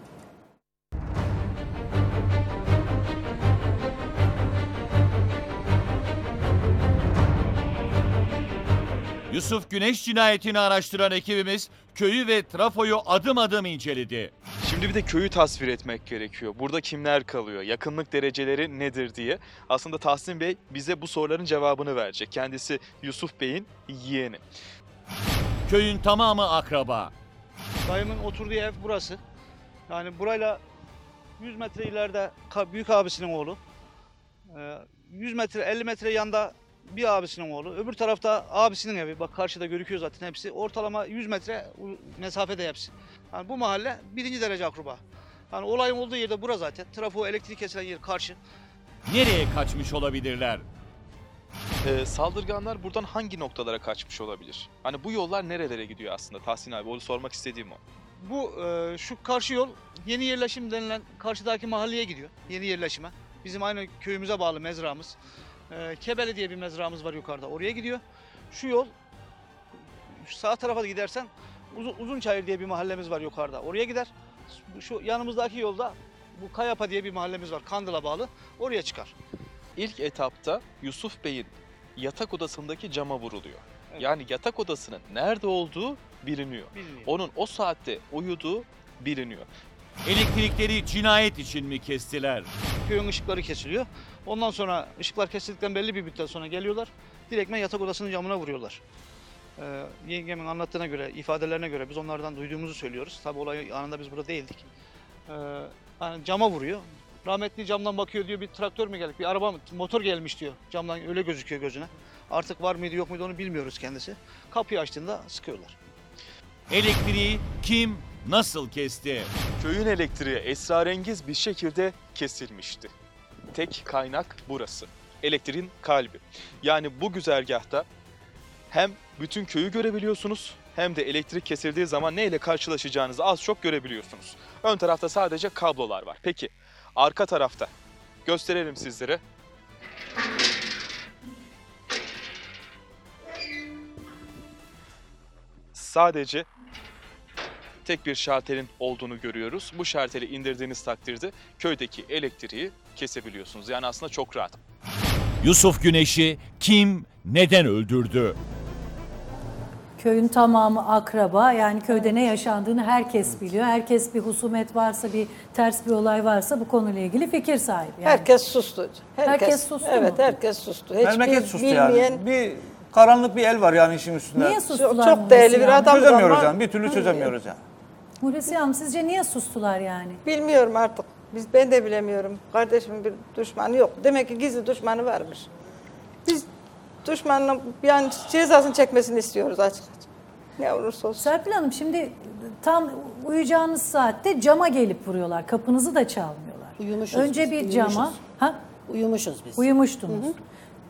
Speaker 3: Yusuf Güneş cinayetini araştıran ekibimiz köyü ve trafoyu adım adım inceledi.
Speaker 4: Şimdi bir de köyü tasvir etmek gerekiyor. Burada kimler kalıyor, yakınlık dereceleri nedir diye. Aslında Tahsin Bey bize bu soruların cevabını verecek. Kendisi Yusuf Bey'in yeğeni.
Speaker 3: Köyün tamamı akraba.
Speaker 16: dayımın oturduğu ev burası. Yani burayla yüz metre ileride ka- büyük abisinin oğlu. Ee, yüz metre elli metre yanda bir abisinin oğlu. Öbür tarafta abisinin evi. Bak karşıda görüküyor zaten hepsi. Ortalama yüz metre u- mesafede hepsi. Yani bu mahalle birinci derece akraba. Yani olayın olduğu yerde bura zaten. Trafo, elektrik kesilen yer karşı.
Speaker 3: Nereye kaçmış olabilirler?
Speaker 4: Ee, saldırganlar buradan hangi noktalara kaçmış olabilir? Hani bu yollar nerelere gidiyor aslında Tahsin abi? Onu sormak istediğim o.
Speaker 16: Bu e, şu karşı yol yeni yerleşim denilen karşıdaki mahalleye gidiyor. Yeni yerleşime. Bizim aynı köyümüze bağlı mezramız. E, Kebeli diye bir mezramız var yukarıda. Oraya gidiyor. Şu yol şu sağ tarafa da gidersen Uzun, Uzunçayır diye bir mahallemiz var yukarıda. Oraya gider. Şu yanımızdaki yolda bu Kayapa diye bir mahallemiz var. Kandıl'a bağlı. Oraya çıkar.
Speaker 4: İlk etapta Yusuf Bey'in yatak odasındaki cama vuruluyor. Yani yatak odasının nerede olduğu biliniyor.
Speaker 16: Biliniyor.
Speaker 4: Onun o saatte uyuduğu biliniyor.
Speaker 3: Elektrikleri cinayet için mi kestiler?
Speaker 16: Köyün ışıkları kesiliyor. Ondan sonra ışıklar kesildikten belli bir müddet sonra geliyorlar. Direktmen yatak odasının camına vuruyorlar. Ee, yengemin anlattığına göre, ifadelerine göre biz onlardan duyduğumuzu söylüyoruz. Tabii olay anında biz burada değildik. Ee, yani cama vuruyor. Rahmetli camdan bakıyor diyor, bir traktör mü geldik, bir araba mı, motor gelmiş diyor. Camdan öyle gözüküyor gözüne. Artık var mıydı yok muydu onu bilmiyoruz kendisi. Kapıyı açtığında sıkıyorlar.
Speaker 3: Elektriği kim, nasıl kesti?
Speaker 4: Köyün elektriği esrarengiz bir şekilde kesilmişti. Tek kaynak burası. Elektriğin kalbi. Yani bu güzergahta hem bütün köyü görebiliyorsunuz hem de elektrik kesildiği zaman neyle karşılaşacağınızı az çok görebiliyorsunuz. Ön tarafta sadece kablolar var. Peki arka tarafta gösterelim sizlere. Sadece tek bir şartelin olduğunu görüyoruz. Bu şarteli indirdiğiniz takdirde köydeki elektriği kesebiliyorsunuz. Yani aslında çok rahat.
Speaker 3: Yusuf Güneş'i kim, neden öldürdü?
Speaker 2: Köyün tamamı akraba, yani köyde ne yaşandığını herkes biliyor. Herkes bir husumet varsa, bir ters bir olay varsa bu konuyla ilgili fikir sahibi. Yani.
Speaker 18: Herkes sustu.
Speaker 2: Herkes sustu mu?
Speaker 18: Evet, herkes sustu. Hiç
Speaker 16: Memleket
Speaker 18: bil-
Speaker 16: sustu
Speaker 18: bilmeyen,
Speaker 16: yani. Bir karanlık bir el var yani işin üstünde.
Speaker 2: Niye sustular?
Speaker 18: Çok, çok değerli bir adam
Speaker 16: Çözemiyoruz
Speaker 18: ama
Speaker 16: yani. Bir türlü çözemiyoruz yani.
Speaker 2: Hulusi Hanım, sizce niye sustular yani?
Speaker 18: bilmiyorum artık. Biz ben de bilemiyorum. Kardeşimin bir düşmanı yok. Demek ki gizli düşmanı varmış. Biz düşmanın yani cezasını çekmesini istiyoruz açık açık. Ne olursa olsun.
Speaker 2: Serpil Hanım, şimdi tam uyuyacağınız saatte cama gelip vuruyorlar. Kapınızı da çalmıyorlar.
Speaker 1: Uyumuşuz
Speaker 2: Önce
Speaker 1: biz,
Speaker 2: bir
Speaker 1: uyumuşuz.
Speaker 2: cama. Ha?
Speaker 1: Uyumuşuz biz.
Speaker 2: Uyumuştunuz.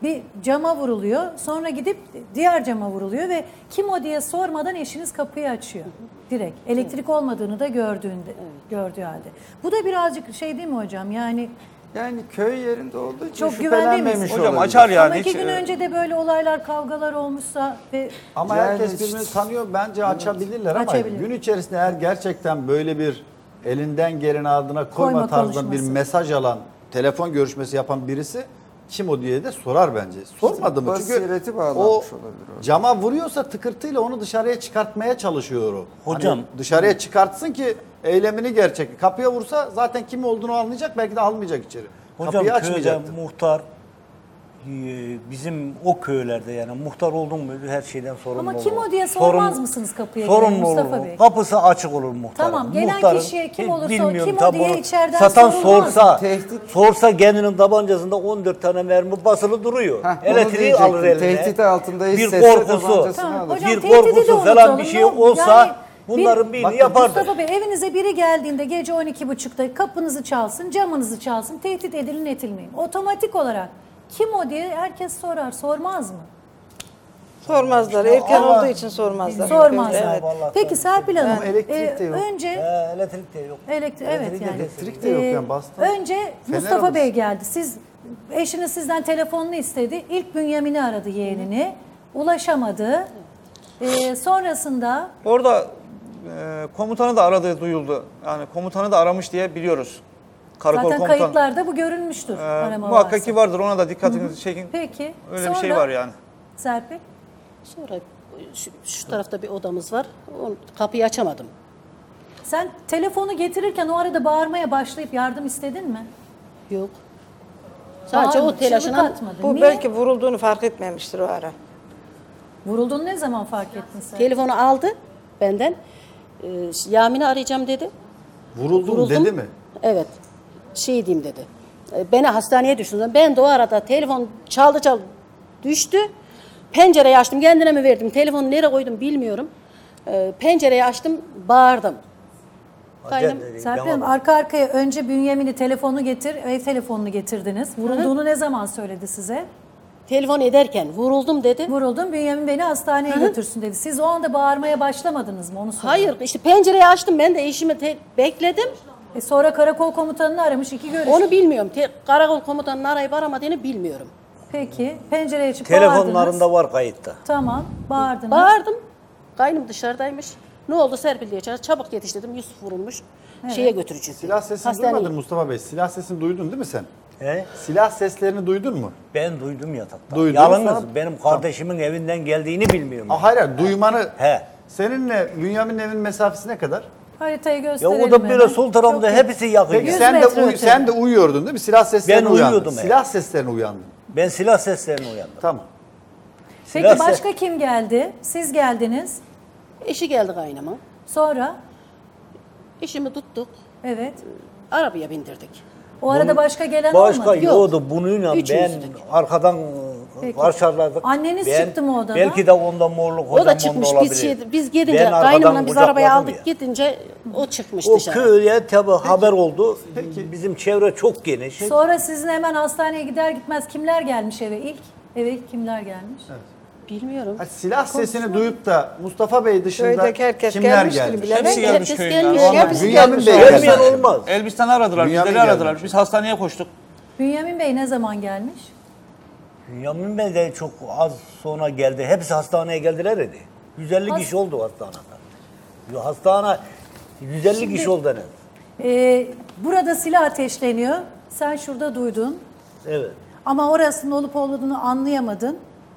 Speaker 2: bir cama vuruluyor. Sonra gidip diğer cama vuruluyor ve kim o diye sormadan eşiniz kapıyı açıyor. Direkt. Elektrik olmadığını da gördüğünde, gördüğü halde. Bu da birazcık şey değil mi hocam? Yani
Speaker 14: Yani köy yerinde olduğu için
Speaker 2: çok güvendemeyiz.
Speaker 14: Hocam açar yani.
Speaker 2: Ama iki
Speaker 14: hiç,
Speaker 2: gün
Speaker 14: e,
Speaker 2: önce de böyle olaylar, kavgalar olmuşsa ve
Speaker 7: Ama
Speaker 14: Yani
Speaker 7: herkes
Speaker 14: işte-
Speaker 7: birbirini tanıyor. Bence açabilirler ama
Speaker 2: Açabilir.
Speaker 7: gün içerisinde eğer gerçekten böyle bir elinden geleni ardına koyma,
Speaker 2: Koyma
Speaker 7: tarzında bir
Speaker 2: konuşması.
Speaker 7: mesaj alan, telefon görüşmesi yapan birisi kim o diye de sorar bence. Sormadı mı? Çünkü
Speaker 14: basireti
Speaker 7: o
Speaker 14: bağlanmış olabilir o.
Speaker 7: cama vuruyorsa tıkırtıyla onu dışarıya çıkartmaya çalışıyor o.
Speaker 17: Hocam-
Speaker 7: Hani dışarıya çıkartsın ki eylemini gerçek. Kapıya vursa zaten kim olduğunu anlayacak, belki de almayacak içeri.
Speaker 17: Hocam
Speaker 7: Kapıyı
Speaker 17: köyde
Speaker 7: açmayacaktı.
Speaker 17: muhtar e, bizim o köylerde yani muhtar oldun mu her şeyden sorumlu
Speaker 2: ama
Speaker 17: olur.
Speaker 2: kim o diye sormaz
Speaker 17: Sorun-
Speaker 2: mısınız kapıya gelen
Speaker 17: Sorumlu
Speaker 2: Mustafa
Speaker 17: olur.
Speaker 2: Bey?
Speaker 17: Kapısı açık olur muhtarın.
Speaker 2: Tamam, gelen
Speaker 17: Muhtarın,
Speaker 2: kişiye kim
Speaker 17: hiç
Speaker 2: olursa o,
Speaker 17: bilmiyorum
Speaker 2: kim o
Speaker 17: tabii
Speaker 2: diye
Speaker 17: onu.
Speaker 2: içeriden
Speaker 17: Satan
Speaker 2: sorulmaz.
Speaker 17: sorsa,
Speaker 14: Tehdit.
Speaker 17: sorsa kendinin tabancasında on dört tane mermi basılı duruyor.
Speaker 14: Heh, onu
Speaker 17: Elektriği
Speaker 14: diyecektim.
Speaker 17: alır eline.
Speaker 14: Tehdit altında
Speaker 17: bir
Speaker 14: hissetse
Speaker 17: korkusu,
Speaker 14: tabancasını
Speaker 2: Tamam,
Speaker 14: alır.
Speaker 2: hocam,
Speaker 17: bir
Speaker 2: tehdidi de
Speaker 17: korkusu falan
Speaker 2: unutalım.
Speaker 17: bir şey
Speaker 2: Ne-
Speaker 17: olsa
Speaker 2: yani
Speaker 17: bunların
Speaker 2: bir-
Speaker 17: birini yapardı.
Speaker 2: Mustafa Bey, evinize biri geldiğinde gece on iki buçukta kapınızı çalsın, camınızı çalsın, tehdit edilin edilmeyin. Otomatik olarak kim o diye herkes sorar, sormaz mı?
Speaker 18: Sormazlar. Erken olduğu için sormazlar.
Speaker 2: Sormazlar.
Speaker 18: Evet.
Speaker 17: Vallahi
Speaker 2: Peki Serpil Hanım,
Speaker 7: Ama elektrik de yok.
Speaker 2: önce
Speaker 17: He, elektrik de yok.
Speaker 2: elektrik, evet
Speaker 17: Elektrik de
Speaker 2: yani.
Speaker 7: Elektrik de yok yani, bastı.
Speaker 2: Önce
Speaker 7: Fener
Speaker 2: Mustafa
Speaker 7: alırsın.
Speaker 2: Bey geldi. Siz eşiniz sizden telefonunu istedi. İlk Bünyamin'i aradı, yeğenini. Ulaşamadı. Ee, sonrasında
Speaker 19: Orada e, komutanı da aradığı duyuldu. Yani komutanı da aramış diye biliyoruz. Karakol
Speaker 2: zaten
Speaker 19: komutanı.
Speaker 2: kayıtlarda bu görülmüştür.
Speaker 19: E,
Speaker 2: arama
Speaker 19: muhakkak
Speaker 2: varsa.
Speaker 19: ki vardır. Ona da dikkatinizi çekin.
Speaker 2: Peki.
Speaker 19: Öyle
Speaker 2: sonra,
Speaker 19: bir şey var yani.
Speaker 2: Serpil.
Speaker 1: Sonra şu, şu tarafta bir odamız var. O kapıyı açamadım.
Speaker 2: Sen telefonu getirirken o arada bağırmaya başlayıp yardım istedin mi?
Speaker 1: Yok. Sadece
Speaker 2: Bağırma,
Speaker 1: o telaşına
Speaker 2: çığlık atmadın.
Speaker 18: Bu
Speaker 2: Niye?
Speaker 18: belki vurulduğunu fark etmemiştir o ara.
Speaker 2: Vurulduğunu ne zaman fark ettin sen?
Speaker 1: telefonu aldı benden. Ee, Yamin'i arayacağım dedi.
Speaker 7: Vuruldum,
Speaker 1: Vuruldum.
Speaker 7: dedi mi?
Speaker 1: Evet. Şey diyeyim dedi. Ee, Beni hastaneye düşürdü. Ben de o arada telefon çaldı çaldı düştü. Pencereyi açtım. Kendine mi verdim? Telefonu nereye koydum bilmiyorum. Ee, pencereyi açtım. Bağırdım. Kaynım,
Speaker 2: Serpil Hanım, arka arkaya önce Bünyamin'i telefonu getir, ev telefonunu getirdiniz. Vurulduğunu ne zaman söyledi size?
Speaker 1: telefon ederken vuruldum dedi.
Speaker 2: Vuruldum, Bünyamin beni hastaneye götürsün dedi. Siz o anda bağırmaya başlamadınız mı? Onu soruyorum.
Speaker 1: Hayır, işte pencereyi açtım. Ben de eşimi te- bekledim.
Speaker 2: E sonra karakol komutanını aramış, iki görüş.
Speaker 1: Onu bilmiyorum. Te- karakol komutanını arayıp aramadığını bilmiyorum.
Speaker 2: Peki, pencereye çıkıp bağırdınız.
Speaker 17: Telefonlarında var kayıtta.
Speaker 2: Tamam, bağırdınız.
Speaker 1: Bağırdım. Kaynım dışarıdaymış. Ne oldu Serpil diye çağırdı. Çabuk yetiş dedim. Yusuf vurulmuş.
Speaker 2: Evet.
Speaker 1: Şeye götürücü.
Speaker 7: Silah sesini
Speaker 1: Hastaneye.
Speaker 7: duymadın Mustafa Bey. Silah sesini duydun değil mi sen?
Speaker 17: He?
Speaker 7: Silah seslerini duydun mu?
Speaker 17: Ben duydum yatakta.
Speaker 7: Duydun.
Speaker 17: Yalnız
Speaker 7: Sonra-
Speaker 17: benim kardeşimin evinden geldiğini bilmiyorum.
Speaker 7: Aa, hayır, hayır, duymanı.
Speaker 17: He.
Speaker 7: Seninle Bünyamin'in evinin mesafesi ne kadar?
Speaker 2: Haritayı
Speaker 17: Ya
Speaker 2: gösterelim
Speaker 17: o da böyle
Speaker 2: hemen.
Speaker 17: sol tarafında
Speaker 2: Çok
Speaker 17: hepsi yakın.
Speaker 7: Peki
Speaker 17: yani.
Speaker 7: sen de
Speaker 2: metre
Speaker 7: uy-
Speaker 2: öte.
Speaker 7: sen de uyuyordun değil mi? Silah seslerine
Speaker 17: Ben
Speaker 7: uyandın.
Speaker 17: uyuyordum,
Speaker 7: Silah
Speaker 17: evet.
Speaker 7: seslerine uyandın.
Speaker 17: Ben silah seslerine uyandım.
Speaker 7: Tamam.
Speaker 2: Peki
Speaker 17: Silah ses-
Speaker 2: başka kim geldi? Siz geldiniz.
Speaker 1: Eşi geldi kaynama.
Speaker 2: Sonra?
Speaker 1: Eşimi tuttuk.
Speaker 2: Evet.
Speaker 1: Arabaya bindirdik.
Speaker 2: O arada başka gelen
Speaker 17: Başka
Speaker 2: olmadı.
Speaker 17: yoktu. Bununla
Speaker 1: Üçümüz
Speaker 17: ben
Speaker 1: dedik.
Speaker 17: arkadan
Speaker 2: Peki.
Speaker 17: karşıladık.
Speaker 2: Anneniz
Speaker 17: Ben-
Speaker 2: çıktı mı odadan?
Speaker 17: Belki de ondan morluk hocam
Speaker 1: O da çıkmış.
Speaker 17: onda
Speaker 1: Biz,
Speaker 17: olabilir.
Speaker 1: şey, biz gidince
Speaker 17: Ben arkadan
Speaker 1: kaynımla biz arabaya
Speaker 17: kucakladım
Speaker 1: aldık
Speaker 17: ya.
Speaker 1: gidince o çıkmış
Speaker 17: O
Speaker 1: dışarı.
Speaker 17: köye tabi haber oldu. Bizim çevre çok geniş.
Speaker 2: Sonra sizin hemen hastaneye gider gitmez kimler gelmiş eve ilk? Eve ilk kimler gelmiş?
Speaker 1: Bilmiyorum.
Speaker 7: Ha, silah sesini duyup da Mustafa Bey dışında
Speaker 18: Köydeki herkes
Speaker 7: kimler
Speaker 18: gelmiştir
Speaker 7: gelmiş?
Speaker 18: bile.
Speaker 19: Hepsi gelmiş
Speaker 1: Herkes
Speaker 19: köyünden.
Speaker 1: gelmiş.
Speaker 19: Vallahi
Speaker 18: Hepsi
Speaker 7: Bünyamin
Speaker 18: gelmiş.
Speaker 7: Bey
Speaker 18: olabilir.
Speaker 17: Gelmeyen
Speaker 7: gelmiş.
Speaker 17: olmaz.
Speaker 19: Elbistan'ı aradılar,
Speaker 7: Bünyamin
Speaker 19: bizleri
Speaker 7: gelmiş.
Speaker 19: aradılar. Biz hastaneye koştuk.
Speaker 2: Bünyamin Bey ne zaman gelmiş?
Speaker 17: Bünyamin Bey de çok az sonra geldi. Hepsi hastaneye geldiler dedi. yüz elli
Speaker 2: Has-
Speaker 17: kişi oldu hastanede. Yo, Hastane yüz elli kişi oldu en az.
Speaker 2: Ee, burada silah ateşleniyor. Sen şurada duydun.
Speaker 17: Evet.
Speaker 2: Ama orasının olup olmadığını anlayamadın.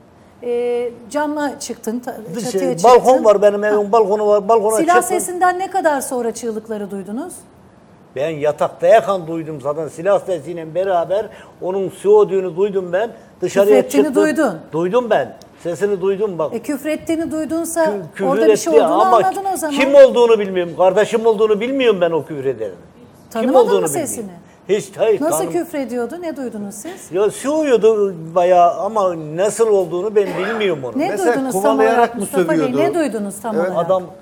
Speaker 2: Ee, camla çıktın, ta- çatıya
Speaker 17: Dış,
Speaker 2: çıktın.
Speaker 17: balkon var benim evim, balkonu var. Balkona
Speaker 2: Silah
Speaker 17: çıktım.
Speaker 2: sesinden ne kadar sonra çığlıkları duydunuz?
Speaker 17: Ben yatakta yakan duydum zaten silah sesiyle beraber onun söğüdüğünü duydum ben. Dışarıya
Speaker 2: Küfrettiğini
Speaker 17: çıktım.
Speaker 2: duydun.
Speaker 17: Duydum ben. Sesini duydum bak.
Speaker 2: E küfrettiğini duydunsa
Speaker 17: Küfür
Speaker 2: orada bir şey
Speaker 17: etti
Speaker 2: olduğunu
Speaker 17: ama
Speaker 2: anladın o zaman.
Speaker 17: kim olduğunu bilmiyorum. Kardeşim olduğunu bilmiyorum ben o küfür edenin. Kim
Speaker 2: Tanımadın
Speaker 17: olduğunu
Speaker 2: mı
Speaker 17: bilmiyorum.
Speaker 2: sesini?
Speaker 17: Hiç hayır.
Speaker 2: Nasıl
Speaker 17: tanım-
Speaker 2: küfrediyordu? Ne duydunuz siz?
Speaker 17: Ya söylüyordu bayağı ama nasıl olduğunu ben bilmiyorum onu.
Speaker 2: Ne
Speaker 7: Mesela
Speaker 2: duydunuz tam
Speaker 7: kovalayarak
Speaker 2: olarak
Speaker 7: mı
Speaker 2: Mustafa Bey?
Speaker 7: sövüyordu?
Speaker 2: Ne duydunuz tam
Speaker 7: Evet,
Speaker 2: olarak?
Speaker 17: Adam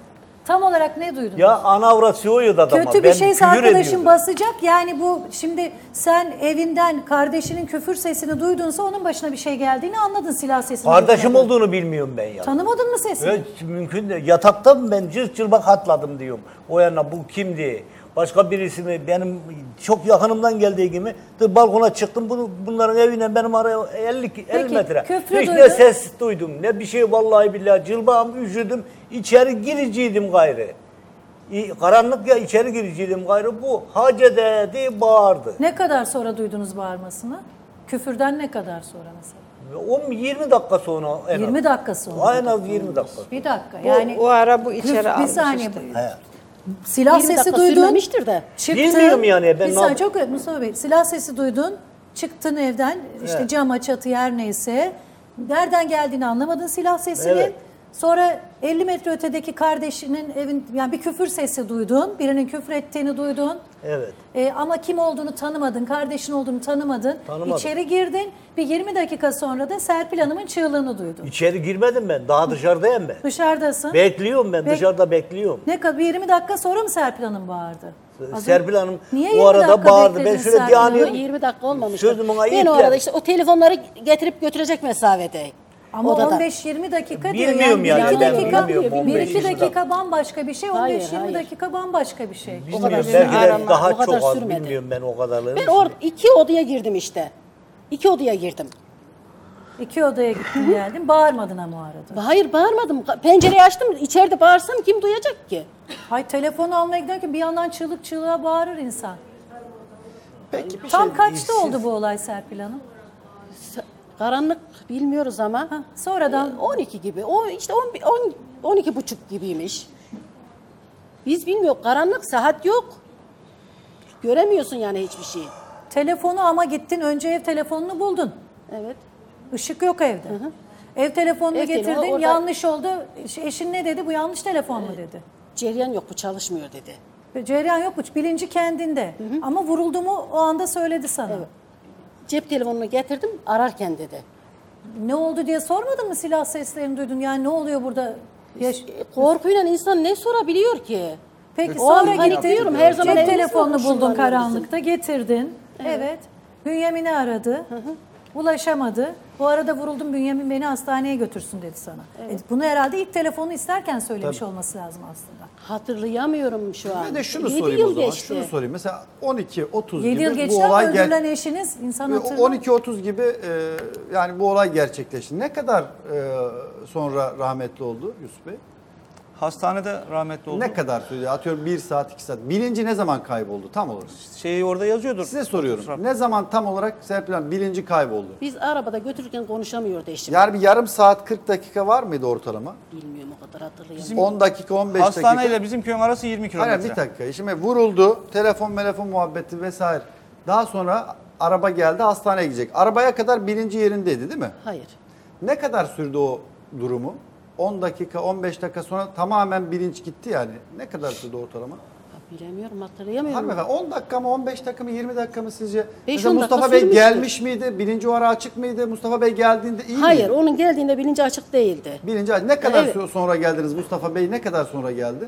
Speaker 2: Tam olarak ne duydunuz?
Speaker 17: Ya anavrat soğuyor da adama.
Speaker 2: Kötü bir
Speaker 17: Ben
Speaker 2: şeyse
Speaker 17: küfür
Speaker 2: arkadaşın
Speaker 17: ediyordum.
Speaker 2: basacak. Yani bu şimdi sen evinden kardeşinin küfür sesini duydunsa onun başına bir şey geldiğini anladın, silah sesini.
Speaker 17: Kardeşim
Speaker 2: duymadın.
Speaker 17: olduğunu bilmiyorum ben ya.
Speaker 2: Tanımadın mı sesini?
Speaker 17: Evet, mümkün değil. Yatakta ben cır cırbak atladım diyorum. O yana bu kimdi? Başka birisi mi? Benim çok yakınımdan geldiği gibi de balkona çıktım. Bunu, bunların evine benim araya elli, elli metre.
Speaker 2: küfrü
Speaker 17: Hiç
Speaker 2: duydun.
Speaker 17: ne ses duydum ne bir şey vallahi billahi. Cılbağım üşüdüm. İçeri giriciydim gayrı. İ- Karanlık ya içeri giriciydim gayrı. Bu hace dedi bağırdı.
Speaker 2: Ne kadar sonra duydunuz bağırmasını? Küfürden ne kadar sonra mesela?
Speaker 17: on yirmi dakika sonra en az.
Speaker 2: yirmi dakika sonra.
Speaker 17: En az yirmi dakika.
Speaker 2: Bir dakika
Speaker 18: Bu-
Speaker 2: yani.
Speaker 18: o ara bu içeri
Speaker 2: Küf- Bir
Speaker 18: almış
Speaker 2: saniye.
Speaker 18: işte.
Speaker 17: He.
Speaker 2: Silah
Speaker 1: yirmi
Speaker 2: sesi
Speaker 1: dakika
Speaker 2: duydun.
Speaker 1: sürmemiştir de.
Speaker 2: Çıktın.
Speaker 17: Bilmiyorum yani, ben
Speaker 2: Bir
Speaker 17: ne
Speaker 2: saniye
Speaker 17: yap-
Speaker 2: çok Mustafa Bey. Silah sesi duydun. Çıktın evden. İşte
Speaker 17: Evet.
Speaker 2: cama, çatı her neyse. Nereden geldiğini anlamadın silah sesinin.
Speaker 17: Evet.
Speaker 2: Sonra elli metre ötedeki kardeşinin evin yani bir küfür sesi duydun. Birinin küfür ettiğini duydun.
Speaker 17: Evet.
Speaker 2: Ee, ama kim olduğunu tanımadın, kardeşin olduğunu tanımadın.
Speaker 17: Tanımadım.
Speaker 2: İçeri girdin. Bir yirmi dakika sonra da Serpil Hanım'ın çığlığını duydun.
Speaker 17: İçeri girmedim ben. Daha dışarıdayım ben.
Speaker 2: Dışarıdasın.
Speaker 17: Bekliyorum ben.
Speaker 2: Bek-
Speaker 17: Dışarıda bekliyorum.
Speaker 2: Ne kadar bir yirmi dakika sonra mı Serpil Hanım bağırdı? Az
Speaker 17: Serpil
Speaker 2: önce-
Speaker 17: Hanım
Speaker 2: Niye
Speaker 17: o
Speaker 2: yirmi
Speaker 17: arada
Speaker 2: dakika
Speaker 17: bağırdı. Ben
Speaker 2: bekledin
Speaker 17: şöyle
Speaker 2: Serpil
Speaker 17: bir
Speaker 2: Hanım?
Speaker 17: anıyorum.
Speaker 1: yirmi dakika olmamış.
Speaker 17: Sözüm ona
Speaker 1: Ben o
Speaker 17: ipler.
Speaker 1: arada işte o telefonları getirip götürecek mesafede.
Speaker 2: Ama
Speaker 1: Odada.
Speaker 2: on beş yirmi dakika diyor.
Speaker 17: Bilmiyorum
Speaker 2: yani.
Speaker 17: yani,
Speaker 2: bir
Speaker 17: ben
Speaker 2: dakika,
Speaker 17: bilmiyorum on
Speaker 2: bir
Speaker 17: beş
Speaker 2: iki
Speaker 17: yirmi
Speaker 2: dakika bambaşka bir şey,
Speaker 1: Hayır,
Speaker 2: on beş yirmi
Speaker 1: hayır.
Speaker 2: dakika bambaşka bir şey.
Speaker 17: Bilmiyorum.
Speaker 1: sürmedi.
Speaker 17: Belki de
Speaker 1: Arama,
Speaker 17: daha
Speaker 1: o kadar
Speaker 17: çok az
Speaker 1: sürmedi.
Speaker 17: bilmiyorum ben o kadarları.
Speaker 1: Ben orada iki odaya girdim işte. İki odaya girdim.
Speaker 2: İki odaya gittin geldin, bağırmadın ama o arada.
Speaker 1: Hayır bağırmadım. Pencereyi açtım. İçeride bağırsam kim duyacak ki?
Speaker 2: Hay telefonu almaya giderken bir yandan çığlık çığlığa bağırır insan.
Speaker 7: Peki bir
Speaker 2: Tam
Speaker 7: şey-
Speaker 2: kaçta
Speaker 7: siz-
Speaker 2: oldu bu olay Serpil Hanım?
Speaker 1: Karanlık bilmiyoruz ama.
Speaker 2: Ha, sonradan
Speaker 1: on iki gibi. O işte on, on, on iki buçuk gibiymiş. Biz bilmiyoruz. Karanlık, saat yok. Göremiyorsun yani hiçbir şeyi.
Speaker 2: telefonu ama gittin önce ev telefonunu buldun.
Speaker 1: Evet.
Speaker 2: Işık yok evde. Ev telefonunu
Speaker 1: Ev
Speaker 2: getirdin,
Speaker 1: telefonu orada-
Speaker 2: yanlış oldu. Eşin ne dedi? Bu yanlış telefon mu dedi?
Speaker 1: Cereyan yok, bu çalışmıyor dedi.
Speaker 2: Cereyan yok, bu bilinci kendinde. Ama vuruldu mu o anda söyledi sana.
Speaker 1: Evet. Cep telefonunu getirdim ararken dedi.
Speaker 2: Ne oldu diye sormadın mı, silah seslerini duydun? Yani ne oluyor burada? Yaş-
Speaker 1: Korkuyla insan ne sorabiliyor ki?
Speaker 2: Peki
Speaker 1: O an
Speaker 2: sonra
Speaker 1: panik
Speaker 2: gittin,
Speaker 1: diyorum, her zaman
Speaker 2: cep
Speaker 1: evimizde
Speaker 2: telefonunu
Speaker 1: olmuşlar
Speaker 2: buldun
Speaker 1: bizim.
Speaker 2: karanlıkta, getirdin. Evet. Bünyamin'i aradı. Ulaşamadı. Bu arada vuruldum, Bünyamin beni hastaneye götürsün dedi sana. E, bunu herhalde ilk telefonu isterken söylemiş olması lazım aslında.
Speaker 1: Hatırlayamıyorum şu an.
Speaker 7: Ben de şunu
Speaker 1: Yedi
Speaker 7: sorayım
Speaker 1: yıl
Speaker 7: o zaman.
Speaker 1: geçti.
Speaker 7: Şunu sorayım. Mesela on iki otuz
Speaker 2: yedi
Speaker 7: gibi
Speaker 2: yıl
Speaker 7: bu
Speaker 2: geçti ama
Speaker 7: olay gel-
Speaker 2: öldürülen eşiniz insan hatırlar.
Speaker 7: on iki otuz gibi e, yani bu olay gerçekleşti. Ne kadar e, sonra rahmetli oldu Yusuf Bey?
Speaker 19: Hastanede rahmetli oldu.
Speaker 7: Ne kadar sürdü? Atıyorum bir saat, iki saat. Bilinci ne zaman kayboldu tam olarak?
Speaker 19: Şeyi orada yazıyordur.
Speaker 7: Size soruyorum. Ne zaman tam olarak Serpil Hanım bilinci kayboldu?
Speaker 1: Biz arabada götürürken konuşamıyordu eşim.
Speaker 7: Yani bir yarım saat kırk dakika var mıydı ortalama?
Speaker 1: Bilmiyorum o kadar hatırlayamıyorum.
Speaker 7: on dakika, on beş dakika.
Speaker 19: Hastane ile bizim köyün arası yirmi kilometre.
Speaker 7: Aynen bir dakika. Şimdi vuruldu, telefon, telefon muhabbeti vesaire. Daha sonra araba geldi, hastaneye gidecek. Arabaya kadar bilinci yerindeydi değil mi?
Speaker 1: Hayır.
Speaker 7: Ne kadar sürdü o durumu? on dakika, on beş dakika sonra tamamen bilinç gitti yani. Ne kadar sürdü ortalama?
Speaker 1: Bilemiyorum, hatırlayamıyorum.
Speaker 7: Hanımefendi on dakika mı, on beş dakika mı, yirmi dakika mı sizce?
Speaker 1: beş
Speaker 7: Mesela
Speaker 1: on
Speaker 7: Mustafa
Speaker 1: dakika
Speaker 7: Bey
Speaker 1: sürmüştür.
Speaker 7: gelmiş miydi? Bilinci o ara açık mıydı? Mustafa Bey geldiğinde iyi
Speaker 1: Hayır,
Speaker 7: miydi?
Speaker 1: onun geldiğinde bilinci açık değildi.
Speaker 7: Bilinci açık. Ne kadar
Speaker 1: Evet.
Speaker 7: so- sonra geldiniz Mustafa Bey? Ne kadar sonra geldi?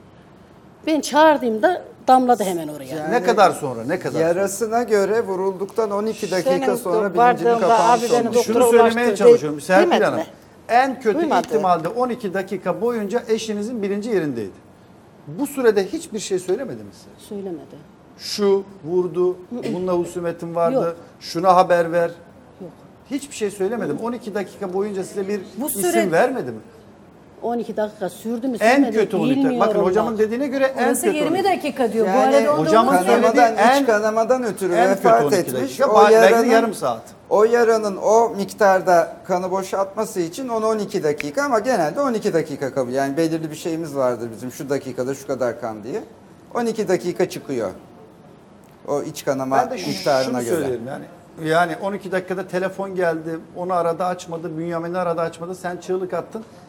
Speaker 1: Ben çağırdığımda damladı hemen oraya.
Speaker 7: Ne kadar sonra? Ne kadar?
Speaker 14: Yarasına göre vurulduktan on iki dakika
Speaker 18: Senin
Speaker 14: sonra bilincini
Speaker 18: vardığında
Speaker 14: kapanmış
Speaker 18: abi beni
Speaker 14: olmuş.
Speaker 18: doktora
Speaker 7: Şunu söylemeye
Speaker 18: ulaştırdı.
Speaker 7: çalışıyorum Serpil
Speaker 18: Demedi
Speaker 7: Hanım.
Speaker 18: mi?
Speaker 7: En kötü
Speaker 18: Duymadı.
Speaker 7: ihtimalde on iki dakika boyunca eşinizin bilinci yerindeydi. Bu sürede hiçbir şey söylemedi mi size?
Speaker 1: Söylemedi.
Speaker 7: Şu vurdu, bununla husumetim vardı,
Speaker 1: Yok.
Speaker 7: şuna haber ver.
Speaker 1: Yok.
Speaker 7: Hiçbir şey söylemedim. on iki dakika boyunca size bir
Speaker 1: Bu
Speaker 7: isim
Speaker 1: süre-
Speaker 7: vermedi mi?
Speaker 1: on iki dakika sürdü mü
Speaker 7: En
Speaker 1: sürmedi mi
Speaker 7: kötü on iki dakika.
Speaker 1: bilmiyorum
Speaker 7: Bakın hocamın
Speaker 1: bak.
Speaker 7: dediğine göre en
Speaker 2: Orası
Speaker 7: kötü on
Speaker 2: yirmi
Speaker 7: iki.
Speaker 2: dakika diyor. Bu
Speaker 14: Yani
Speaker 2: arada onda
Speaker 7: hocamın
Speaker 2: onu
Speaker 7: söylediği
Speaker 14: kanamadan,
Speaker 7: en-
Speaker 14: iç kanamadan ötürü
Speaker 7: en kötü
Speaker 14: vefat
Speaker 7: on iki
Speaker 14: etmiş.
Speaker 7: dakika.
Speaker 14: O
Speaker 7: Belki de
Speaker 14: yaranın,
Speaker 7: yarım saat.
Speaker 14: o yaranın o miktarda kanı boşaltması için onu on iki dakika ama genelde on iki dakika kabul. Yani belirli bir şeyimiz vardır bizim şu dakikada şu kadar kan diye. on iki dakika çıkıyor. O iç kanama
Speaker 7: Ben de şu-
Speaker 14: miktarına
Speaker 7: şunu
Speaker 14: göre.
Speaker 7: söylerim yani. Yani on iki dakikada telefon geldi, onu aradı açmadı, Bünyamin'i aradı açmadı, sen çığlık attın.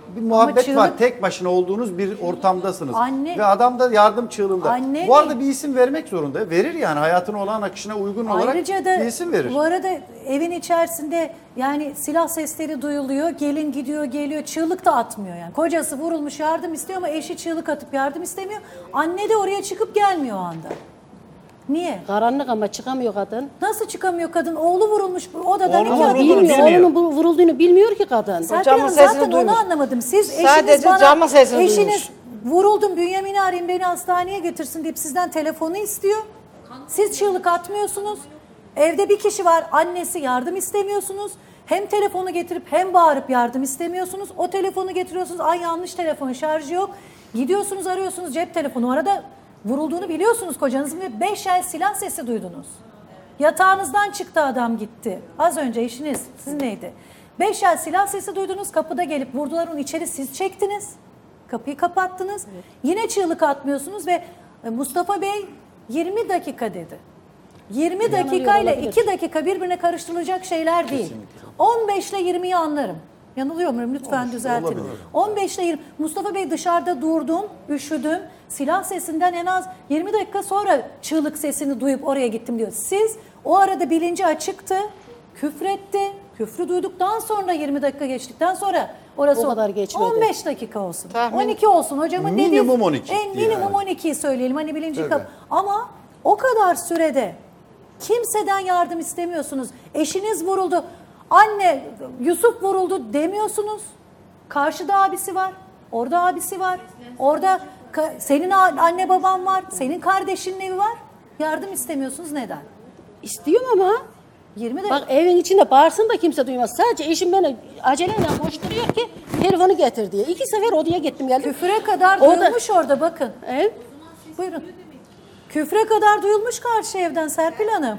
Speaker 7: bir muhabbet
Speaker 2: çığlık-
Speaker 7: var. Tek başına olduğunuz bir ortamdasınız.
Speaker 2: Anne-
Speaker 7: Ve adam da yardım çığlığında.
Speaker 2: Anne
Speaker 7: Bu arada
Speaker 2: mi?
Speaker 7: bir isim vermek zorunda. Verir yani hayatın olağan akışına uygun olarak
Speaker 2: Ayrıca da
Speaker 7: bir isim verir.
Speaker 2: bu arada evin içerisinde yani silah sesleri duyuluyor. Gelin gidiyor geliyor, çığlık da atmıyor yani. Kocası vurulmuş, yardım istiyor ama eşi çığlık atıp yardım istemiyor. Anne de oraya çıkıp gelmiyor o anda. Niye?
Speaker 1: Karanlık ama çıkamıyor kadın.
Speaker 2: Nasıl çıkamıyor kadın? Oğlu vurulmuş odadan.
Speaker 1: Onun
Speaker 2: iki adım-
Speaker 1: bilmiyor. Oğlunun bu- vurulduğunu bilmiyor ki kadın.
Speaker 2: Serpil Hanım zaten onu anlamadım. Siz eşiniz
Speaker 18: Sadece
Speaker 2: bana,
Speaker 18: camın sesini
Speaker 2: eşiniz
Speaker 18: duymuş.
Speaker 2: vuruldum Bünyamin'i arayayım beni hastaneye getirsin deyip sizden telefonu istiyor. Siz çığlık atmıyorsunuz. Evde bir kişi var, annesi, yardım istemiyorsunuz. Hem telefonu getirip hem bağırıp yardım istemiyorsunuz. O telefonu getiriyorsunuz, ay yanlış telefon, şarjı yok. Gidiyorsunuz arıyorsunuz cep telefonu. Arada vurulduğunu biliyorsunuz kocanızın ve beş el silah sesi duydunuz. Yatağınızdan çıktı adam gitti. Az önce eşiniz sizinleydi. Beş el silah sesi duydunuz, kapıda gelip vurdular onu, içeri siz çektiniz. Kapıyı kapattınız. Yine çığlık atmıyorsunuz ve Mustafa Bey yirmi dakika dedi. yirmi dakika ile
Speaker 1: olabilir.
Speaker 2: iki dakika birbirine karıştırılacak şeyler değil. on beş ile yirmiyi anlarım. Yanılıyor muyum? Lütfen düzeltin.
Speaker 7: olabilir.
Speaker 2: on beş ile yirmi. Mustafa Bey dışarıda durdum, üşüdüm. Silah sesinden en az yirmi dakika sonra çığlık sesini duyup oraya gittim diyor. Siz o arada bilinci açıktı, küfretti. Küfrü duyduktan sonra yirmi dakika geçtikten sonra orası
Speaker 1: O kadar geçmedi.
Speaker 2: on beş dakika olsun.
Speaker 18: Tahmin-
Speaker 2: on iki olsun hocamın dediği.
Speaker 7: Minimum on iki
Speaker 2: En
Speaker 7: diye
Speaker 2: minimum
Speaker 7: yani.
Speaker 2: on ikiyi söyleyelim hani bilinci
Speaker 7: Tabii.
Speaker 2: kap. Ama o kadar sürede kimseden yardım istemiyorsunuz. Eşiniz vuruldu. Anne Yusuf vuruldu demiyorsunuz. Karşıda abisi var. Orada abisi var. Orada ka- senin a- anne baban var. Senin kardeşinin evi var. Yardım istemiyorsunuz. Neden?
Speaker 1: İstiyorum ama
Speaker 2: yirmi dakika.
Speaker 1: bak evin içinde bağırsın da kimse duymaz. Sadece eşim beni aceleyle koşturuyor ki telefonu getir diye. İki sefer odaya gittim geldim.
Speaker 2: Küfüre kadar
Speaker 1: O da-
Speaker 2: duyulmuş orada bakın.
Speaker 1: Evet.
Speaker 2: Buyurun. Küfre kadar duyulmuş karşı evden Serpil Hanım.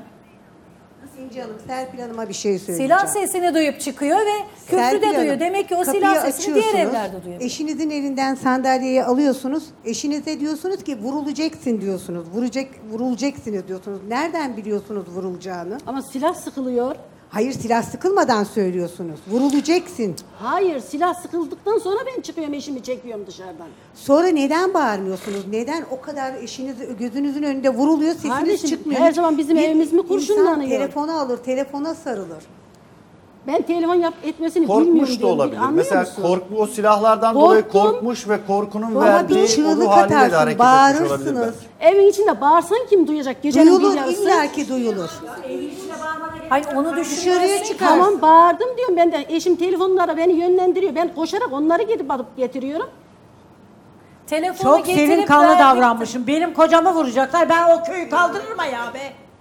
Speaker 20: İnci Hanım, Serpil Hanım'a bir şey söyleyeceğim.
Speaker 2: Silah sesini duyup çıkıyor ve küfrü
Speaker 20: Serpil
Speaker 2: de duyuyor.
Speaker 20: Hanım,
Speaker 2: Demek ki o
Speaker 20: kapıyı
Speaker 2: silah sesini diğer
Speaker 20: açıyorsunuz,
Speaker 2: evlerde duyuyor.
Speaker 20: Eşinizin elinden sandalyeyi alıyorsunuz. Eşinize diyorsunuz ki vurulacaksın diyorsunuz. Vuracak, vurulacaksınız diyorsunuz. Nereden biliyorsunuz vurulacağını?
Speaker 1: Ama silah sıkılıyor.
Speaker 20: Hayır, silah sıkılmadan söylüyorsunuz. Vurulacaksın.
Speaker 1: Hayır, silah sıkıldıktan sonra ben çıkıyorum, eşimi çekiyorum dışarıdan.
Speaker 20: Sonra neden bağırmıyorsunuz? Neden o kadar eşiniz gözünüzün önünde vuruluyor, sesiniz
Speaker 1: Kardeşim,
Speaker 20: çıkmıyor?
Speaker 1: her zaman bizim
Speaker 20: Bir
Speaker 1: evimiz mi
Speaker 20: insan
Speaker 1: kurşunlanıyor?
Speaker 20: telefonu alır, telefona sarılır.
Speaker 1: Ben telefon yap etmesini bilmiyorum.
Speaker 7: Korkmuş da
Speaker 1: diyorum.
Speaker 7: olabilir.
Speaker 1: Anlıyor
Speaker 7: Mesela
Speaker 1: musun?
Speaker 7: korku, o silahlardan
Speaker 1: Korktum.
Speaker 7: dolayı korkmuş ve korkunun
Speaker 20: Ama
Speaker 7: verdiği
Speaker 20: bir
Speaker 7: o
Speaker 20: çığlık
Speaker 7: ruh haliyle de
Speaker 20: atarsın,
Speaker 7: hareket etmiş olabilir
Speaker 20: bağırırsınız.
Speaker 7: belki.
Speaker 1: Evin içinde bağırsan kim duyacak? Gecenin
Speaker 20: Duyulur,
Speaker 1: bir yarısı.
Speaker 20: illaki duyulur.
Speaker 2: Hayır onu
Speaker 20: Dışarıya
Speaker 2: düşünüyorsun.
Speaker 20: çıkar.
Speaker 1: Tamam bağırdım diyorum ben de. Eşim telefonlara beni yönlendiriyor. Ben koşarak onları gidip alıp getiriyorum.
Speaker 2: Telefonu
Speaker 15: Çok
Speaker 2: getirip
Speaker 15: sevim kanlı
Speaker 2: verdik-
Speaker 15: davranmışım. Benim kocamı vuracaklar. Ben o köyü kaldırırım ya be.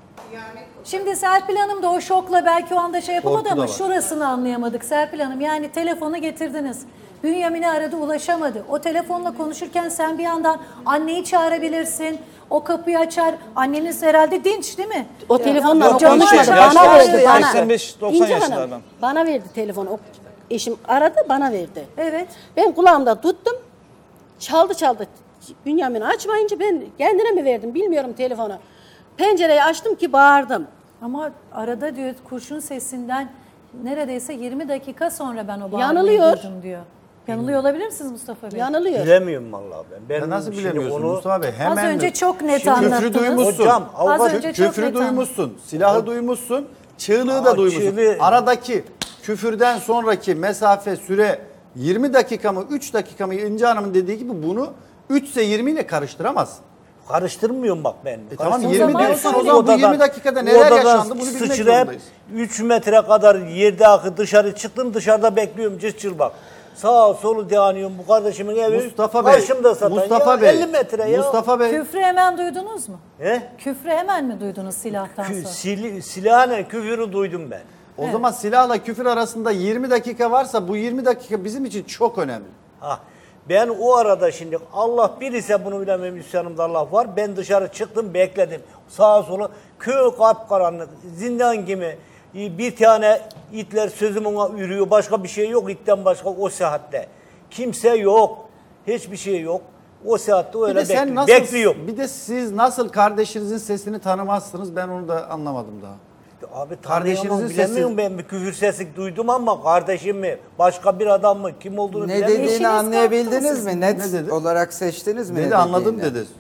Speaker 2: Şimdi Serpil Hanım da o şokla belki o anda şey yapamadı
Speaker 7: Korku da
Speaker 2: ama
Speaker 7: var.
Speaker 2: şurasını anlayamadık Serpil Hanım. Yani telefonu getirdiniz. Bünyamin'i aradı ulaşamadı. O telefonla konuşurken sen bir yandan anneyi çağırabilirsin. O kapıyı açar. Anneniz herhalde dinç değil mi?
Speaker 1: O telefonla
Speaker 19: Yok,
Speaker 1: o
Speaker 19: canım,
Speaker 1: konuşmadı.
Speaker 19: şey,
Speaker 1: Bana
Speaker 19: yaşlı-
Speaker 1: verdi. Bana.
Speaker 19: seksen beş doksan
Speaker 1: İnce
Speaker 19: yaşında
Speaker 1: Hanım,
Speaker 19: adam.
Speaker 1: bana verdi telefonu. O eşim aradı bana verdi.
Speaker 2: Evet.
Speaker 1: Ben kulağımda tuttum. Çaldı çaldı. Bünyamin açmayınca ben kendine mi verdim bilmiyorum telefonu. Pencereyi açtım ki bağırdım.
Speaker 2: Ama arada diyor kurşun sesinden neredeyse yirmi dakika sonra ben o bağırmayı
Speaker 1: Yanılıyor.
Speaker 2: duydum diyor. Yanılıyor olabilir misiniz Mustafa Bey?
Speaker 1: Yanılıyor.
Speaker 17: Bilemiyorum vallahi ben. Ben
Speaker 7: Ya nasıl
Speaker 17: şimdi
Speaker 7: bilemiyorsun
Speaker 17: onu-
Speaker 7: Mustafa Bey? Hemen
Speaker 2: Az önce
Speaker 7: mi?
Speaker 2: çok net
Speaker 7: Şimdi
Speaker 2: anlattınız.
Speaker 7: Küfrü duymuşsun.
Speaker 17: Hocam,
Speaker 2: Az
Speaker 17: avukat-
Speaker 2: önce çok
Speaker 7: Küfrü
Speaker 2: net
Speaker 7: duymuşsun. Silahı duymuşsun. Çığlığı
Speaker 17: Aa,
Speaker 7: da duymuşsun.
Speaker 17: çığlığı-
Speaker 7: Aradaki küfürden sonraki mesafe süre yirmi dakika mı üç dakika mı İnce Hanım'ın dediği gibi bunu üç ise yirmi ile karıştıramazsın.
Speaker 17: Karıştırmıyorum bak ben.
Speaker 7: E tamam,
Speaker 17: Karıştırmıyorum.
Speaker 7: yirmi
Speaker 17: Ben
Speaker 7: diyorsun, o
Speaker 17: şimdi
Speaker 7: zaman bu
Speaker 17: odadan-
Speaker 7: yirmi dakikada neler
Speaker 17: odadan
Speaker 7: yaşandı bunu bilmek
Speaker 17: sıçrayıp
Speaker 7: zorundayız.
Speaker 17: üç metre kadar yerde akı dışarı çıktım, dışarıda bekliyorum cız çılbak. Sağa solu deyanıyorum bu kardeşimin evi.
Speaker 7: Mustafa Bey,
Speaker 17: Karşımda satan
Speaker 7: Mustafa
Speaker 17: ya,
Speaker 7: Bey,
Speaker 17: elli metre ya.
Speaker 7: Mustafa Bey.
Speaker 2: Küfrü hemen duydunuz mu?
Speaker 17: He?
Speaker 2: Küfrü hemen mi duydunuz silahtan
Speaker 17: Kü-
Speaker 2: sonra?
Speaker 17: sil- silahla küfürü duydum ben.
Speaker 7: O zaman silahla küfür arasında yirmi dakika varsa bu yirmi dakika bizim için çok önemli.
Speaker 17: Ha, ben o arada şimdi Allah bir ise bunu bilemem isyanımda Allah var. Ben dışarı çıktım bekledim. Sağa sola köy kapkaranlık zindan gibi bir tane itler sözüm ona yürüyor. Başka bir şey yok itten başka o saatte. Kimse yok. Hiçbir şey yok. O saatte
Speaker 7: Bir
Speaker 17: öyle
Speaker 7: de sen
Speaker 17: bekli-
Speaker 7: nasıl,
Speaker 17: bekliyor.
Speaker 7: bir de siz nasıl kardeşinizin sesini tanımazsınız ben onu da anlamadım daha.
Speaker 17: Abi
Speaker 7: Kardeşinizin
Speaker 17: tanıyamam,
Speaker 7: sesi.
Speaker 17: bilemiyorum ben bir küfür sesi duydum ama kardeşim mi, başka bir adam mı, kim olduğunu
Speaker 14: Ne
Speaker 17: bilemiyorum.
Speaker 14: dediğini anlayabildiniz mi? Net
Speaker 7: Ne dedi?
Speaker 14: olarak seçtiniz mi?
Speaker 7: Dedi
Speaker 14: ne
Speaker 7: anladım
Speaker 14: dediğini?
Speaker 7: dedi.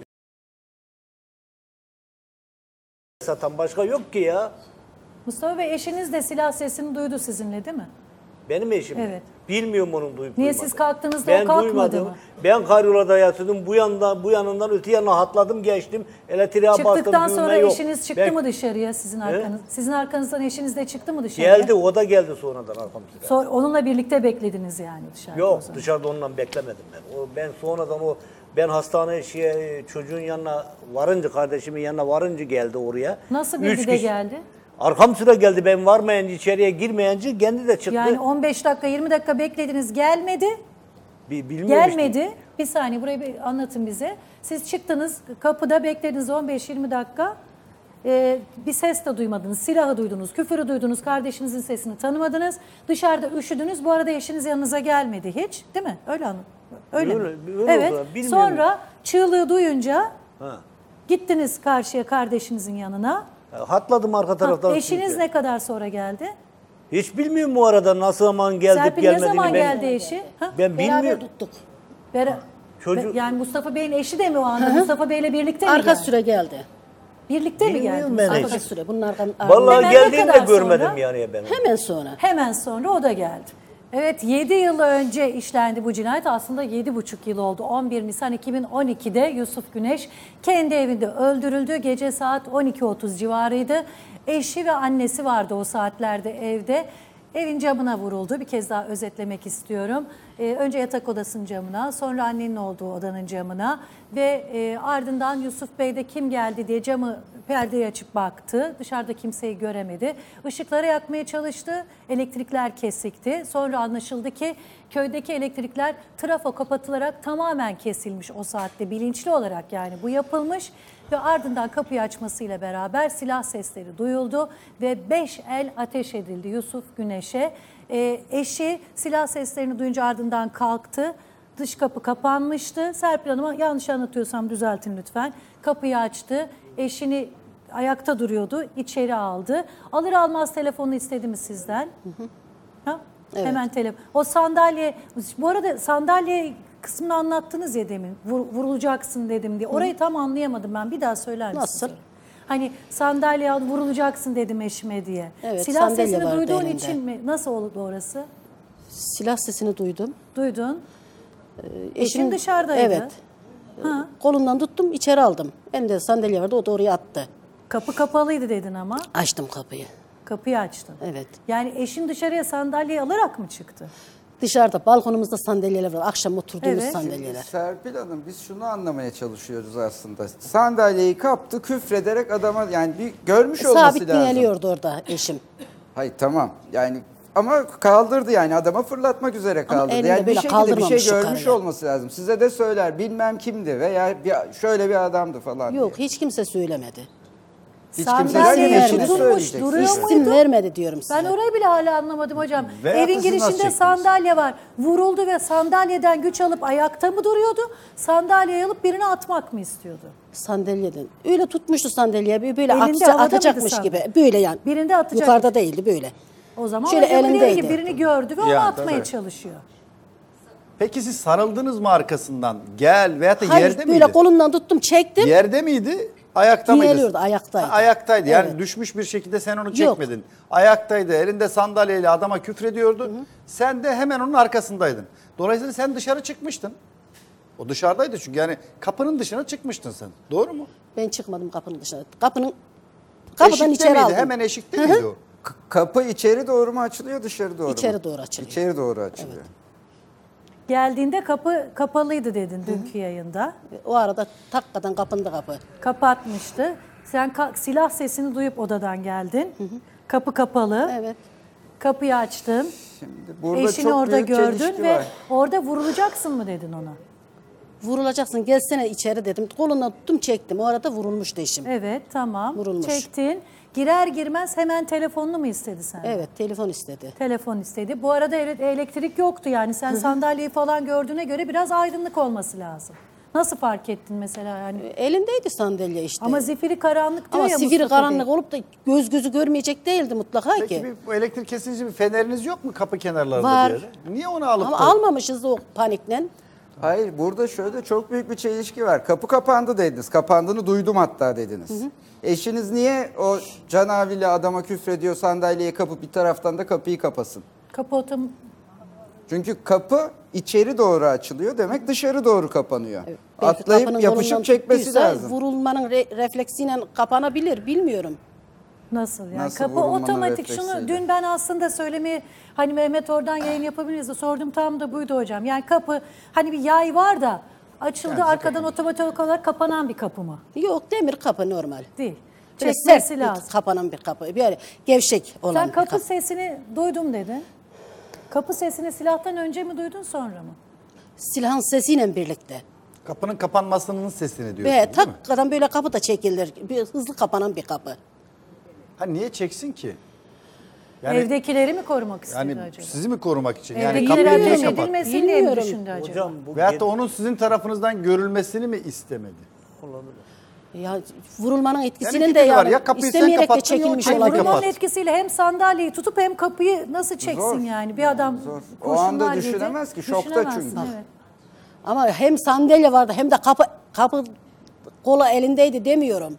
Speaker 17: Satan başka yok ki ya.
Speaker 2: Mustafa Bey eşiniz de silah sesini duydu sizinle değil mi?
Speaker 17: Benim eşim. mi?
Speaker 2: Evet.
Speaker 17: Bilmiyorum onun duyup
Speaker 2: Niye
Speaker 17: duymadığını.
Speaker 2: siz kalktığınızda
Speaker 17: ben
Speaker 2: o kalkmadı
Speaker 17: duymadım.
Speaker 2: mı?
Speaker 17: Ben karyolada yatıyordum. Bu yandan bu yanından öte yanına atladım geçtim. Elektriğe bastım.
Speaker 2: Çıktıktan
Speaker 17: düğme
Speaker 2: sonra
Speaker 17: yok.
Speaker 2: eşiniz çıktı
Speaker 17: Ben-
Speaker 2: mı dışarıya sizin
Speaker 17: He?
Speaker 2: arkanız? Sizin arkanızdan eşiniz de çıktı mı dışarıya?
Speaker 17: Geldi o da geldi sonradan arkamızda.
Speaker 2: Sonra onunla birlikte beklediniz yani dışarıda. o
Speaker 17: Yok
Speaker 2: zaman.
Speaker 17: dışarıda onunla beklemedim ben. O ben sonradan o ben hastane şeye, çocuğun yanına varınca kardeşimin yanına varınca geldi oraya.
Speaker 2: Nasıl
Speaker 17: Üç
Speaker 2: bildi de
Speaker 17: kişi-
Speaker 2: geldi?
Speaker 17: Arkam sıra geldi ben varmayınca içeriye girmeyince kendi de çıktı.
Speaker 2: Yani on beş dakika yirmi dakika beklediniz gelmedi.
Speaker 17: Bi- bilmiyorum işte.
Speaker 2: Gelmedi. Bir saniye burayı bir anlatın bize. Siz çıktınız kapıda beklediniz on beş yirmi dakika. Ee, bir ses de duymadınız. Silahı duydunuz, küfürü duydunuz, kardeşinizin sesini tanımadınız. Dışarıda üşüdünüz. Bu arada eşiniz yanınıza gelmedi hiç. Değil mi? Öyle anlat. Öyle,
Speaker 17: Öyle-
Speaker 2: mi?
Speaker 17: öyle
Speaker 2: Evet.
Speaker 17: oldu. Bilmiyorum.
Speaker 2: Sonra çığlığı duyunca
Speaker 17: Ha.
Speaker 2: gittiniz karşıya kardeşinizin yanına.
Speaker 17: Hatladım arka taraftan.
Speaker 2: Ha, eşiniz
Speaker 17: çünkü.
Speaker 2: ne kadar sonra geldi?
Speaker 17: Hiç bilmiyorum bu arada nasıl zaman geldik
Speaker 2: Serpil ne
Speaker 17: gelmediğini.
Speaker 2: zaman
Speaker 17: ben,
Speaker 2: geldi eşi? Ha?
Speaker 17: Ben bilmiyorum.
Speaker 1: tuttuk.
Speaker 2: Bera-
Speaker 17: Çocuk-
Speaker 2: Yani Mustafa Bey'in eşi de mi o anda? Mustafa Bey'le birlikte mi
Speaker 1: Arka
Speaker 2: geldi?
Speaker 1: süre geldi.
Speaker 2: Birlikte mi
Speaker 17: Bilmiyorum
Speaker 2: geldiniz?
Speaker 17: ben
Speaker 1: Arka
Speaker 17: eşi.
Speaker 1: süre. Bunun arkan,
Speaker 17: Vallahi
Speaker 2: Hemen ne
Speaker 17: geldiğinde
Speaker 2: kadar
Speaker 17: görmedim
Speaker 2: sonra?
Speaker 17: yani ben. onu.
Speaker 1: Hemen sonra.
Speaker 2: Hemen sonra o da geldi. Evet yedi yıl önce işlendi bu cinayet. Aslında yedi buçuk yıl oldu. on bir Nisan iki bin on iki'de Yusuf Güneş kendi evinde öldürüldü. Gece saat on iki otuz civarıydı. Eşi ve annesi vardı o saatlerde evde. Evin camına vuruldu. Bir kez daha özetlemek istiyorum. Ee, önce yatak odasının camına, sonra annenin olduğu odanın camına ve e, ardından Yusuf Bey de kim geldi diye camı perdeyi açıp baktı. Dışarıda kimseyi göremedi. Işıkları yakmaya çalıştı. Elektrikler kesikti. Sonra anlaşıldı ki köydeki elektrikler trafo kapatılarak tamamen kesilmiş o saatte. Bilinçli olarak yani bu yapılmış. Ve ardından kapıyı açmasıyla beraber silah sesleri duyuldu ve beş el ateş edildi Yusuf Güneş'e. Ee, eşi silah seslerini duyunca ardından kalktı. Dış kapı kapanmıştı. Serpil Hanım'a yanlış anlatıyorsam düzeltin lütfen. Kapıyı açtı. Eşini ayakta duruyordu. İçeri aldı. Alır almaz telefonunu istedi mi sizden? Ha?
Speaker 1: Evet.
Speaker 2: Hemen telefon. O sandalye, bu arada sandalye kısmını anlattınız ya demin. Vur- vurulacaksın dedim diye. Orayı tam anlayamadım ben. Bir daha söyler misiniz?
Speaker 1: Nasıl?
Speaker 2: Hani sandalye al vurulacaksın dedim eşime diye.
Speaker 1: Evet,
Speaker 2: Silah
Speaker 1: sandalye
Speaker 2: sesini
Speaker 1: vardı
Speaker 2: duyduğun
Speaker 1: elinde.
Speaker 2: için mi? Nasıl oldu orası?
Speaker 1: Silah sesini duydum.
Speaker 2: Duydun.
Speaker 1: Eşim
Speaker 2: Eşin dışarıdaydı.
Speaker 1: Evet.
Speaker 2: Ha.
Speaker 1: Kolundan tuttum, içeri aldım. Elinde sandalye vardı, o da oraya attı.
Speaker 2: Kapı kapalıydı dedin ama.
Speaker 1: Açtım kapıyı.
Speaker 2: Kapıyı açtın.
Speaker 1: Evet.
Speaker 2: Yani eşin dışarıya sandalyeyi alarak mı çıktı?
Speaker 1: Dışarıda balkonumuzda sandalyeler var. Akşam oturduğumuz
Speaker 2: Evet.
Speaker 1: sandalyeler.
Speaker 14: Serpil Hanım biz şunu anlamaya çalışıyoruz aslında. Sandalyeyi kaptı küfrederek adama yani bir görmüş olması
Speaker 1: Sabit
Speaker 14: lazım.
Speaker 1: dinleniyordu orada eşim.
Speaker 14: Hayır tamam yani ama kaldırdı yani adama fırlatmak üzere kaldırdı.
Speaker 1: elinde
Speaker 14: Yani bir
Speaker 1: böyle
Speaker 14: şekilde bir şey
Speaker 1: kaldırmamış
Speaker 14: görmüş
Speaker 1: yukarıya.
Speaker 14: olması lazım. Size de söyler bilmem kimdi veya bir, şöyle bir adamdı falan
Speaker 1: Yok hiç kimse söylemedi.
Speaker 14: Hiç
Speaker 2: Sandalye
Speaker 14: kimse
Speaker 1: vermedi.
Speaker 14: eşini
Speaker 2: tutulmuş
Speaker 14: söyleyecek.
Speaker 2: duruyor
Speaker 14: size.
Speaker 2: muydu?
Speaker 1: İsim vermedi diyorum size.
Speaker 2: Ben orayı bile hala anlamadım hocam.
Speaker 7: Veya
Speaker 2: Evin
Speaker 7: siz nasıl
Speaker 2: girişinde
Speaker 7: çektiniz?
Speaker 2: sandalye var. Vuruldu ve sandalyeden güç alıp ayakta mı duruyordu? Sandalyeyi alıp birine atmak mı istiyordu?
Speaker 1: Sandalyeden. Öyle tutmuştu sandalyeyi böyle
Speaker 2: Elinde
Speaker 1: atacak,
Speaker 2: havada mıydı
Speaker 1: atacakmış
Speaker 2: sandalye?
Speaker 1: gibi. Böyle yani.
Speaker 2: Birinde atacak.
Speaker 1: Yukarıda değildi böyle.
Speaker 2: O zaman
Speaker 1: Şöyle
Speaker 2: hocamın diyor
Speaker 1: elindeydi.
Speaker 2: ki birini gördü ve onu
Speaker 7: Yani,
Speaker 2: atmaya
Speaker 7: tabii.
Speaker 2: çalışıyor.
Speaker 7: Peki siz sarıldınız mı arkasından? Gel veyahut da
Speaker 1: Hayır
Speaker 7: yerde
Speaker 1: böyle
Speaker 7: miydi?
Speaker 1: kolundan tuttum çektim.
Speaker 7: Yerde miydi? Ayakta mıydı?
Speaker 1: Giyeliyordu, ayaktaydı.
Speaker 7: Ha, ayaktaydı. Yani
Speaker 1: Evet.
Speaker 7: düşmüş bir şekilde sen onu
Speaker 1: Yok.
Speaker 7: çekmedin. Ayaktaydı. Elinde sandalyeyle adama küfrediyordu. Sen de hemen onun arkasındaydın. Dolayısıyla sen dışarı çıkmıştın. O dışarıdaydı çünkü yani kapının dışına çıkmıştın sen. Doğru mu?
Speaker 1: Ben çıkmadım kapının dışına. Kapının kapıdan
Speaker 7: Eşikte
Speaker 1: içeri
Speaker 7: miydi?
Speaker 1: aldım.
Speaker 7: Hemen eşikte
Speaker 1: Hı hı.
Speaker 7: miydi o?
Speaker 14: K- Kapı içeri doğru mu açılıyor dışarı doğru mu?
Speaker 1: İçeri doğru açılıyor.
Speaker 14: İçeri doğru açılıyor.
Speaker 2: Geldiğinde kapı kapalıydı dedin dünkü yayında.
Speaker 1: O arada takkadan kapındı kapı.
Speaker 2: Kapatmıştı. Sen ka- silah sesini duyup odadan geldin. Kapı kapalı.
Speaker 1: Evet.
Speaker 2: Kapıyı açtın.
Speaker 14: Şimdi burada
Speaker 2: Eşini
Speaker 14: çok
Speaker 2: orada
Speaker 14: büyük
Speaker 2: gördün
Speaker 14: çelişki
Speaker 2: ve
Speaker 14: var.
Speaker 2: orada vurulacaksın mı dedin ona?
Speaker 1: Vurulacaksın gelsene içeri dedim. Kolundan tuttum çektim. O arada vurulmuştu eşim.
Speaker 2: Evet tamam.
Speaker 1: Vurulmuş.
Speaker 2: Çektin. Girer girmez hemen telefonunu mu istedi sen?
Speaker 1: Evet telefon istedi.
Speaker 2: Telefon istedi. Bu arada ele- elektrik yoktu yani sen sandalyeyi falan gördüğüne göre biraz aydınlık olması lazım. Nasıl fark ettin mesela yani?
Speaker 1: Elindeydi sandalye işte.
Speaker 2: Ama zifiri karanlık diyor
Speaker 1: Ama
Speaker 2: ya
Speaker 1: zifiri
Speaker 2: Mustafa
Speaker 1: karanlık
Speaker 2: Bey.
Speaker 1: olup da göz gözü görmeyecek değildi mutlaka
Speaker 7: Peki
Speaker 1: ki.
Speaker 7: bir, bu elektrik kesince bir feneriniz yok mu kapı kenarlarında
Speaker 1: Var.
Speaker 7: bir yerde? Niye onu alıp
Speaker 1: Ama
Speaker 7: da-
Speaker 1: almamışız o panikle.
Speaker 14: Hayır, burada şöyle çok büyük bir çelişki var. Kapı kapandı dediniz. Kapandığını duydum hatta dediniz.
Speaker 1: Hı hı.
Speaker 14: Eşiniz niye o canavliyle adama küfrediyor, sandalyeyi kapıp bir taraftan da kapıyı kapasın?
Speaker 2: Kapı otom...
Speaker 14: Çünkü kapı içeri doğru açılıyor demek dışarı doğru kapanıyor.
Speaker 1: Belki
Speaker 14: Atlayıp
Speaker 1: kapının
Speaker 14: yapışıp
Speaker 1: kolundan
Speaker 14: çekmesi
Speaker 1: tuttuysa
Speaker 14: lazım.
Speaker 1: Vurulmanın re- refleksiyle kapanabilir bilmiyorum.
Speaker 2: Nasıl yani?
Speaker 14: Nasıl
Speaker 2: Kapı
Speaker 14: vurulmanın
Speaker 2: otomatik. Şunu
Speaker 14: refleksiyle?
Speaker 2: dün ben aslında söylemeyi hani Mehmet oradan yayın yapabiliriz de sordum, tam da buydu hocam. Yani kapı hani bir yay var da açıldı
Speaker 1: Kendisi
Speaker 2: arkadan otomatik olarak kapanan bir kapı mı?
Speaker 1: Yok, demir kapı normal.
Speaker 2: Değil.
Speaker 1: Böyle
Speaker 2: Çekmesi
Speaker 1: sert bir
Speaker 2: lazım.
Speaker 1: kapanan bir kapı. Böyle gevşek olan
Speaker 2: Sen
Speaker 1: bir
Speaker 2: kapı
Speaker 1: kapı.
Speaker 2: sesini duydum dedin. Kapı sesini silahtan önce mi duydun sonra mı?
Speaker 1: Silahın sesiyle birlikte.
Speaker 7: Kapının kapanmasının sesini diyorsun
Speaker 1: Ve
Speaker 7: değil mi?
Speaker 1: takmadan böyle kapı da çekilir. Bir hızlı kapanan bir kapı.
Speaker 7: Ha niye çeksin ki?
Speaker 2: Evdekileri mi korumak istedi
Speaker 7: Yani
Speaker 2: acaba?
Speaker 7: sizi mi korumak için? Yani
Speaker 2: Evdekiler
Speaker 7: kapıyı niye
Speaker 2: ateş
Speaker 7: kapattı?
Speaker 2: edilmesin diye mi düşündü acaba?
Speaker 17: Hocam bu
Speaker 7: Veyahut da onun sizin tarafınızdan görülmesini mi istemedi?
Speaker 1: Ya vurulmanın etkisinin
Speaker 7: Yani
Speaker 1: de
Speaker 7: ikisi var.
Speaker 1: yani
Speaker 7: Ya kapıyı sen
Speaker 1: istemeyerek de
Speaker 7: kapattın, ya o
Speaker 1: çekilmiş
Speaker 7: çekti.
Speaker 1: olabilir.
Speaker 2: Vurulmanın etkisiyle hem sandalyeyi tutup hem kapıyı nasıl çeksin
Speaker 14: Zor.
Speaker 2: yani? Bir adam
Speaker 14: Zor. O
Speaker 2: kurşunlar
Speaker 14: anda
Speaker 2: yedi.
Speaker 14: düşünemez ki, şokta
Speaker 2: Düşünemezsin,
Speaker 14: çünkü.
Speaker 2: evet.
Speaker 1: Ama hem sandalye vardı hem de kapı kapı kola elindeydi demiyorum.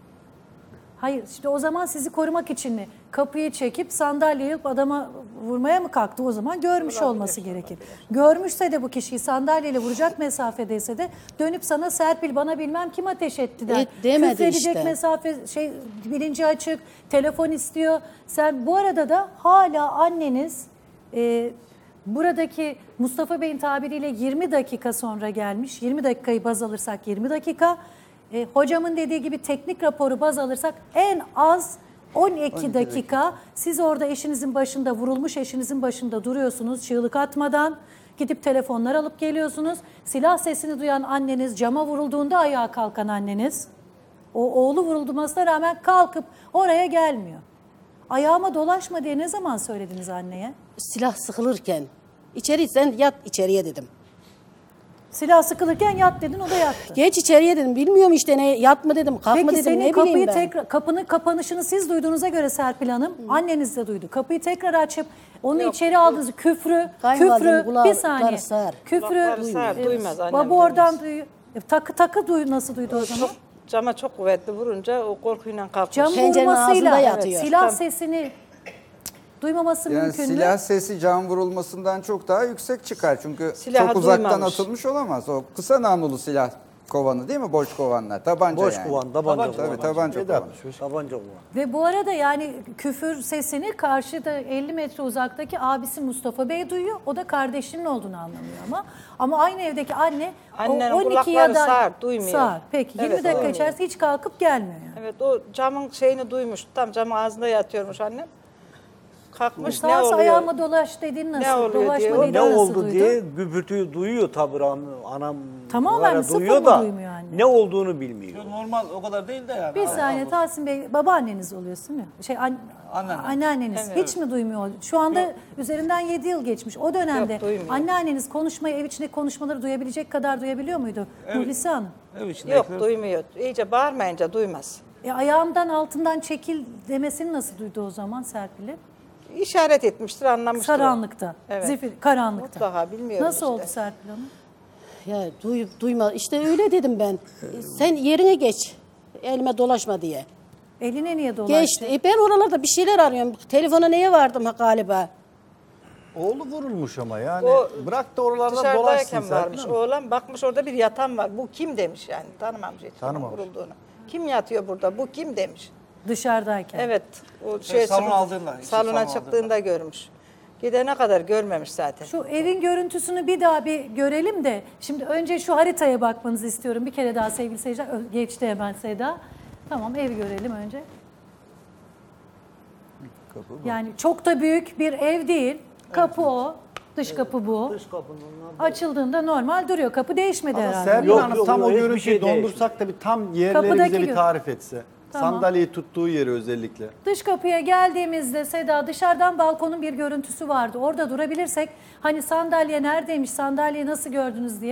Speaker 2: Hayır, işte o zaman sizi korumak için mi? Kapıyı çekip sandalyeyi adama vurmaya mı kalktı? O zaman görmüş olması gerekir. Görmüşse de bu kişiyi sandalyeyle vuracak mesafedeyse de dönüp sana Serpil bana bilmem kim ateş etti der.
Speaker 1: E, demedi
Speaker 2: Küfredecek
Speaker 1: işte.
Speaker 2: mesafe şey bilinci açık, telefon istiyor. Sen bu arada da hala anneniz e, buradaki Mustafa Bey'in tabiriyle yirmi dakika sonra gelmiş. yirmi dakikayı baz alırsak yirmi dakika. E, hocamın dediği gibi teknik raporu baz alırsak en az on iki dakika siz orada eşinizin başında, vurulmuş eşinizin başında duruyorsunuz çığlık atmadan. Gidip telefonlar alıp geliyorsunuz. Silah sesini duyan anneniz, cama vurulduğunda ayağa kalkan anneniz, o oğlu vurulmasına rağmen kalkıp oraya gelmiyor. Ayağıma dolaşma diye ne zaman söylediniz anneye?
Speaker 1: Silah sıkılırken içeri sen yat içeriye dedim.
Speaker 2: Silah sıkılırken yat dedin, o da yattı.
Speaker 1: Geç içeriye dedim. Bilmiyorum işte ne yat mı dedim, kalk mı
Speaker 2: Peki
Speaker 1: dedim,
Speaker 2: senin
Speaker 1: ne
Speaker 2: kapıyı
Speaker 1: bileyim ben.
Speaker 2: tekrar, kapının kapanışını siz duyduğunuza göre Serpil Hanım, anneniz de duydu. Kapıyı tekrar açıp onu
Speaker 5: Yok,
Speaker 2: içeri aldınız. Küfrü,
Speaker 1: Kayınvalidemin
Speaker 2: küfrü,
Speaker 1: kulağı-
Speaker 2: bir saniye.
Speaker 1: kulakları sağır.
Speaker 2: Küfrü,
Speaker 5: Kulakları sağır,
Speaker 2: e,
Speaker 5: duymaz annem,
Speaker 2: Baba
Speaker 5: duymaz.
Speaker 2: oradan duyuyor. E, takı takı duy, nasıl duydu o zaman?
Speaker 5: Çok, cama çok kuvvetli vurunca o korkuyla kalkmış.
Speaker 2: Cam
Speaker 1: Pencerenin
Speaker 2: vurmasıyla
Speaker 1: ağzında yatıyor.
Speaker 2: silah
Speaker 5: Tam-
Speaker 2: sesini duymaması
Speaker 14: Yani
Speaker 2: mümkün
Speaker 14: silah
Speaker 2: mü?
Speaker 14: sesi cam vurulmasından çok daha yüksek çıkar. Çünkü
Speaker 5: Silahı
Speaker 14: çok uzaktan
Speaker 5: duymamış.
Speaker 14: atılmış olamaz. O kısa namlulu silah kovanı değil mi? Boş kovanlar. Tabanca
Speaker 17: Boş
Speaker 14: yani.
Speaker 17: kovan, tabanca
Speaker 14: Tabii
Speaker 17: kovan.
Speaker 14: tabanca kovan.
Speaker 17: Tabanca kovan.
Speaker 2: Ve bu arada yani küfür sesini karşıda elli metre uzaktaki abisi Mustafa Bey duyuyor. O da kardeşinin olduğunu anlamıyor ama. Ama aynı evdeki anne
Speaker 5: Annenin
Speaker 2: o on iki
Speaker 5: kulakları
Speaker 2: ya da
Speaker 5: sağır, duymuyor.
Speaker 2: Sağır. Peki yirmi
Speaker 5: Evet,
Speaker 2: dakika
Speaker 5: duymuyor.
Speaker 2: içerisinde hiç kalkıp gelmiyor yani.
Speaker 5: Evet, o camın şeyini duymuş. Tam camın ağzında yatıyormuş annem. Kalkmış, ne
Speaker 2: Sağ
Speaker 5: oluyor?
Speaker 2: ayağıma dolaş dediğin nasıl?
Speaker 5: Ne oluyor
Speaker 2: Dolaşma
Speaker 5: diyor.
Speaker 2: dediğin
Speaker 17: Ne
Speaker 2: nasıl
Speaker 17: oldu
Speaker 2: duydun?
Speaker 17: diye güpürtüyü duyuyor tabii ram- anam.
Speaker 2: Tamamen
Speaker 17: böyle
Speaker 2: sıfır
Speaker 17: duyuyor
Speaker 2: mı
Speaker 17: da
Speaker 2: duymuyor anne?
Speaker 17: ne olduğunu bilmiyor.
Speaker 19: Normal o kadar değil de yani.
Speaker 2: Bir saniye Tahsin Bey, babaanneniz oluyorsun değil mi? Şey, an,
Speaker 19: Anneannem.
Speaker 2: anneanneniz.
Speaker 5: Evet.
Speaker 2: Hiç mi duymuyor? Şu anda üzerinden yedi yıl geçmiş. O dönemde
Speaker 5: Yok, duymuyor.
Speaker 2: anneanneniz konuşmayı, ev içindeki konuşmaları duyabilecek kadar duyabiliyor muydu?
Speaker 19: Evet.
Speaker 2: Muhlise Hanım.
Speaker 19: Ev içinde
Speaker 5: Yok, duymuyor. İyice bağırmayınca duymaz.
Speaker 2: E, ayağımdan altından çekil demesini nasıl duydu o zaman Serpil'i?
Speaker 5: İşaret etmiştir, anlamıştır. o.
Speaker 2: Karanlıkta.
Speaker 5: Evet.
Speaker 2: Zifir, karanlıkta.
Speaker 5: Mutlaka bilmiyorum
Speaker 2: Nasıl
Speaker 5: işte.
Speaker 2: oldu Serpil Hanım?
Speaker 1: Ya duy, duyma işte öyle dedim ben. Sen yerine geç. Elime dolaşma diye.
Speaker 2: Eline niye dolaştı?
Speaker 1: Geçti. E ben oralarda bir şeyler arıyorum. Telefona neye vardım ha galiba?
Speaker 7: Oğlu vurulmuş ama yani.
Speaker 5: O
Speaker 7: Bırak da oralarda dolaşsın
Speaker 5: Dışarıdayken
Speaker 7: Serpil
Speaker 5: varmış.
Speaker 7: Hanım.
Speaker 5: Oğlan bakmış orada bir yatan var. Bu kim demiş yani. Tanımamış hiç kimin
Speaker 7: Tanımamış.
Speaker 5: vurulduğunu. Kim yatıyor burada? Bu kim demiş.
Speaker 2: Dışarıdayken.
Speaker 5: Evet. O şey
Speaker 19: salona
Speaker 5: çıktı-
Speaker 19: aldığında, işte
Speaker 5: Salona
Speaker 19: salona
Speaker 5: çıktığında görmüş. Gidene kadar görmemiş zaten.
Speaker 2: Şu evin görüntüsünü bir daha bir görelim de şimdi önce şu haritaya bakmanızı istiyorum. Bir kere daha sevgili seyirciler. Ö- Geçti hemen Seda. Tamam, evi görelim önce. Yani çok da büyük bir ev değil. Kapı o. Dış kapı bu.
Speaker 17: Dış kapının
Speaker 2: Açıldığında normal duruyor. Kapı değişmedi
Speaker 7: Ama
Speaker 2: herhalde.
Speaker 7: Serpil
Speaker 17: Yok,
Speaker 7: Hanım
Speaker 17: yok,
Speaker 7: tam
Speaker 17: yok,
Speaker 7: o
Speaker 17: hiçbir
Speaker 7: görüntüyü
Speaker 17: şey değil.
Speaker 7: dondursak da bir tam yerleri
Speaker 2: Kapıdaki
Speaker 7: bize bir
Speaker 2: gö-
Speaker 7: tarif etse.
Speaker 2: Tamam.
Speaker 7: Sandalyeyi tuttuğu yeri özellikle.
Speaker 2: Dış kapıya geldiğimizde Seda dışarıdan balkonun bir görüntüsü vardı. Orada durabilirsek hani sandalye neredeymiş, sandalyeyi nasıl gördünüz diye.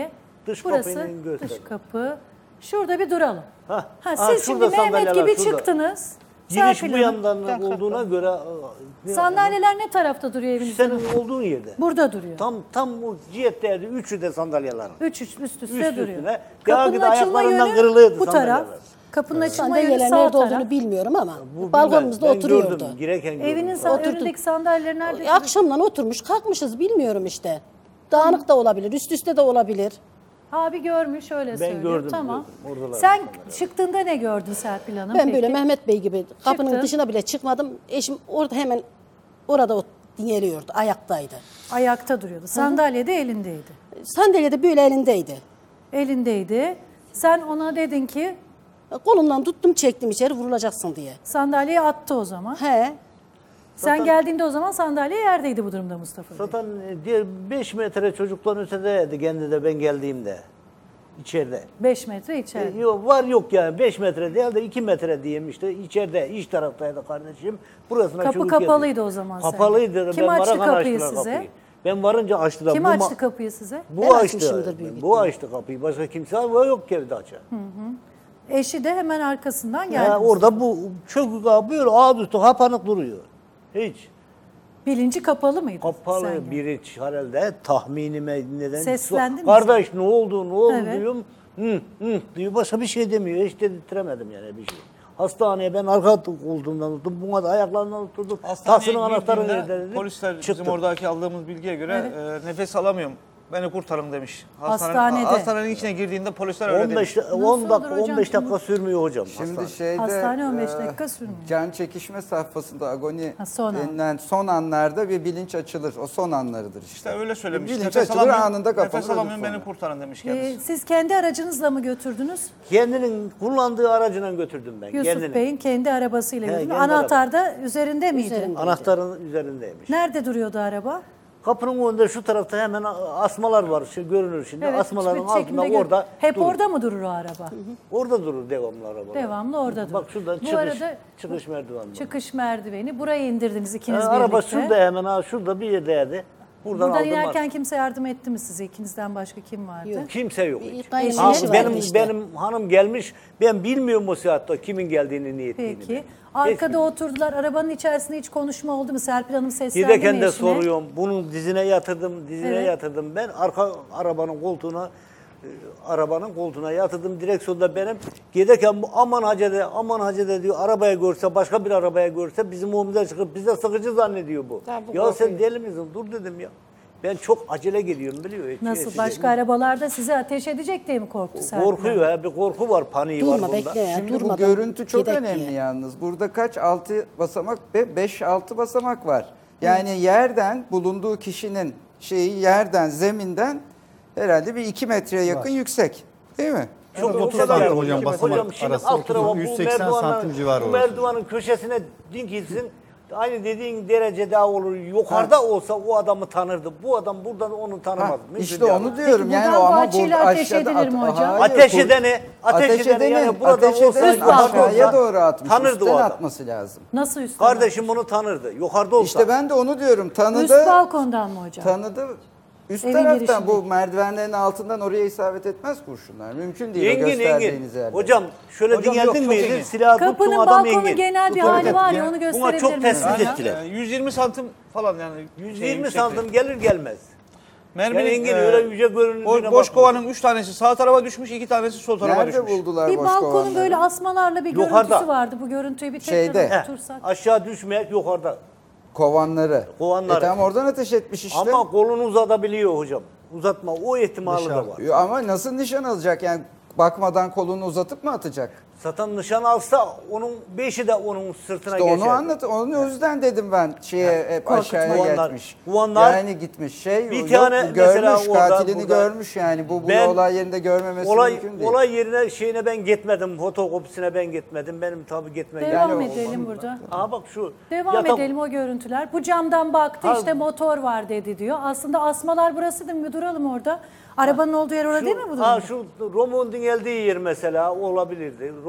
Speaker 17: Dış
Speaker 2: Burası
Speaker 17: kapıyı göster.
Speaker 2: dış kapı. Şurada bir duralım.
Speaker 17: Ha,
Speaker 2: Ha,
Speaker 17: ha,
Speaker 2: siz şimdi
Speaker 17: şurada
Speaker 2: Mehmet
Speaker 17: sandalyeler,
Speaker 2: gibi
Speaker 17: şurada.
Speaker 2: çıktınız.
Speaker 17: Giriş
Speaker 2: Serpil
Speaker 17: bu
Speaker 2: Hanım.
Speaker 17: yandan olduğuna göre ne-
Speaker 2: Sandalyeler ne tarafta duruyor evinizde?
Speaker 17: senin olduğun yerde.
Speaker 2: Burada duruyor.
Speaker 17: Tam tam bu cihetlerde üçü de sandalyeler.
Speaker 2: Üç üst, üst üste
Speaker 17: Üst
Speaker 2: duruyor.
Speaker 17: üstüne.
Speaker 2: Kapının
Speaker 17: Daha
Speaker 2: açılma
Speaker 17: ayaklarından
Speaker 2: yönü
Speaker 17: kırılıyordu
Speaker 2: bu taraf.
Speaker 17: sandalyeler.
Speaker 2: Kapının açılma yönü
Speaker 1: Sandalyeler
Speaker 2: sağ
Speaker 1: nerede
Speaker 2: taraf.
Speaker 1: olduğunu bilmiyorum ama
Speaker 17: Bu
Speaker 1: balkonumuzda
Speaker 17: bilmez. Ben
Speaker 1: oturuyordu.
Speaker 17: gördüm, girerken gördüm.
Speaker 2: Evinin sa-
Speaker 1: Oturdum.
Speaker 2: önündeki sandalyeler nerede?
Speaker 1: E, Akşamdan oturmuş kalkmışız bilmiyorum işte. Dağınık da olabilir, üst üste de olabilir.
Speaker 2: Abi görmüş öyle
Speaker 17: Ben
Speaker 2: söylüyor.
Speaker 17: gördüm,
Speaker 2: Tamam.
Speaker 17: gördüm. Oradalar
Speaker 2: Sen
Speaker 17: sandalyeler.
Speaker 2: çıktığında ne gördün Serpil Hanım?
Speaker 1: Ben
Speaker 2: peki?
Speaker 1: böyle Mehmet Bey gibi kapının
Speaker 2: Çıktın.
Speaker 1: dışına bile çıkmadım. Eşim orada hemen orada o- dinleniyordu, ayaktaydı.
Speaker 2: Ayakta duruyordu. Sandalye de elindeydi.
Speaker 1: Sandalyede böyle elindeydi.
Speaker 2: Elindeydi. Sen ona dedin ki
Speaker 1: Kolumdan tuttum çektim içeri vurulacaksın diye.
Speaker 2: sandalyeyi attı o zaman.
Speaker 1: He.
Speaker 2: Sen
Speaker 17: Zaten-
Speaker 2: geldiğinde o zaman sandalye yerdeydi bu durumda Mustafa Bey.
Speaker 17: Zaten e, diğer beş metre çocuktan ötedeydi kendi de ben geldiğimde. İçeride.
Speaker 2: beş metre içeride.
Speaker 17: E, yok, var yok yani beş metre değil de iki metre diyeyim işte içeride iç taraftaydı kardeşim. Burasına
Speaker 2: Kapı
Speaker 17: çocuk
Speaker 2: kapalıydı
Speaker 17: geldi.
Speaker 2: o zaman sende.
Speaker 17: Kapalıydı.
Speaker 2: Kim
Speaker 17: ben
Speaker 2: açtı
Speaker 17: varana
Speaker 2: kapıyı
Speaker 17: açtılar
Speaker 2: size?
Speaker 17: Kapıyı. Ben varınca açtılar.
Speaker 2: Kim
Speaker 17: Bu ma-
Speaker 2: açtı kapıyı size?
Speaker 17: Bu
Speaker 1: Ben
Speaker 17: açtı.
Speaker 1: açmışımdır büyük
Speaker 17: Bu açtı kapıyı. Başka kimse var yok ki evde açan.
Speaker 2: Hı hı. Eşi de hemen arkasından geldi.
Speaker 17: Ya orada bu çocuk abi böyle ağız üstü kapanık duruyor. Hiç.
Speaker 2: Bilinci kapalı mıydı?
Speaker 17: Kapalı
Speaker 2: sen
Speaker 17: biri herhalde tahminime neden.
Speaker 2: Seslendin mi
Speaker 17: Kardeş ne oldu ne oldu
Speaker 2: Evet.
Speaker 17: diyorum. Hı hı diyor başka bir şey demiyor. Hiç dedirtemedim yani bir şey. Hastaneye ben arka koltuğumdan tuttum. Buna da ayaklarından tuttum.
Speaker 19: Hastaneye
Speaker 17: Taksinin anahtarı
Speaker 19: girdiğimde
Speaker 17: nerede dedim.
Speaker 19: Polisler bizim
Speaker 17: Çıktım.
Speaker 19: oradaki aldığımız bilgiye göre e, nefes alamıyorum. Beni kurtarın demiş.
Speaker 2: Hastanede.
Speaker 19: Hastanenin içine girdiğinde polisler öyle
Speaker 17: on beş
Speaker 19: demiş.
Speaker 17: on dakika
Speaker 2: olur hocam
Speaker 17: on beş
Speaker 2: şimdi?
Speaker 17: dakika sürmüyor hocam.
Speaker 14: Şimdi
Speaker 17: hastane.
Speaker 14: şeyde
Speaker 2: Hastane on beş
Speaker 14: e,
Speaker 2: dakika sürmüyor.
Speaker 14: can çekişme safhasında agoni
Speaker 2: Ha, son an.
Speaker 14: denilen son anlarda bir bilinç açılır. O son anlarıdır işte.
Speaker 19: İşte öyle söylemiş.
Speaker 14: Bilinç
Speaker 19: Nefes
Speaker 14: açılır
Speaker 19: alamıyorum,
Speaker 14: anında kapanır.
Speaker 19: nefes
Speaker 14: ölür
Speaker 19: alamıyorum
Speaker 14: sonra.
Speaker 19: beni kurtarın demiş
Speaker 2: Ee,
Speaker 19: kendisi.
Speaker 2: siz kendi aracınızla mı götürdünüz?
Speaker 17: Kendinin kullandığı aracına götürdüm ben.
Speaker 2: Yusuf
Speaker 17: kendini.
Speaker 2: Bey'in kendi arabasıyla
Speaker 17: He,
Speaker 2: götürdünüz.
Speaker 17: kendi
Speaker 2: Anahtar da üzerinde miydi?
Speaker 1: Üzerinde.
Speaker 17: Anahtarın üzerindeymiş.
Speaker 2: Nerede duruyordu araba?
Speaker 17: Kapının önünde şu tarafta hemen asmalar var. Şu görünür şimdi. Asmaların
Speaker 2: hiçbir çekimde
Speaker 17: altında
Speaker 2: gör-
Speaker 17: orada
Speaker 2: Hep
Speaker 17: durur.
Speaker 2: orada mı durur o araba?
Speaker 17: Orada durur devamlı araba.
Speaker 2: Devamlı orada durur.
Speaker 17: Bak şuradan
Speaker 2: Bu
Speaker 17: çıkış,
Speaker 2: arada
Speaker 17: çıkış merdiveni var.
Speaker 2: çıkış merdiveni. Buraya indirdiniz
Speaker 17: Ee,
Speaker 2: ikiniz birlikte.
Speaker 17: araba şurada hemen ha şurada bir yerdeydi. Buradan,
Speaker 2: Buradan
Speaker 17: aldım
Speaker 2: inerken
Speaker 17: var.
Speaker 2: kimse yardım etti mi size? İkinizden başka kim vardı?
Speaker 1: Yok.
Speaker 17: Kimse yok.
Speaker 1: Bir
Speaker 17: hiç.
Speaker 1: kayınvalide
Speaker 17: Ha,
Speaker 1: vardı
Speaker 17: benim
Speaker 1: işte.
Speaker 17: benim hanım gelmiş. Ben bilmiyorum o saatte kimin geldiğini, niye ettiğini.
Speaker 2: Peki.
Speaker 17: ben.
Speaker 2: Arkada oturdular. Arabanın içerisinde hiç konuşma oldu mu? Serpil Hanım seslendi mi
Speaker 17: Giderken de
Speaker 2: eşine?
Speaker 17: soruyorum. Bunun dizine yatırdım, dizine
Speaker 2: Evet.
Speaker 17: yatırdım. Ben arka arabanın koltuğuna e, arabanın koltuğuna yatırdım. Direksiyonda benim. Giderken bu aman hacede, aman hacede diyor. Arabaya görse, başka bir arabaya görse bizim önümüze çıkıp bize sıkıcı zannediyor bu.
Speaker 5: Ya bu
Speaker 17: Ya sen
Speaker 5: korkuyor.
Speaker 17: deli misin? Dur dedim ya. Ben çok acele gidiyorum biliyor musun?
Speaker 2: Nasıl? Başka arabalarda size ateş edecek diye mi korktu Serpil Hanım?
Speaker 17: Korkuyor ha, bir korku var, paniği var
Speaker 1: Durma
Speaker 17: bunda.
Speaker 1: bekle ya
Speaker 14: Şimdi bu
Speaker 1: durmadan.
Speaker 14: görüntü çok
Speaker 1: gidek
Speaker 14: önemli
Speaker 1: diye.
Speaker 14: yalnız. Burada kaç? altı basamak ve beş altı basamak var. Yani yerden bulunduğu kişinin şeyi yerden, zeminden herhalde bir iki metreye yakın yüksek. Değil mi?
Speaker 17: Çok
Speaker 7: otuz
Speaker 17: o kadar
Speaker 7: santim
Speaker 17: hocam,
Speaker 7: hocam basamak
Speaker 17: hocam şimdi
Speaker 7: arası,
Speaker 17: alt
Speaker 7: otuz,
Speaker 17: tarafa bu
Speaker 7: yüz seksen
Speaker 17: merdivanın-
Speaker 7: santim civarı
Speaker 17: bu
Speaker 7: orası.
Speaker 17: merdivanın köşesine dikilsin. Aynı dediğin derece daha olur. Yukarıda olsa o adamı tanırdı. Bu adam buradan onu tanımaz.
Speaker 14: Ha,
Speaker 17: Mümkün
Speaker 14: işte
Speaker 17: değil.
Speaker 14: onu diyorum
Speaker 2: Peki
Speaker 14: yani
Speaker 2: buradan
Speaker 14: o
Speaker 2: bu
Speaker 14: ama
Speaker 2: açıyla
Speaker 14: burada
Speaker 2: ateş
Speaker 14: aşağıda
Speaker 2: edilir mi
Speaker 14: at-
Speaker 2: hocam?
Speaker 14: Hayır,
Speaker 17: Ateş
Speaker 14: kur-
Speaker 17: edeni, ateş,
Speaker 14: ateş
Speaker 17: edeni yani
Speaker 14: edenin,
Speaker 17: buradan
Speaker 14: ateş
Speaker 17: olsa
Speaker 14: edenin
Speaker 2: üst balkon
Speaker 14: aşağıya
Speaker 17: olsa
Speaker 14: doğru atmış.
Speaker 17: tanırdı o
Speaker 14: Üstten
Speaker 17: adam.
Speaker 14: atması lazım.
Speaker 2: Nasıl üstten?
Speaker 17: Kardeşim bunu tanırdı. Yukarıda olsa.
Speaker 14: İşte ben de onu diyorum. Tanıdı.
Speaker 2: Üst balkondan mı hocam?
Speaker 14: Tanıdı. Üst
Speaker 2: Evin
Speaker 14: taraftan
Speaker 2: girişinde.
Speaker 14: bu merdivenlerin altından oraya isabet etmez kurşunlar. Mümkün değil o
Speaker 17: Engin
Speaker 14: gösterdiğiniz
Speaker 17: engin.
Speaker 14: yerde.
Speaker 17: Hocam şöyle
Speaker 19: Hocam
Speaker 17: dingeldin
Speaker 19: yok, çok
Speaker 17: miydi?
Speaker 19: engin.
Speaker 17: Silahı
Speaker 2: Kapının
Speaker 17: tuttuğun adam
Speaker 2: balkonu
Speaker 17: engin.
Speaker 2: genel bir
Speaker 14: Tabii,
Speaker 2: hali
Speaker 14: tabii.
Speaker 2: var ya
Speaker 14: Yani
Speaker 2: onu
Speaker 17: buna
Speaker 2: gösterebilir
Speaker 17: çok
Speaker 2: misiniz?
Speaker 17: tespit
Speaker 2: hocam?
Speaker 17: ettiler.
Speaker 19: Yani yüz yirmi santim falan yani.
Speaker 17: yüz
Speaker 19: şey,
Speaker 17: yirmi
Speaker 19: yüksekliği.
Speaker 17: santim gelir gelmez.
Speaker 19: Merminin
Speaker 17: Yani engin
Speaker 19: e,
Speaker 17: öyle yüce görünümüne
Speaker 19: boş, boş
Speaker 17: bakma.
Speaker 19: kovanın üç tanesi sağ tarafa düşmüş, iki tanesi sol tarafa
Speaker 14: Nerede
Speaker 19: düşmüş.
Speaker 14: buldular
Speaker 2: Bir
Speaker 14: boş
Speaker 2: balkonun
Speaker 14: kovanları?
Speaker 2: böyle asmalarla bir
Speaker 17: Yukarıda.
Speaker 2: görüntüsü vardı. Bu görüntüyü bir tekrar
Speaker 14: Şeyde.
Speaker 17: Heh,
Speaker 2: otursak.
Speaker 17: aşağı düşmeyek yukarıda.
Speaker 14: Kovanları.
Speaker 17: Kovanları.
Speaker 14: E tamam oradan ateş etmiş işte.
Speaker 17: Ama kolunu uzatabiliyor hocam. Uzatma o ihtimali de var.
Speaker 14: Yo, ama nasıl nişan alacak yani bakmadan kolunu uzatıp mı atacak?
Speaker 17: Zaten nişan alsa onun beşi de onun sırtına
Speaker 14: İşte
Speaker 17: geçer.
Speaker 14: onu anlat. Onun o yüzden dedim ben şeye hep
Speaker 17: korkutma.
Speaker 14: aşağıya
Speaker 17: Kuvanlar-
Speaker 14: geçmiş.
Speaker 17: kuvanlar-
Speaker 14: yani gitmiş şey
Speaker 17: Bir
Speaker 14: yok,
Speaker 17: tane
Speaker 14: bu görmüş
Speaker 17: mesela orada-
Speaker 14: katilini
Speaker 17: burada-
Speaker 14: görmüş yani bu, bu
Speaker 17: Ben-
Speaker 14: olay yerinde görmemesi
Speaker 17: Olay,
Speaker 14: mümkün değil.
Speaker 17: olay yerine şeyine ben gitmedim. Fotokopisine ben gitmedim. Benim tabii gitmem.
Speaker 2: Devam
Speaker 14: Yani o-
Speaker 2: edelim burada.
Speaker 17: Aa bak şu.
Speaker 2: Devam
Speaker 17: yatak-
Speaker 2: edelim o görüntüler. Bu camdan baktı
Speaker 17: Ha.
Speaker 2: işte motor var dedi diyor. Aslında asmalar burası değil mi? Bir duralım orada. Arabanın olduğu yer orada
Speaker 17: Şu-
Speaker 2: değil mi bu
Speaker 17: Ha
Speaker 2: durumda?
Speaker 17: şu Romon'un geldiği yer mesela olabilirdi.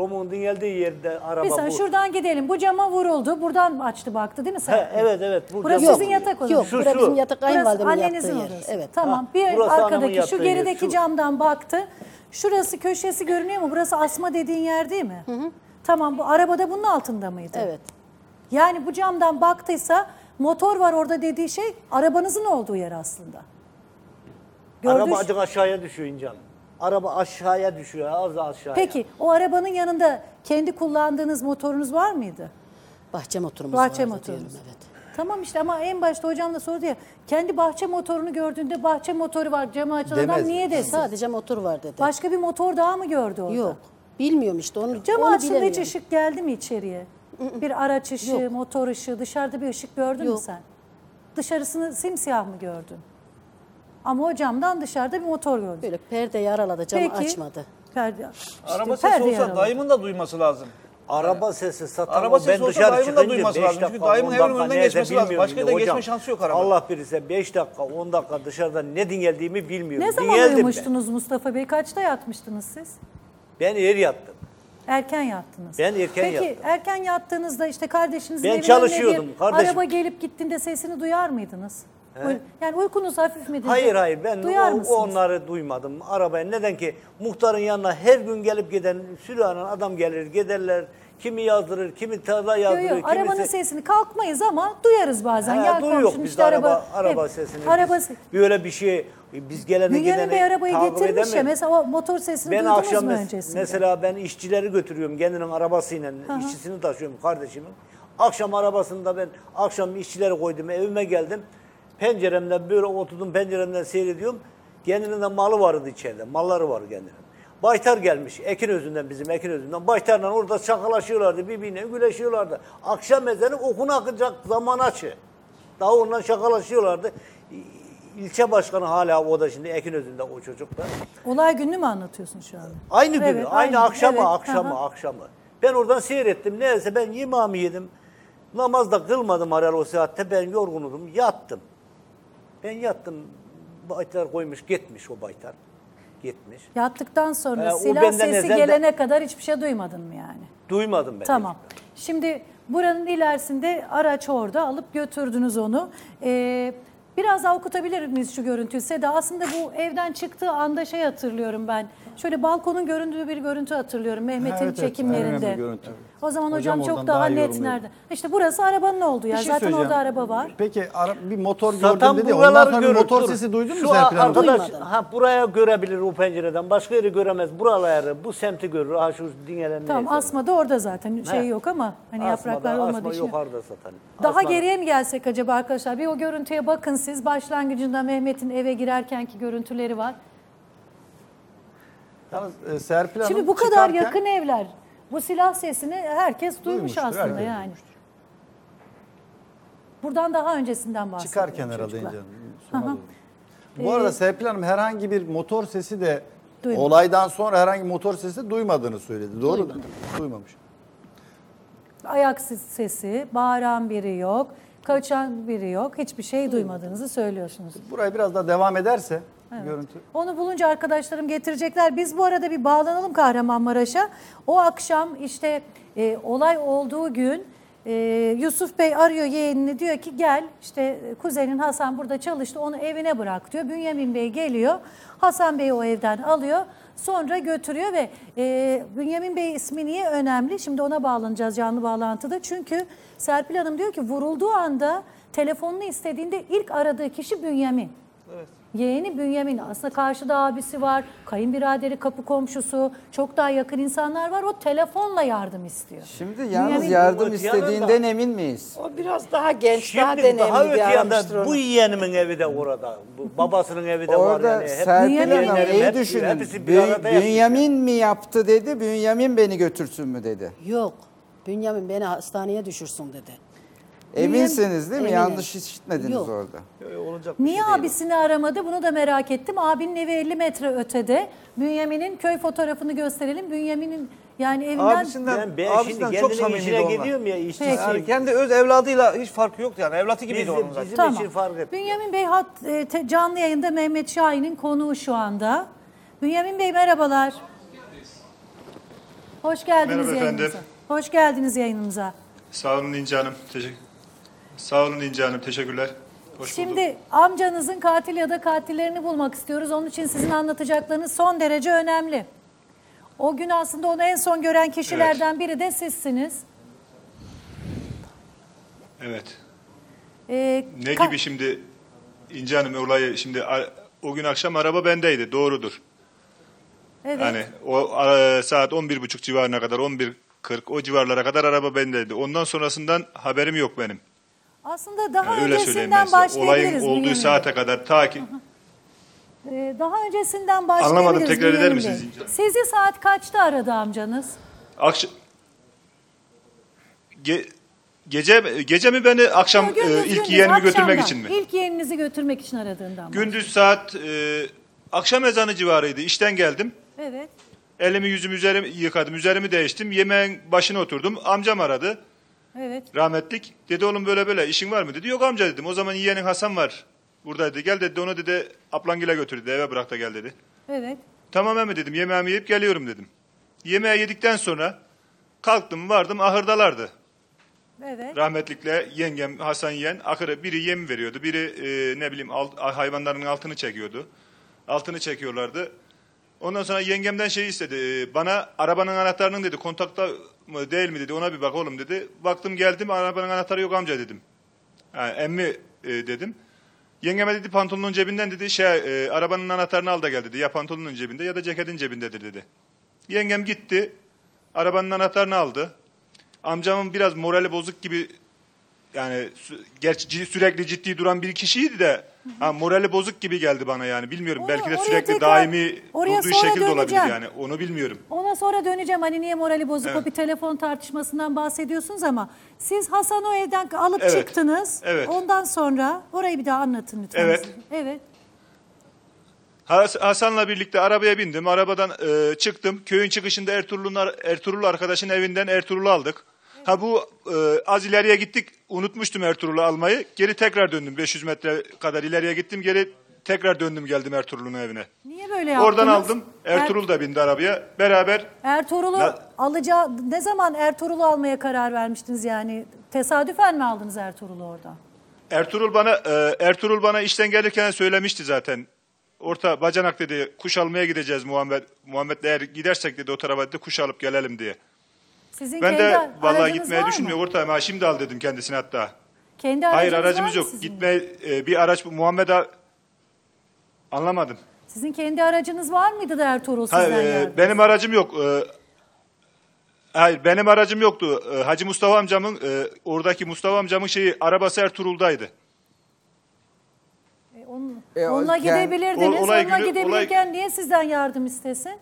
Speaker 17: Romun geldiği yerde araba
Speaker 2: Bir saniye
Speaker 17: bu.
Speaker 2: şuradan gidelim. Bu cama vuruldu. Buradan açtı baktı değil mi sen?
Speaker 17: He, evet evet. Bu
Speaker 2: Burası
Speaker 17: cam-
Speaker 2: sizin yatak odanız.
Speaker 1: Yok, burası bizim yatak,
Speaker 2: Burası
Speaker 1: kayınvalidemin yattığı
Speaker 2: annenizin
Speaker 1: yer.
Speaker 2: odası.
Speaker 1: Evet.
Speaker 2: Tamam.
Speaker 17: Ha,
Speaker 2: bir
Speaker 17: burası anamın
Speaker 2: arkadaki şu
Speaker 17: yattığı yer,
Speaker 2: gerideki
Speaker 17: şu.
Speaker 2: camdan baktı. Şurası köşesi görünüyor mu? Burası asma dediğin yer değil mi? Hı hı. Tamam, bu arabada bunun altında mıydı?
Speaker 1: Evet.
Speaker 2: Yani bu camdan baktıysa motor var orada dediği şey arabanızın olduğu yer aslında. Gördüğü
Speaker 17: Araba
Speaker 2: şey-
Speaker 17: acık aşağıya düşüyor İnce Hanım. Araba aşağıya düşüyor, az aşağıya.
Speaker 2: Peki o arabanın yanında kendi kullandığınız motorunuz var mıydı?
Speaker 1: Bahçe motorumuz
Speaker 2: Bahçe
Speaker 1: vardı
Speaker 2: motorunuz.
Speaker 1: diyelim, evet.
Speaker 2: Tamam işte ama en başta hocam da sordu ya, kendi bahçe motorunu gördüğünde bahçe motoru var camı açan adam
Speaker 1: Demez.
Speaker 2: niye desin?
Speaker 1: Sadece motor var dedi.
Speaker 2: Başka bir motor daha mı gördü orada?
Speaker 1: Yok. Bilmiyorum işte onu.
Speaker 2: Cam
Speaker 1: onu
Speaker 2: açtığında hiç
Speaker 1: bilemiyorum.
Speaker 2: ışık geldi mi içeriye? Bir araç ışığı,
Speaker 1: Yok.
Speaker 2: motor ışığı, dışarıda bir ışık gördün mü
Speaker 1: Yok.
Speaker 2: sen? Dışarısını simsiyah mı gördün? Ama o camdan dışarıda bir motor gördün.
Speaker 1: Böyle perdeyi araladı, camı
Speaker 2: Peki.
Speaker 1: açmadı.
Speaker 2: Perde.
Speaker 19: Araba
Speaker 2: İşte
Speaker 19: sesi
Speaker 2: perde
Speaker 19: olsa
Speaker 2: yaralı.
Speaker 19: dayımın da duyması lazım.
Speaker 17: Araba sesi satan
Speaker 19: Araba
Speaker 17: o,
Speaker 19: sesi
Speaker 17: ben
Speaker 19: olsa
Speaker 17: dışarı
Speaker 19: dayımın da
Speaker 17: çıkınca
Speaker 19: duyması
Speaker 17: beş
Speaker 19: lazım. Çünkü
Speaker 17: dakika,
Speaker 19: dayımın
Speaker 17: on
Speaker 19: evinin
Speaker 17: dakika
Speaker 19: önünden
Speaker 17: nerede
Speaker 19: geçmesi lazım.
Speaker 17: bilmiyorum
Speaker 19: Başka
Speaker 17: bile
Speaker 19: yere geçme
Speaker 17: hocam.
Speaker 19: şansı yok arabanın.
Speaker 17: Allah bilirse beş dakika on dakika dışarıda ne dinlediğimi bilmiyorum.
Speaker 2: Ne zaman
Speaker 17: Dinledim ben.
Speaker 2: uyumuştunuz Mustafa Bey? Kaçta yatmıştınız siz?
Speaker 17: Ben yer yattım.
Speaker 2: Erken yattınız.
Speaker 17: Ben erken
Speaker 2: Peki,
Speaker 17: yattım.
Speaker 2: erken yattığınızda işte kardeşinizin
Speaker 17: Ben
Speaker 2: evinin
Speaker 17: çalışıyordum,
Speaker 2: önüne bir
Speaker 17: kardeşim.
Speaker 2: araba gelip gittiğinde sesini duyar mıydınız?
Speaker 17: He?
Speaker 2: Uy- Yani uykunuz hafif midir?
Speaker 17: Hayır hayır ben
Speaker 2: Duyar
Speaker 17: o,
Speaker 2: mısınız?
Speaker 17: onları duymadım. Arabaya neden ki muhtarın yanına her gün gelip giden sülalen adam gelir giderler. Kimi yazdırır, kimi tarla
Speaker 2: Yok
Speaker 17: yazdırır,
Speaker 2: yok arabanın
Speaker 17: kimisi...
Speaker 2: sesini kalkmayız ama duyarız bazen.
Speaker 17: He,
Speaker 2: Gel
Speaker 17: duyuyor
Speaker 2: komşunun
Speaker 17: biz
Speaker 2: işte
Speaker 17: araba, araba
Speaker 2: Evet,
Speaker 17: sesini.
Speaker 2: Araba
Speaker 17: Biz böyle bir şey biz gelene
Speaker 2: Bünyamin
Speaker 17: gidene
Speaker 2: Bey arabayı
Speaker 17: takip
Speaker 2: getirmiş ya
Speaker 17: edemeyiz.
Speaker 2: mesela o motor sesini
Speaker 17: Ben
Speaker 2: duydunuz
Speaker 17: akşam
Speaker 2: mu
Speaker 17: mes-
Speaker 2: öncesinde?
Speaker 17: mesela ben işçileri götürüyorum kendinin arabasıyla,
Speaker 2: hı.
Speaker 17: işçisini taşıyorum kardeşimin. Akşam arabasında ben akşam işçileri koydum evime geldim. Penceremden böyle oturdum penceremden seyrediyorum. Kendinin de malı vardı içeride. Malları var kendinin. Baytar gelmiş Ekinözü'nden bizim Ekinözü'nden. Baytarla orada şakalaşıyorlardı birbirine güleşiyorlardı. Akşam ezanı okunacak zaman açı. Daha ondan şakalaşıyorlardı. İlçe başkanı hala o da şimdi Ekinözü'nde o çocuk da.
Speaker 2: Olay gününü mü anlatıyorsun şu an?
Speaker 17: Aynı günü,
Speaker 2: Evet,
Speaker 17: aynı, akşamı,
Speaker 2: evet,
Speaker 17: akşamı,
Speaker 2: aha.
Speaker 17: akşamı. Ben oradan seyrettim. Neyse ben yemeğimi yedim. Namaz da kılmadım herhalde o saatte. Ben yorgunudum, yattım. Ben yattım. Baytar koymuş, gitmiş o baytar. Gitmiş.
Speaker 2: Yattıktan sonra
Speaker 17: Ee, o
Speaker 2: silah
Speaker 17: benden
Speaker 2: sesi
Speaker 17: ezel de-
Speaker 2: gelene kadar hiçbir şey duymadın mı yani?
Speaker 17: Duymadım ben.
Speaker 2: Tamam. Şimdi buranın ilerisinde araç orada alıp götürdünüz onu. Ee, biraz daha okutabilir miyiz şu görüntüyü? Seda aslında bu evden çıktığı anda şey hatırlıyorum ben. Şöyle balkonun göründüğü bir görüntü hatırlıyorum Mehmet'in
Speaker 7: Evet, evet,
Speaker 2: çekimlerinde.
Speaker 7: önemli görüntü.
Speaker 2: O zaman
Speaker 7: Hocam
Speaker 2: hocam, çok
Speaker 7: oradan
Speaker 2: daha,
Speaker 7: daha iyi
Speaker 2: net
Speaker 7: yorumlayabilir.
Speaker 2: nerede? İşte burası arabanın olduğu yer.
Speaker 7: Bir şey
Speaker 2: Zaten orada
Speaker 7: söyleyeceğim.
Speaker 2: araba var.
Speaker 7: Peki ara, bir motor
Speaker 17: Satan
Speaker 7: gördüm dedi. Ondan
Speaker 17: buraları
Speaker 7: sonra bir
Speaker 17: görür,
Speaker 7: motor
Speaker 17: dur.
Speaker 7: sesi duydun mu
Speaker 17: Şu
Speaker 7: Serpil Hanım?
Speaker 17: arkadaş ha buraya görebilir o pencereden. Başka yeri göremez. Buraları, bu semti görür. Ha şu dinlenen
Speaker 2: Tamam
Speaker 17: neyse.
Speaker 2: Asma'da orada zaten şey
Speaker 17: He.
Speaker 2: yok ama hani
Speaker 17: Asma'da,
Speaker 2: yapraklar olmadığı
Speaker 17: Asma
Speaker 2: için.
Speaker 17: yukarıda zaten.
Speaker 2: Daha
Speaker 17: Asma-
Speaker 2: geriye mi gelsek acaba arkadaşlar? Bir o görüntüye bakın siz. Başlangıcında Mehmet'in eve girerkenki görüntüleri var.
Speaker 7: Yalnız e, Serpil Hanım
Speaker 2: Şimdi bu kadar
Speaker 7: çıkarken-
Speaker 2: yakın evler. Bu silah sesini herkes duymuş
Speaker 7: Duymuştur,
Speaker 2: aslında
Speaker 7: herkes
Speaker 2: yani. Buradan daha öncesinden bahsediyorum.
Speaker 7: Çıkarken herhalde
Speaker 2: çocuklar.
Speaker 7: İnce Hanım,
Speaker 2: Hı hı.
Speaker 7: sona doğru. Bu arada Serpil Hanım herhangi bir motor sesi de
Speaker 2: Duymadım.
Speaker 7: olaydan sonra herhangi bir motor sesi de duymadığını söyledi. Doğru mu? Duymamış.
Speaker 2: Ayak sesi, bağıran biri yok, kaçan biri yok. Hiçbir şey duymadığınızı söylüyorsunuz.
Speaker 7: Buraya biraz daha devam ederse
Speaker 2: Evet.
Speaker 7: görüntü.
Speaker 2: Onu bulunca arkadaşlarım getirecekler. Biz bu arada bir bağlanalım Kahramanmaraş'a. O akşam işte e, olay olduğu gün e, Yusuf Bey arıyor yeğenini, diyor ki gel işte e, kuzenin Hasan burada çalıştı, onu evine bırak diyor. Bünyamin Bey geliyor. Hasan Bey'i o evden alıyor. Sonra götürüyor ve e, Bünyamin Bey ismi niye önemli? Şimdi ona bağlanacağız canlı bağlantıda. Çünkü Serpil Hanım diyor ki vurulduğu anda telefonunu istediğinde ilk aradığı kişi Bünyamin.
Speaker 19: Evet.
Speaker 2: Yeğeni Bünyamin. Aslında karşıda abisi var, kayınbiraderi, kapı komşusu, çok daha yakın insanlar var. O telefonla yardım istiyor.
Speaker 14: Şimdi yalnız
Speaker 2: Bünyamin-
Speaker 14: yardım istediğinden emin miyiz?
Speaker 5: O biraz daha genç, daha
Speaker 17: Şimdi daha
Speaker 5: deneyimli bir
Speaker 17: öte yanda
Speaker 5: aramıştır
Speaker 17: bu
Speaker 5: onu.
Speaker 17: yeğenimin evi de orada. Bu babasının evi de
Speaker 14: Orada
Speaker 17: var yani. Hep
Speaker 14: Serpil
Speaker 17: yeğenlerim,
Speaker 14: Hanım iyi
Speaker 17: hep-
Speaker 14: düşünün.
Speaker 17: hepsi bir arada
Speaker 14: Bün-
Speaker 17: yapmış.
Speaker 14: Bünyamin mi yaptı dedi, Bünyamin beni götürsün mü dedi.
Speaker 1: Yok. Bünyamin beni hastaneye düşürsün dedi.
Speaker 14: Eminsiniz değil mi?
Speaker 1: Eminim.
Speaker 14: Yanlış işitmediniz
Speaker 1: Yok.
Speaker 14: orada.
Speaker 19: Olacak
Speaker 2: Niye abisini aramadı? Bunu da merak ettim. Abinin evi elli metre ötede. Bünyamin'in köy fotoğrafını gösterelim. Bünyamin'in yani evinden...
Speaker 19: Abisinden,
Speaker 17: Ben, ben
Speaker 19: abisinden
Speaker 17: şimdi
Speaker 19: çok
Speaker 17: kendinin
Speaker 19: samimiydi
Speaker 17: işine
Speaker 19: onlar.
Speaker 17: gidiyorum ya işçi.
Speaker 19: Yani kendi öz evladıyla hiç farkı yoktu yani. Evlatı gibiydi
Speaker 17: Bizim-
Speaker 19: onun zaten.
Speaker 17: bizim
Speaker 2: Tamam.
Speaker 17: için fark etmiyor.
Speaker 2: Bünyamin Bey hat, e, te- canlı yayında Mehmet Şahin'in konuğu şu anda. Bünyamin Bey merhabalar. Hoş geldiniz
Speaker 21: Merhaba
Speaker 2: yayınımıza.
Speaker 21: efendim.
Speaker 2: Hoş geldiniz yayınımıza.
Speaker 21: Sağ olun İnce Hanım. Teşekkür. Sağ olun İnce Hanım. Teşekkürler. Hoş
Speaker 2: Şimdi
Speaker 21: bulduk.
Speaker 2: amcanızın katil ya da katillerini bulmak istiyoruz. Onun için sizin anlatacaklarınız son derece önemli. O gün aslında onu en son gören kişilerden biri de sizsiniz.
Speaker 21: Evet.
Speaker 2: Ee,
Speaker 21: Ne
Speaker 2: ka-
Speaker 21: gibi şimdi İnce Hanım olayı şimdi a- o gün akşam araba bendeydi. Doğrudur.
Speaker 2: Evet.
Speaker 21: Yani o a- saat on bir buçuk civarına kadar on bir kırk o civarlara kadar araba bendeydi. Ondan sonrasından haberim yok benim.
Speaker 2: Aslında daha
Speaker 21: Yani öyle söyleyeyim
Speaker 2: öncesinden
Speaker 21: ben size. Olayın
Speaker 2: başlayabiliriz.
Speaker 21: olduğu
Speaker 2: Bünyamin
Speaker 21: saate
Speaker 2: Bey.
Speaker 21: kadar ta ki
Speaker 2: Ee, daha öncesinden başlayabiliriz.
Speaker 21: Anlamadım, tekrar eder
Speaker 2: Bünyamin
Speaker 21: misiniz
Speaker 2: Bey.
Speaker 21: İnce Hanım?
Speaker 2: Sizi saat kaçta aradı amcanız?
Speaker 21: akşam Ge- gece gece mi beni akşam
Speaker 2: Yok, gündüz,
Speaker 21: e, ilk
Speaker 2: gündüz,
Speaker 21: yeğenimi götürmek
Speaker 2: akşamdan.
Speaker 21: için mi?
Speaker 2: İlk yeğeninizi götürmek için aradığından.
Speaker 21: Gündüz saat e, akşam ezanı civarıydı. İşten geldim.
Speaker 2: Evet.
Speaker 21: Elimi yüzümü üzerimi yıkadım. Üzerimi değiştim. Yemeğin başına oturdum. Amcam aradı.
Speaker 2: Evet.
Speaker 21: Rahmetlik. Dedi oğlum böyle böyle işin var mı dedi. Yok amca dedim. O zaman yeğenin Hasan var. Buradaydı. Gel dedi. Onu dedi aplangile götür dedi. Eve bırak da gel dedi.
Speaker 2: Evet.
Speaker 21: Tamam emmi dedim. Yemeğimi yiyip geliyorum dedim. Yemeği yedikten sonra kalktım vardım ahırdalardı.
Speaker 2: Evet.
Speaker 21: Rahmetlikle yengem Hasan yeğen ahırı biri yem veriyordu. Biri e, ne bileyim alt, hayvanların altını çekiyordu. Altını çekiyorlardı. Ondan sonra yengemden şey istedi. e, Bana arabanın anahtarının dedi kontakta mı değil mi dedi. Ona bir bak oğlum dedi. Baktım geldim arabanın anahtarı yok amca dedim. Ha, emmi e, dedim. Yengeme dedi pantolonun cebinden dedi şey e, arabanın anahtarını al da gel dedi. Ya pantolonun cebinde ya da ceketin cebindedir dedi. Yengem gitti. Arabanın anahtarını aldı. Amcamın biraz morali bozuk gibi yani sü- gerçi sürekli ciddi duran bir kişiydi de ha, morali bozuk gibi geldi bana yani bilmiyorum. Belki de
Speaker 2: oraya
Speaker 21: sürekli
Speaker 2: tekrar-
Speaker 21: daimi
Speaker 2: oraya
Speaker 21: durduğu
Speaker 2: sonra
Speaker 21: şekilde olabilir
Speaker 2: döneceğim.
Speaker 21: yani onu bilmiyorum.
Speaker 2: Ona sonra döneceğim. Hani niye morali bozuk
Speaker 21: Evet.
Speaker 2: o bir telefon tartışmasından bahsediyorsunuz ama siz Hasan'ı o evden alıp
Speaker 21: Evet.
Speaker 2: çıktınız.
Speaker 21: Evet.
Speaker 2: Ondan sonra orayı bir daha anlatın lütfen.
Speaker 21: Evet.
Speaker 2: Evet.
Speaker 21: Has- Hasan'la birlikte arabaya bindim. Arabadan e, çıktım. Köyün çıkışında Ertuğrul'un ar- Ertuğrul arkadaşın evinden Ertuğrul'u aldık. Ha bu e, az ileriye gittik. Unutmuştum Ertuğrul'u almayı. Geri tekrar döndüm. beş yüz metre kadar ileriye gittim. Geri tekrar döndüm geldim Ertuğrul'un evine.
Speaker 2: Niye böyle yaptınız?
Speaker 21: Oradan aldım. Ertuğrul da bindi arabaya. Beraber
Speaker 2: Ertuğrul'u
Speaker 21: Na-
Speaker 2: alacağı ne zaman Ertuğrul'u almaya karar vermiştiniz yani? Tesadüfen mi aldınız Ertuğrul'u orada?
Speaker 21: Ertuğrul bana e, Ertuğrul bana işten gelirken söylemişti zaten. Orta bacanak dedi kuş almaya gideceğiz Muhammed. Muhammed eğer gidersek dedi o tarafa dedi kuş alıp gelelim diye.
Speaker 2: Sizin
Speaker 21: Ben
Speaker 2: kendi
Speaker 21: de vallahi
Speaker 2: aracınız
Speaker 21: gitmeye
Speaker 2: var mı?
Speaker 21: düşünmüyorum. Ortağım ha şimdi al dedim kendisine hatta.
Speaker 2: Kendi
Speaker 21: Hayır
Speaker 2: aracınız
Speaker 21: aracımız
Speaker 2: var mı
Speaker 21: yok.
Speaker 2: sizin?
Speaker 21: Gitmeye e, bir araç Muhammed'e anlamadım.
Speaker 2: Sizin kendi aracınız var mıydı da Ertuğrul sizden
Speaker 21: Hayır, e,
Speaker 2: yardım?
Speaker 21: benim aracım yok. E, hayır benim aracım yoktu. E, Hacı Mustafa amcamın e, oradaki Mustafa amcamın şeyi arabası Ertuğrul'daydı.
Speaker 2: E, onun-
Speaker 21: E, o
Speaker 2: onunla
Speaker 21: kend-
Speaker 2: gidebilirdiniz.
Speaker 21: o- olay
Speaker 2: onunla
Speaker 21: günü-
Speaker 2: gidebilirken niye sizden yardım istesin?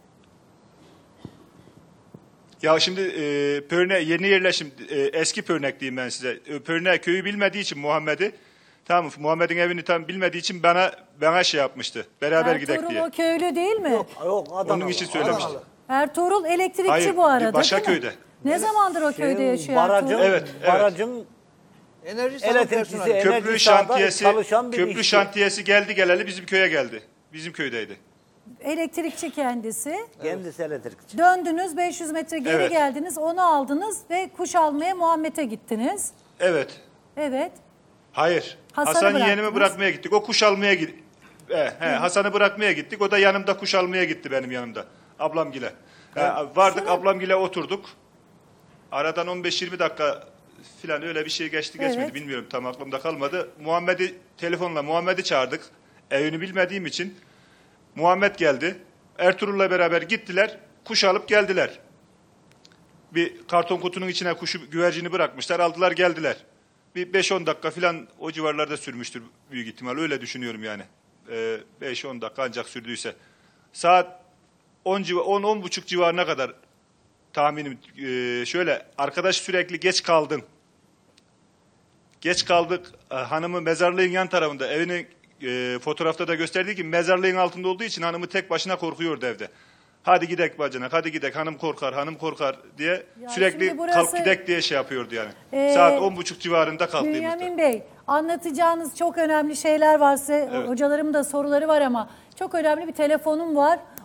Speaker 21: Ya şimdi e, Pörne yeni yerleşim e, eski Pörnek diyeyim ben size. E, Pörne köyü bilmediği için Muhammed'i tamam Muhammed'in evini tam bilmediği için bana bana şey yapmıştı. Beraber gidek
Speaker 2: Ertuğrul
Speaker 21: diye.
Speaker 2: o köylü değil mi? Yok,
Speaker 17: yok
Speaker 21: Onun için söylemişti.
Speaker 2: Ertuğrul elektrikçi
Speaker 21: Hayır,
Speaker 2: bu arada
Speaker 21: Başaköy'de.
Speaker 2: değil mi? Ne zamandır o köyde yaşıyor
Speaker 17: barajın,
Speaker 2: Ertuğrul?
Speaker 21: Evet, evet.
Speaker 17: barajın
Speaker 14: Enerji
Speaker 17: elektrikçisi,
Speaker 21: Köprü
Speaker 17: enerji sahada
Speaker 21: şantiyesi
Speaker 17: çalışan bir
Speaker 21: köprü
Speaker 17: işçi.
Speaker 21: şantiyesi geldi geleli bizim köye geldi. Bizim köydeydi.
Speaker 2: Elektrikçi kendisi.
Speaker 17: Kendisi elektrikçi.
Speaker 2: Döndünüz beş yüz metre geri
Speaker 21: Evet.
Speaker 2: geldiniz. Onu aldınız ve kuş almaya Muhammed'e gittiniz.
Speaker 21: Evet.
Speaker 2: Evet.
Speaker 21: Hayır.
Speaker 2: Hasan'ı
Speaker 21: Hasan
Speaker 2: bıraktınız.
Speaker 21: yeğenimi bırakmaya gittik. O kuş almaya gittik. He, he, Hasan'ı bırakmaya gittik. O da yanımda kuş almaya gitti benim yanımda. Ablamgile. He, vardık ablamgile oturduk. Aradan on beş yirmi dakika filan öyle bir şey geçti geçmedi
Speaker 2: Evet.
Speaker 21: bilmiyorum tam aklımda kalmadı. Muhammed'i telefonla Muhammed'i çağırdık. Evini bilmediğim için. Muhammed geldi. Ertuğrul'la beraber gittiler. Kuş alıp geldiler. Bir karton kutunun içine kuşu güvercini bırakmışlar. Aldılar geldiler. Bir beş on dakika filan o civarlarda sürmüştür büyük ihtimal. Öyle düşünüyorum yani. Ee, beş on dakika ancak sürdüyse. Saat on on buçuk civarına kadar tahminim e, şöyle arkadaş sürekli geç kaldın. Geç kaldık. E, hanımı mezarlığın yan tarafında evinin e, fotoğrafta da gösterdiği gibi mezarlığın altında olduğu için hanımı tek başına korkuyordu evde. Hadi gidek bacanak, hadi gidek, hanım korkar, hanım korkar diye
Speaker 2: Ya
Speaker 21: sürekli
Speaker 2: şimdi burası-
Speaker 21: kalk gidek diye şey yapıyordu yani.
Speaker 2: Ee,
Speaker 21: Saat on buçuk civarında kalktığımızda.
Speaker 2: Bünyamin Bey, anlatacağınız çok önemli şeyler var size.
Speaker 21: Evet.
Speaker 2: Hocalarımın da soruları var ama çok önemli bir telefonum var.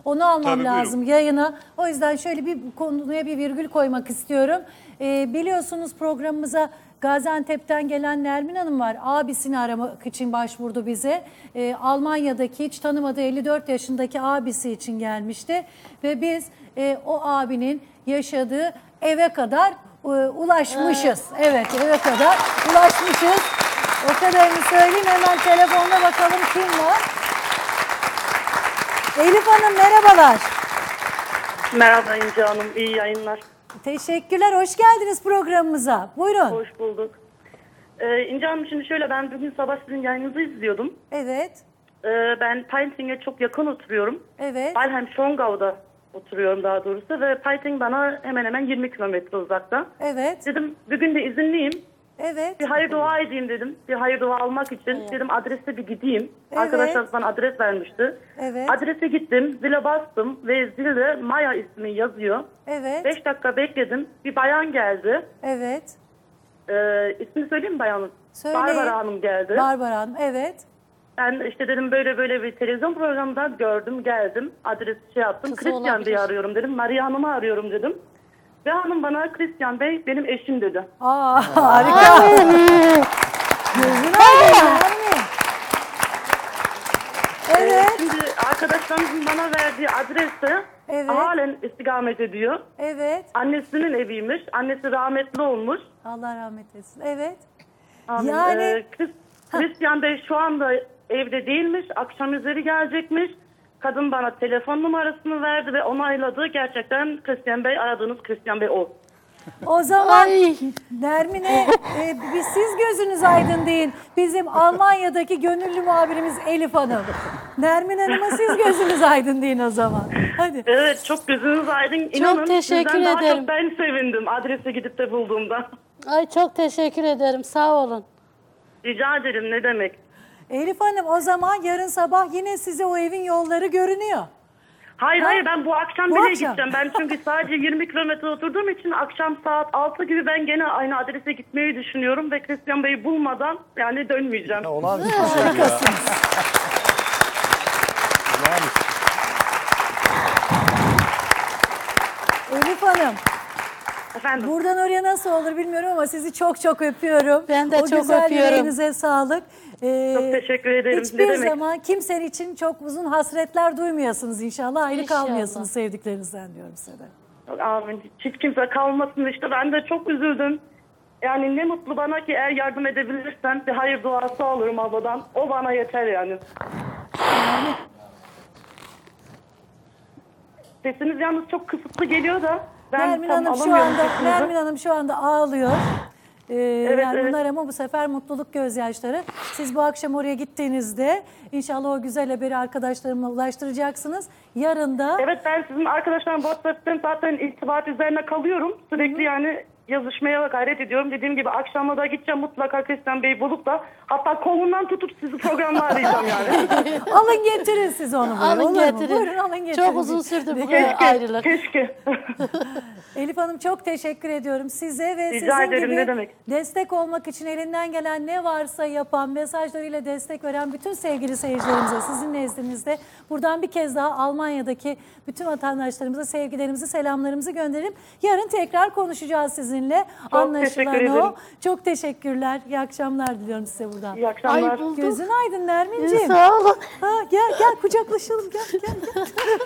Speaker 2: Onu almam
Speaker 21: Tabii, buyurun.
Speaker 2: lazım yayına. O yüzden şöyle bir konuya bir virgül koymak istiyorum. Ee, biliyorsunuz programımıza Gaziantep'ten gelen Nermin Hanım var. Abisini aramak için başvurdu bize. Ee, Almanya'daki hiç tanımadığı elli dört yaşındaki abisi için gelmişti. Ve biz e, o abinin yaşadığı eve kadar e, ulaşmışız. Evet, eve kadar ulaşmışız. O kadarını söyleyeyim. Hemen telefonda bakalım kim var. Elif Hanım merhabalar.
Speaker 10: Merhaba İnce Hanım, iyi yayınlar.
Speaker 2: Teşekkürler, hoş geldiniz programımıza. Buyurun.
Speaker 10: Hoş bulduk. Ee, İnce Hanım şimdi şöyle, ben bugün sabah sizin yayınınızı izliyordum.
Speaker 2: Evet.
Speaker 10: Ee, ben Paiting'e çok yakın oturuyorum.
Speaker 2: Evet.
Speaker 10: Balheim Schongau'da oturuyorum daha doğrusu ve Paiting bana hemen hemen yirmi kilometre uzakta.
Speaker 2: Evet.
Speaker 10: Dedim bugün de izinliyim.
Speaker 2: Evet.
Speaker 10: Bir hayır dua edeyim dedim. Bir hayır dua almak için
Speaker 2: Evet.
Speaker 10: dedim adrese bir gideyim.
Speaker 2: Evet.
Speaker 10: Arkadaşlar bana adres vermişti.
Speaker 2: Evet.
Speaker 10: Adrese gittim, zile bastım ve zilde Maya ismi yazıyor.
Speaker 2: Evet.
Speaker 10: Beş dakika bekledim. Bir bayan geldi.
Speaker 2: Evet.
Speaker 10: Ee, ismini söyleyeyim mi bayanın?
Speaker 2: Söyleyin.
Speaker 10: Barbara Hanım geldi.
Speaker 2: Barbara Hanım, evet.
Speaker 10: Ben işte dedim böyle böyle bir televizyon programında gördüm, geldim. Adresi şey yaptım.
Speaker 2: Kızı
Speaker 10: Christian
Speaker 2: olabilir.
Speaker 10: Bey'i arıyorum dedim. Maria Hanım'ı arıyorum dedim. Ve hanım bana Christian Bey benim eşim dedi.
Speaker 2: Aa, harika. Gözün aydın.
Speaker 10: Evet. Ee, şimdi arkadaşlarımızın bana verdiği adreste
Speaker 2: Evet.
Speaker 10: halen istikamet ediyor.
Speaker 2: Evet.
Speaker 10: Annesinin eviymiş. Annesi rahmetli olmuş.
Speaker 2: Allah rahmet etsin. Evet.
Speaker 10: Amin.
Speaker 2: Yani-
Speaker 10: Ee, Chris- Christian Bey şu anda evde değilmiş. Akşam üzeri gelecekmiş. Kadın bana telefon numarasını verdi ve onayladı. Gerçekten Christian Bey, aradığınız Christian Bey o.
Speaker 2: O zaman Nermin'e e, bir siz gözünüz aydın deyin. Bizim Almanya'daki gönüllü muhabirimiz Elif Hanım. Nermin Hanım'a siz gözünüz aydın deyin o zaman. Hadi.
Speaker 10: Evet, çok gözünüz aydın. İnanın
Speaker 1: teşekkür
Speaker 10: sizden daha
Speaker 1: ederim.
Speaker 10: çok ben sevindim adrese gidip de bulduğumda.
Speaker 1: Ay çok teşekkür ederim. Sağ olun.
Speaker 10: Rica ederim, ne demek.
Speaker 2: Elif Hanım o zaman yarın sabah yine size o evin yolları görünüyor.
Speaker 10: Hayır
Speaker 2: Ha?
Speaker 10: hayır, ben bu akşam
Speaker 2: Bu
Speaker 10: bile
Speaker 2: akşam.
Speaker 10: gideceğim. Ben çünkü sadece yirmi kilometre oturduğum için akşam saat altı gibi ben gene aynı adrese gitmeyi düşünüyorum ve Christian Bey'i bulmadan yani dönmeyeceğim.
Speaker 2: Elif Hanım.
Speaker 10: Efendim?
Speaker 2: Buradan oraya nasıl olur bilmiyorum ama sizi çok çok öpüyorum.
Speaker 1: Ben de
Speaker 2: o
Speaker 1: çok
Speaker 2: güzel
Speaker 1: öpüyorum.
Speaker 2: yüreğinize sağlık. Ee,
Speaker 10: Çok teşekkür ederim.
Speaker 2: Hiçbir
Speaker 10: Ne demek?
Speaker 2: zaman kimsenin için çok uzun hasretler duymuyorsunuz inşallah. Ayrı
Speaker 1: İnşallah.
Speaker 2: kalmıyorsunuz sevdiklerinizden diyorum size de.
Speaker 10: Amin. Hiç kimse kalmasın işte. Ben de çok üzüldüm. Yani ne mutlu bana ki eğer yardım edebilirsem bir hayır duası alırım abladan. O bana yeter yani. Sesiniz yalnız çok kısıtlı geliyor da ben
Speaker 2: Nermin
Speaker 10: tam
Speaker 2: Hanım şu
Speaker 10: alamıyorum
Speaker 2: anda
Speaker 10: sesinizi.
Speaker 2: Nermin Hanım şu anda ağlıyor. Ee,
Speaker 10: Evet,
Speaker 2: yani
Speaker 10: evet.
Speaker 2: bunlar ama bu sefer mutluluk gözyaşları. Siz bu akşam oraya gittiğinizde inşallah o güzel haberi arkadaşlarımla ulaştıracaksınız. Yarın da
Speaker 10: Evet, ben sizin arkadaşlarım WhatsApp'tan zaten irtibat üzerine kalıyorum. Sürekli yani yazışmaya gayret ediyorum. Dediğim gibi akşama da gideceğim mutlaka Christian Bey'i bulup da hatta kolundan tutup sizi programda arayacağım yani.
Speaker 2: alın getirin siz onu buraya.
Speaker 1: Alın
Speaker 2: olur mu?
Speaker 1: getirin.
Speaker 2: Buyurun alın getirin.
Speaker 1: Çok uzun sürdü bu
Speaker 10: Keşke,
Speaker 1: ayrılık.
Speaker 10: keşke.
Speaker 2: Elif Hanım çok teşekkür ediyorum size ve
Speaker 10: Rica
Speaker 2: sizin
Speaker 10: ederim,
Speaker 2: gibi
Speaker 10: ne demek.
Speaker 2: destek olmak için elinden gelen ne varsa yapan, mesajlarıyla destek veren bütün sevgili seyircilerimize sizin nezdinizde buradan bir kez daha Almanya'daki bütün vatandaşlarımıza sevgilerimizi, selamlarımızı gönderelim. Yarın tekrar konuşacağız sizinle. Anlaşılan
Speaker 10: teşekkür
Speaker 2: o.
Speaker 10: ederim.
Speaker 2: Çok teşekkürler. İyi akşamlar diliyorum size buradan.
Speaker 10: İyi akşamlar.
Speaker 1: Ay, bulduk.
Speaker 2: Gözün aydın Nermin'ciğim.
Speaker 1: Sağ olun.
Speaker 2: Ha, gel gel kucaklaşalım gel gel gel.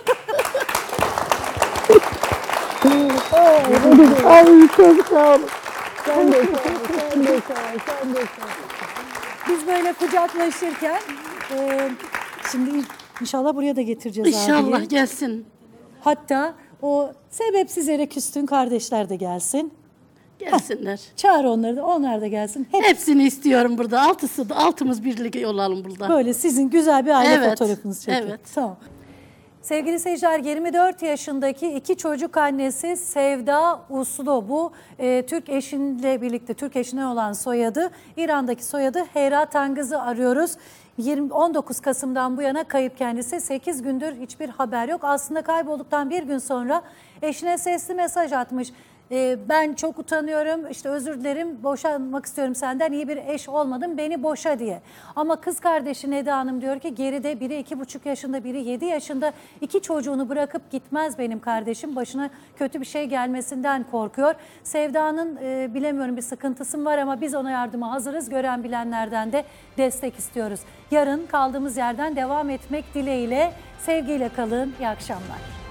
Speaker 1: Ay çok sağ olun. Sen de sağ ol, sen de sağ ol, sen de sağ ol.
Speaker 2: Biz böyle kucaklaşırken e, şimdi inşallah buraya da getireceğiz
Speaker 1: İnşallah
Speaker 2: abiyi.
Speaker 1: gelsin.
Speaker 2: Hatta o sebepsiz yere küstüğün kardeşler de gelsin.
Speaker 1: Gelsinler.
Speaker 2: Çağır onları da, onlar da gelsin. Hep
Speaker 1: Hepsini istiyorum burada. Altısı da altımız birlikte olalım burada.
Speaker 2: böyle sizin güzel bir aile
Speaker 1: Evet,
Speaker 2: fotoğrafınızı çekin.
Speaker 1: evet.
Speaker 2: Tamam. Sevgili seyirciler, yirmi dört yaşındaki iki çocuk annesi Sevda Uslu, bu e, Türk eşinle birlikte, Türk eşine olan soyadı, İran'daki soyadı Heyra Tangız'ı arıyoruz. yirmi, on dokuz Kasım'dan bu yana kayıp kendisi. sekiz gündür hiçbir haber yok. Aslında kaybolduktan bir gün sonra eşine sesli mesaj atmış. Ee, ben çok utanıyorum, işte özür dilerim, boşanmak istiyorum senden, iyi bir eş olmadım, beni boşa diye. Ama kız kardeşi Neda Hanım diyor ki geride biri iki buçuk yaşında, biri yedi yaşında, iki çocuğunu bırakıp gitmez benim kardeşim, başına kötü bir şey gelmesinden korkuyor. Sevda'nın e, bilemiyorum bir sıkıntısı mı var ama biz ona yardıma hazırız, gören bilenlerden de destek istiyoruz. Yarın kaldığımız yerden devam etmek dileğiyle, sevgiyle kalın, iyi akşamlar.